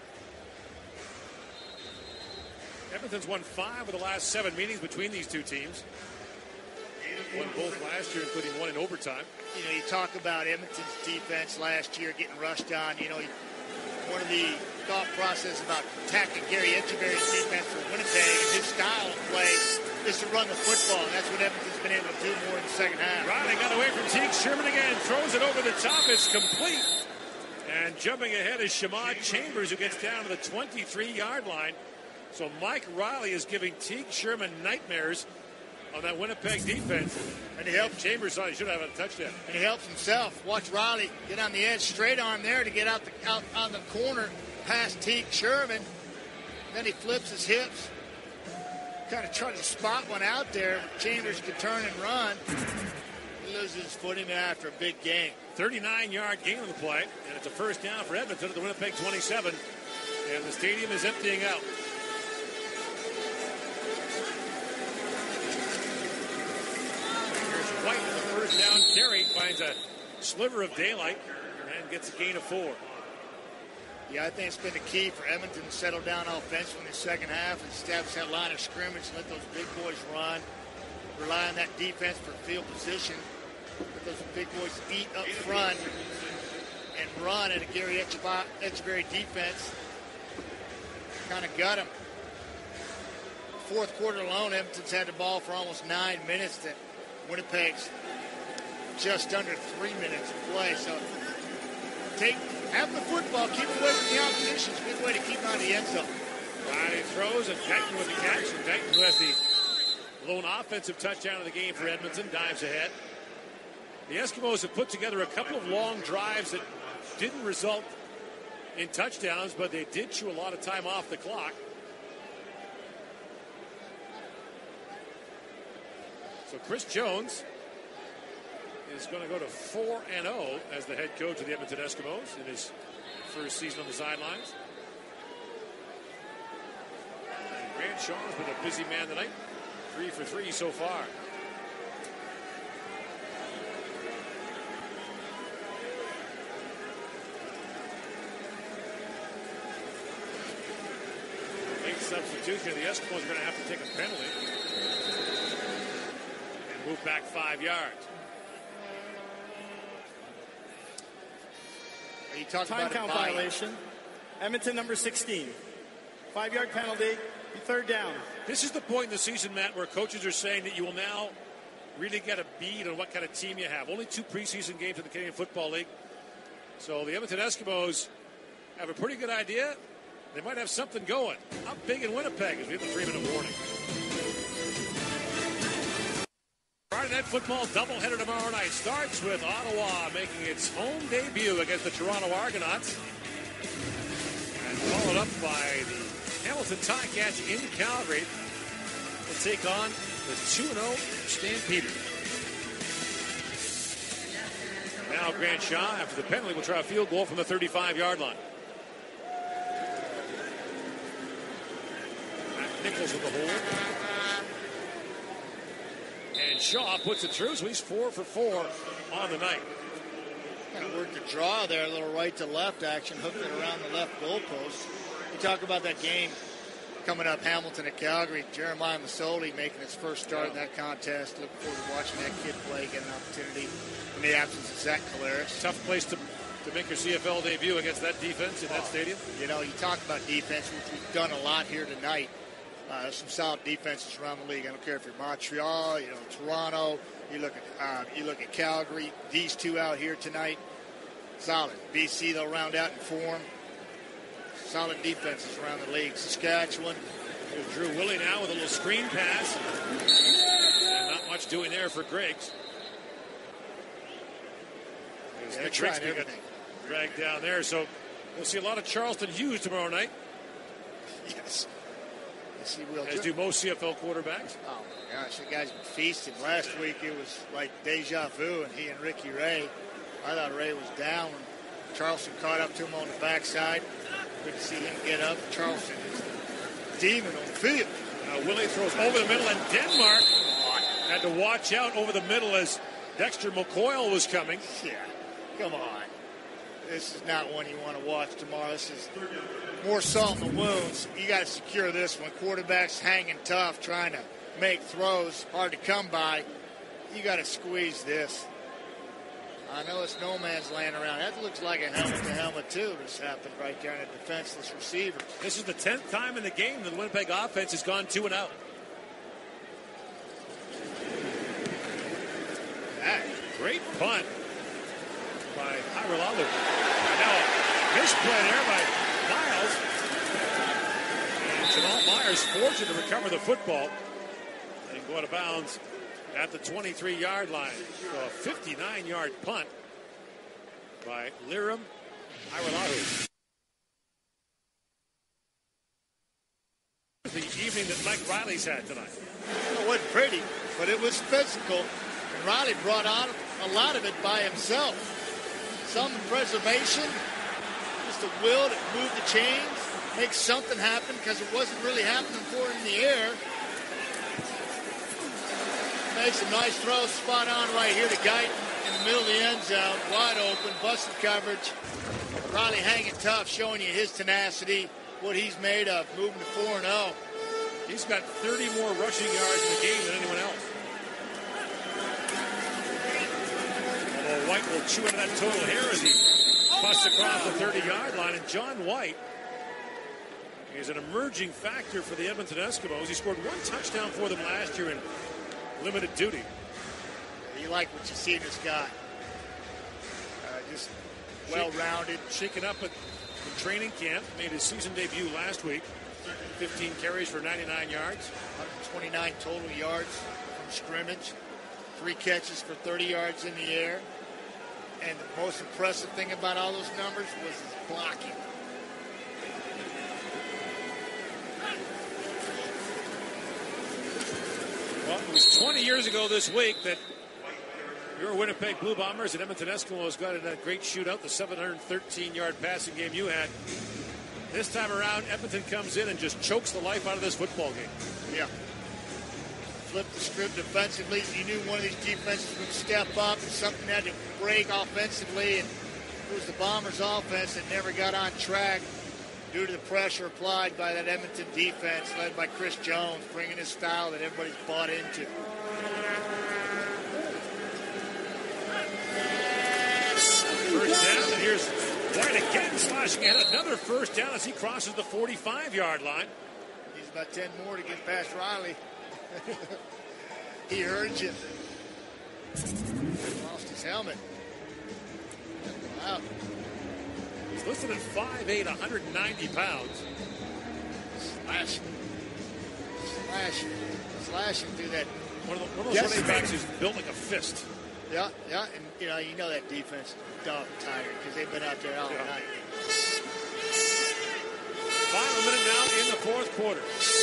Edmonton's won five of the last seven meetings between these two teams. Won both last year, including one in overtime. You know, you talk about Edmonton's defense last year getting rushed on. You know, one of the thought process about attacking Gary Etcheberry's defense for Winnipeg and his style of play is to run the football. And that's what Edmonton's been able to do more in the second half. Riley got away from Teague Sherman again. Throws it over the top. It's complete. And jumping ahead is Shamad Chambers, who gets down to the twenty-three-yard line. So Mike Riley is giving Teague Sherman nightmares on that Winnipeg defense. And he helped Chambers thought he should have had a touchdown. And he helps himself. Watch Riley get on the edge, straight on there to get out the out on the corner past Teague Sherman. Then he flips his hips. Kind of tried to spot one out there. Chambers could turn and run. He loses his footing after a big game. thirty-nine-yard gain on the play, and it's a first down for Edmonton at the Winnipeg twenty-seven. And the stadium is emptying out. Here's White in the first down carry, finds a sliver of daylight, and gets a gain of four. Yeah, I think it's been the key for Edmonton to settle down offensively in the second half and establish that line of scrimmage, let those big boys run, rely on that defense for field position, let those big boys eat up front and run at a Gary Echeverry defense. Kind of gut him. Fourth quarter alone, Edmonton's had the ball for almost nine minutes. That Winnipeg's just under three minutes of play. So take have the football, keep away from the opposition. It's a good way to keep out of the end zone. Riley throws and Denton with the catch. And Denton, who has the lone offensive touchdown of the game for Edmonton, dives ahead. The Eskimos have put together a couple of long drives that didn't result in touchdowns, but they did chew a lot of time off the clock. So Chris Jones is going to go to four and oh as the head coach of the Edmonton Eskimos in his first season on the sidelines. And Grant Shaw has been a busy man tonight. Three for three so far. Late substitution. The Eskimos are going to have to take a penalty and move back five yards. Are you talking Time about count a bye? violation. Edmonton number sixteen. Five-yard penalty. Third down. This is the point in the season, Matt, where coaches are saying that you will now really get a bead on what kind of team you have. Only two preseason games in the Canadian Football League. So the Edmonton Eskimos have a pretty good idea. They might have something going. Up big in Winnipeg as we have the three-minute warning. Friday Night Football doubleheader tomorrow night starts with Ottawa making its home debut against the Toronto Argonauts. And followed up by the Hamilton Ticats in Calgary will take on the two and oh Stampeders. Now Grant Shaw, after the penalty, will try a field goal from the thirty-five-yard line. Matt Nichols with the hold. And Shaw puts it through, so he's four for four on the night. Kind of worked the draw there, a little right to left action, hooked it around the left goalpost. You talk about that game coming up, Hamilton at Calgary. Jeremiah Masoli making his first start in that contest. Looking forward to watching that kid play, get an opportunity in the absence of Zach Collaris. Tough place to, to make your C F L debut against that defense in that oh, stadium. You know, you talk about defense, which we've done a lot here tonight. Uh, some solid defenses around the league. I don't care if you're Montreal, you know, Toronto. You look at uh, you look at Calgary. These two out here tonight, solid. B C, they'll round out in form. Solid defenses around the league. Saskatchewan. There's Drew Willie now with a little screen pass. And not much doing there for Griggs. Yeah, Nick trying Grigsby got everything. dragged down there. So we'll see a lot of Charleston Hughes tomorrow night. Yes. Yes, he will. As do most C F L quarterbacks. Oh, my gosh. The guy's been feasting. Last week it was like deja vu, and he and Ricky Ray. I thought Ray was down when Charleston caught up to him on the backside. Good to see him get up. Charleston is a demon on the field. Now Willie throws over the middle, and Denmark had to watch out over the middle as Dexter McCoyle was coming. Yeah, come on. This is not one you want to watch tomorrow. This is more salt in the wounds. You got to secure this one. Quarterback's hanging tough, trying to make throws, hard to come by. You got to squeeze this. I know it's no man's land around. That looks like a helmet-to-helmet, too. This happened right there in a defenseless receiver. This is the tenth time in the game that the Winnipeg offense has gone two and out. That great punt by Hiralalu. Now, misplay there by Miles. And Jamal Myers forced to recover the football. and go out of bounds at the twenty-three-yard line. So a fifty-nine-yard punt by Liram Haiwalahu. The evening that Mike Riley's had tonight. It wasn't pretty, but it was physical. And Riley brought on a lot of it by himself. Some preservation, just a will to move the chains, make something happen because it wasn't really happening for him in the air. Makes a nice throw, spot on right here. The guy in the middle of the end zone, wide open, busted coverage. Riley hanging tough, showing you his tenacity, what he's made of, moving to four and oh. He's got thirty more rushing yards in the game than anyone else. Although White will chew into that total here as he busts across the thirty-yard line. And John White is an emerging factor for the Edmonton Eskimos. He scored one touchdown for them last year in limited duty. You like what you see in this guy. Uh, just well-rounded. Shaken up at in training camp. Made his season debut last week. fifteen carries for ninety-nine yards. one hundred twenty-nine total yards from scrimmage. Three catches for thirty yards in the air. And the most impressive thing about all those numbers was his blocking. Well, it was twenty years ago this week that your Winnipeg Blue Bombers and Edmonton Eskimos got in that great shootout, the seven hundred thirteen-yard passing game you had. This time around, Edmonton comes in and just chokes the life out of this football game. Yeah. Flipped the script defensively. You knew one of these defenses would step up and something had to break offensively. And it was the Bombers' offense that never got on track due to the pressure applied by that Edmonton defense led by Chris Jones, bringing his style that everybody's bought into. First down, and here's White again slashing ahead. Another first down as he crosses the forty-five-yard line. He's about ten more to get past Riley. He heard you. Lost his helmet. Wow. He's listed at five eight, one hundred ninety pounds. Slashing. Slashing. Slashing through that. One of, the, one of those Yes. running backs who's built like a fist. Yeah, yeah, and you know, you know that defense is dog tired because they've been out there all Yeah. night. Final minute now in the fourth quarter.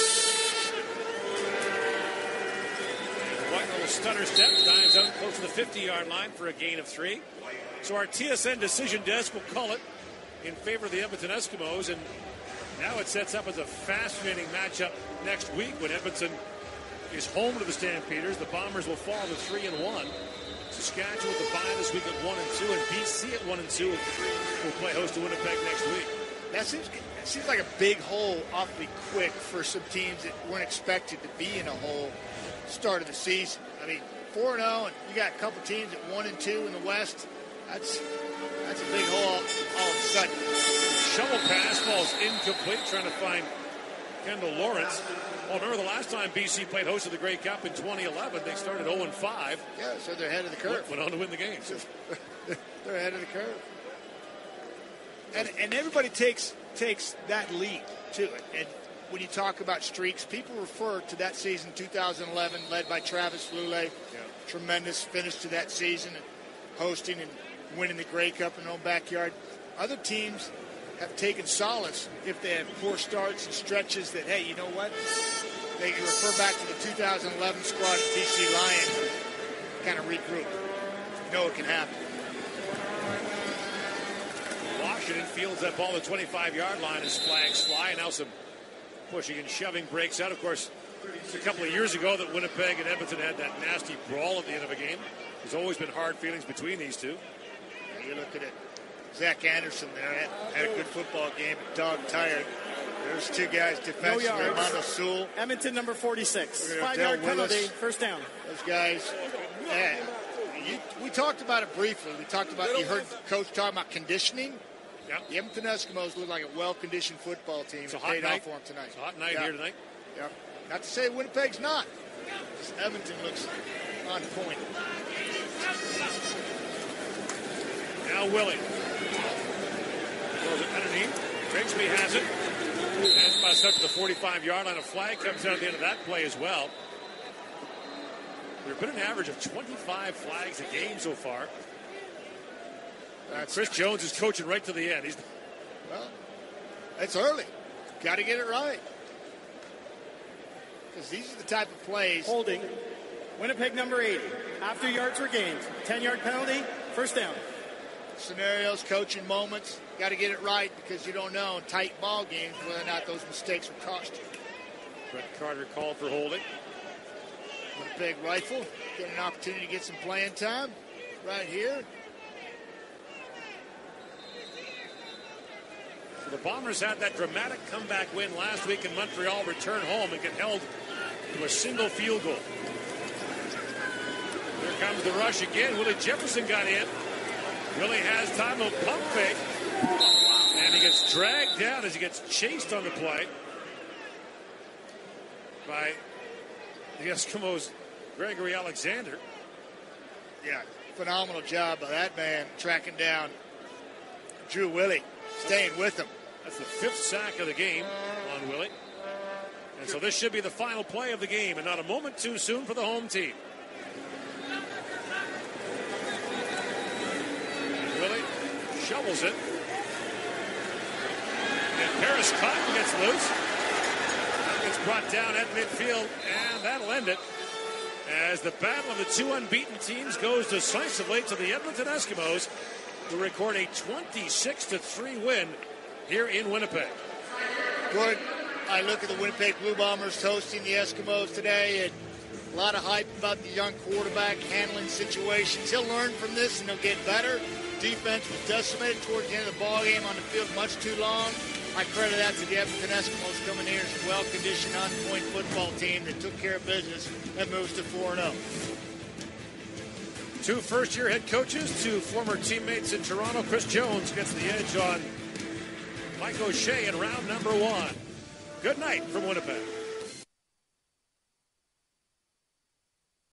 White little stutter step, dives out close to the fifty-yard line for a gain of three. So our T S N decision desk will call it in favor of the Edmonton Eskimos, and now it sets up as a fascinating matchup next week when Edmonton is home to the Stampeders. The Bombers will fall to three and one. Saskatchewan with the bye this week at one and two, and B C at one and two will play host to Winnipeg next week. That seems that seems like a big hole awfully quick for some teams that weren't expected to be in a hole start of the season. I mean, four and oh, and you got a couple teams at one and two in the West. That's that's a big hole all of a sudden. Shovel pass falls incomplete, trying to find Kendall Lawrence. Well, remember the last time B C played host of the Grey Cup in twenty eleven, they started oh and five. Yeah, so they're ahead of the curve. Went on to win the game. They're ahead of the curve. And and everybody takes takes that lead to it. And when you talk about streaks, people refer to that season, two thousand eleven, led by Travis Lulay. Yeah. Tremendous finish to that season, and hosting and winning the Grey Cup in their own backyard. Other teams have taken solace if they have poor starts and stretches that, hey, you know what? They can refer back to the two thousand eleven squad at B C Lions, kind of regroup. You know it can happen. Washington fields that ball at the twenty-five-yard line as flags fly. Now some pushing and shoving breaks out. Of course, it's a couple of years ago that Winnipeg and Edmonton had that nasty brawl at the end of a game. There's always been hard feelings between these two. You look at it. Zach Anderson there had, had a good football game, but dog tired. There's two guys defensively. No yards. Armando Sewell. Edmonton number forty-six. We're gonna have Five-yard Del Willis. penalty, first down. Those guys. Yeah. You, we talked about it briefly. We talked about, you heard Coach talking about conditioning. Yeah. The Edmonton Eskimos look like a well-conditioned football team. It's a It hot paid night. off for them tonight. It's a hot night Yeah. here tonight. Yeah. Not to say Winnipeg's not. Just Edmonton looks on point. Now Willie. Throws it underneath. Grigsby has it. And busts up to the forty-five-yard line. A flag comes out at the end of that play as well. We've been an average of twenty-five flags a game so far. Uh, Chris Jones is coaching right to the end. He's well, it's early. Got to get it right. Because these are the type of plays. Holding. Winnipeg number eighty. After yards were gained. ten-yard penalty. First down. Scenarios, coaching moments. Got to get it right because you don't know in tight ball games whether or not those mistakes will cost you. Brett Carter called for holding. Winnipeg rifle. Getting an opportunity to get some playing time right here. The Bombers had that dramatic comeback win last week in Montreal, return home and get held to a single field goal. Here comes the rush again. Willie Jefferson got in. Willie has time of pump fake. And he gets dragged down as he gets chased on the play by the Eskimos' Gregory Alexander. Yeah, phenomenal job by that man tracking down Drew Willie, staying with him. That's the fifth sack of the game on Willie. And so this should be the final play of the game and not a moment too soon for the home team. Willie shovels it. And Paris Cotton gets loose. Gets brought down at midfield, and that'll end it. As the battle of the two unbeaten teams goes decisively to the Edmonton Eskimos, to record a twenty-six to three win here in Winnipeg. Good. I look at the Winnipeg Blue Bombers hosting the Eskimos today, and a lot of hype about the young quarterback handling situations. He'll learn from this and he'll get better. Defense was decimated towards the end of the ball game on the field much too long. I credit that to the Edmonton Eskimos coming here as a well-conditioned, on-point football team that took care of business and moves to four and oh. Two first-year head coaches, two former teammates in Toronto. Chris Jones gets the edge on Mike O'Shea in round number one. Good night from Winnipeg.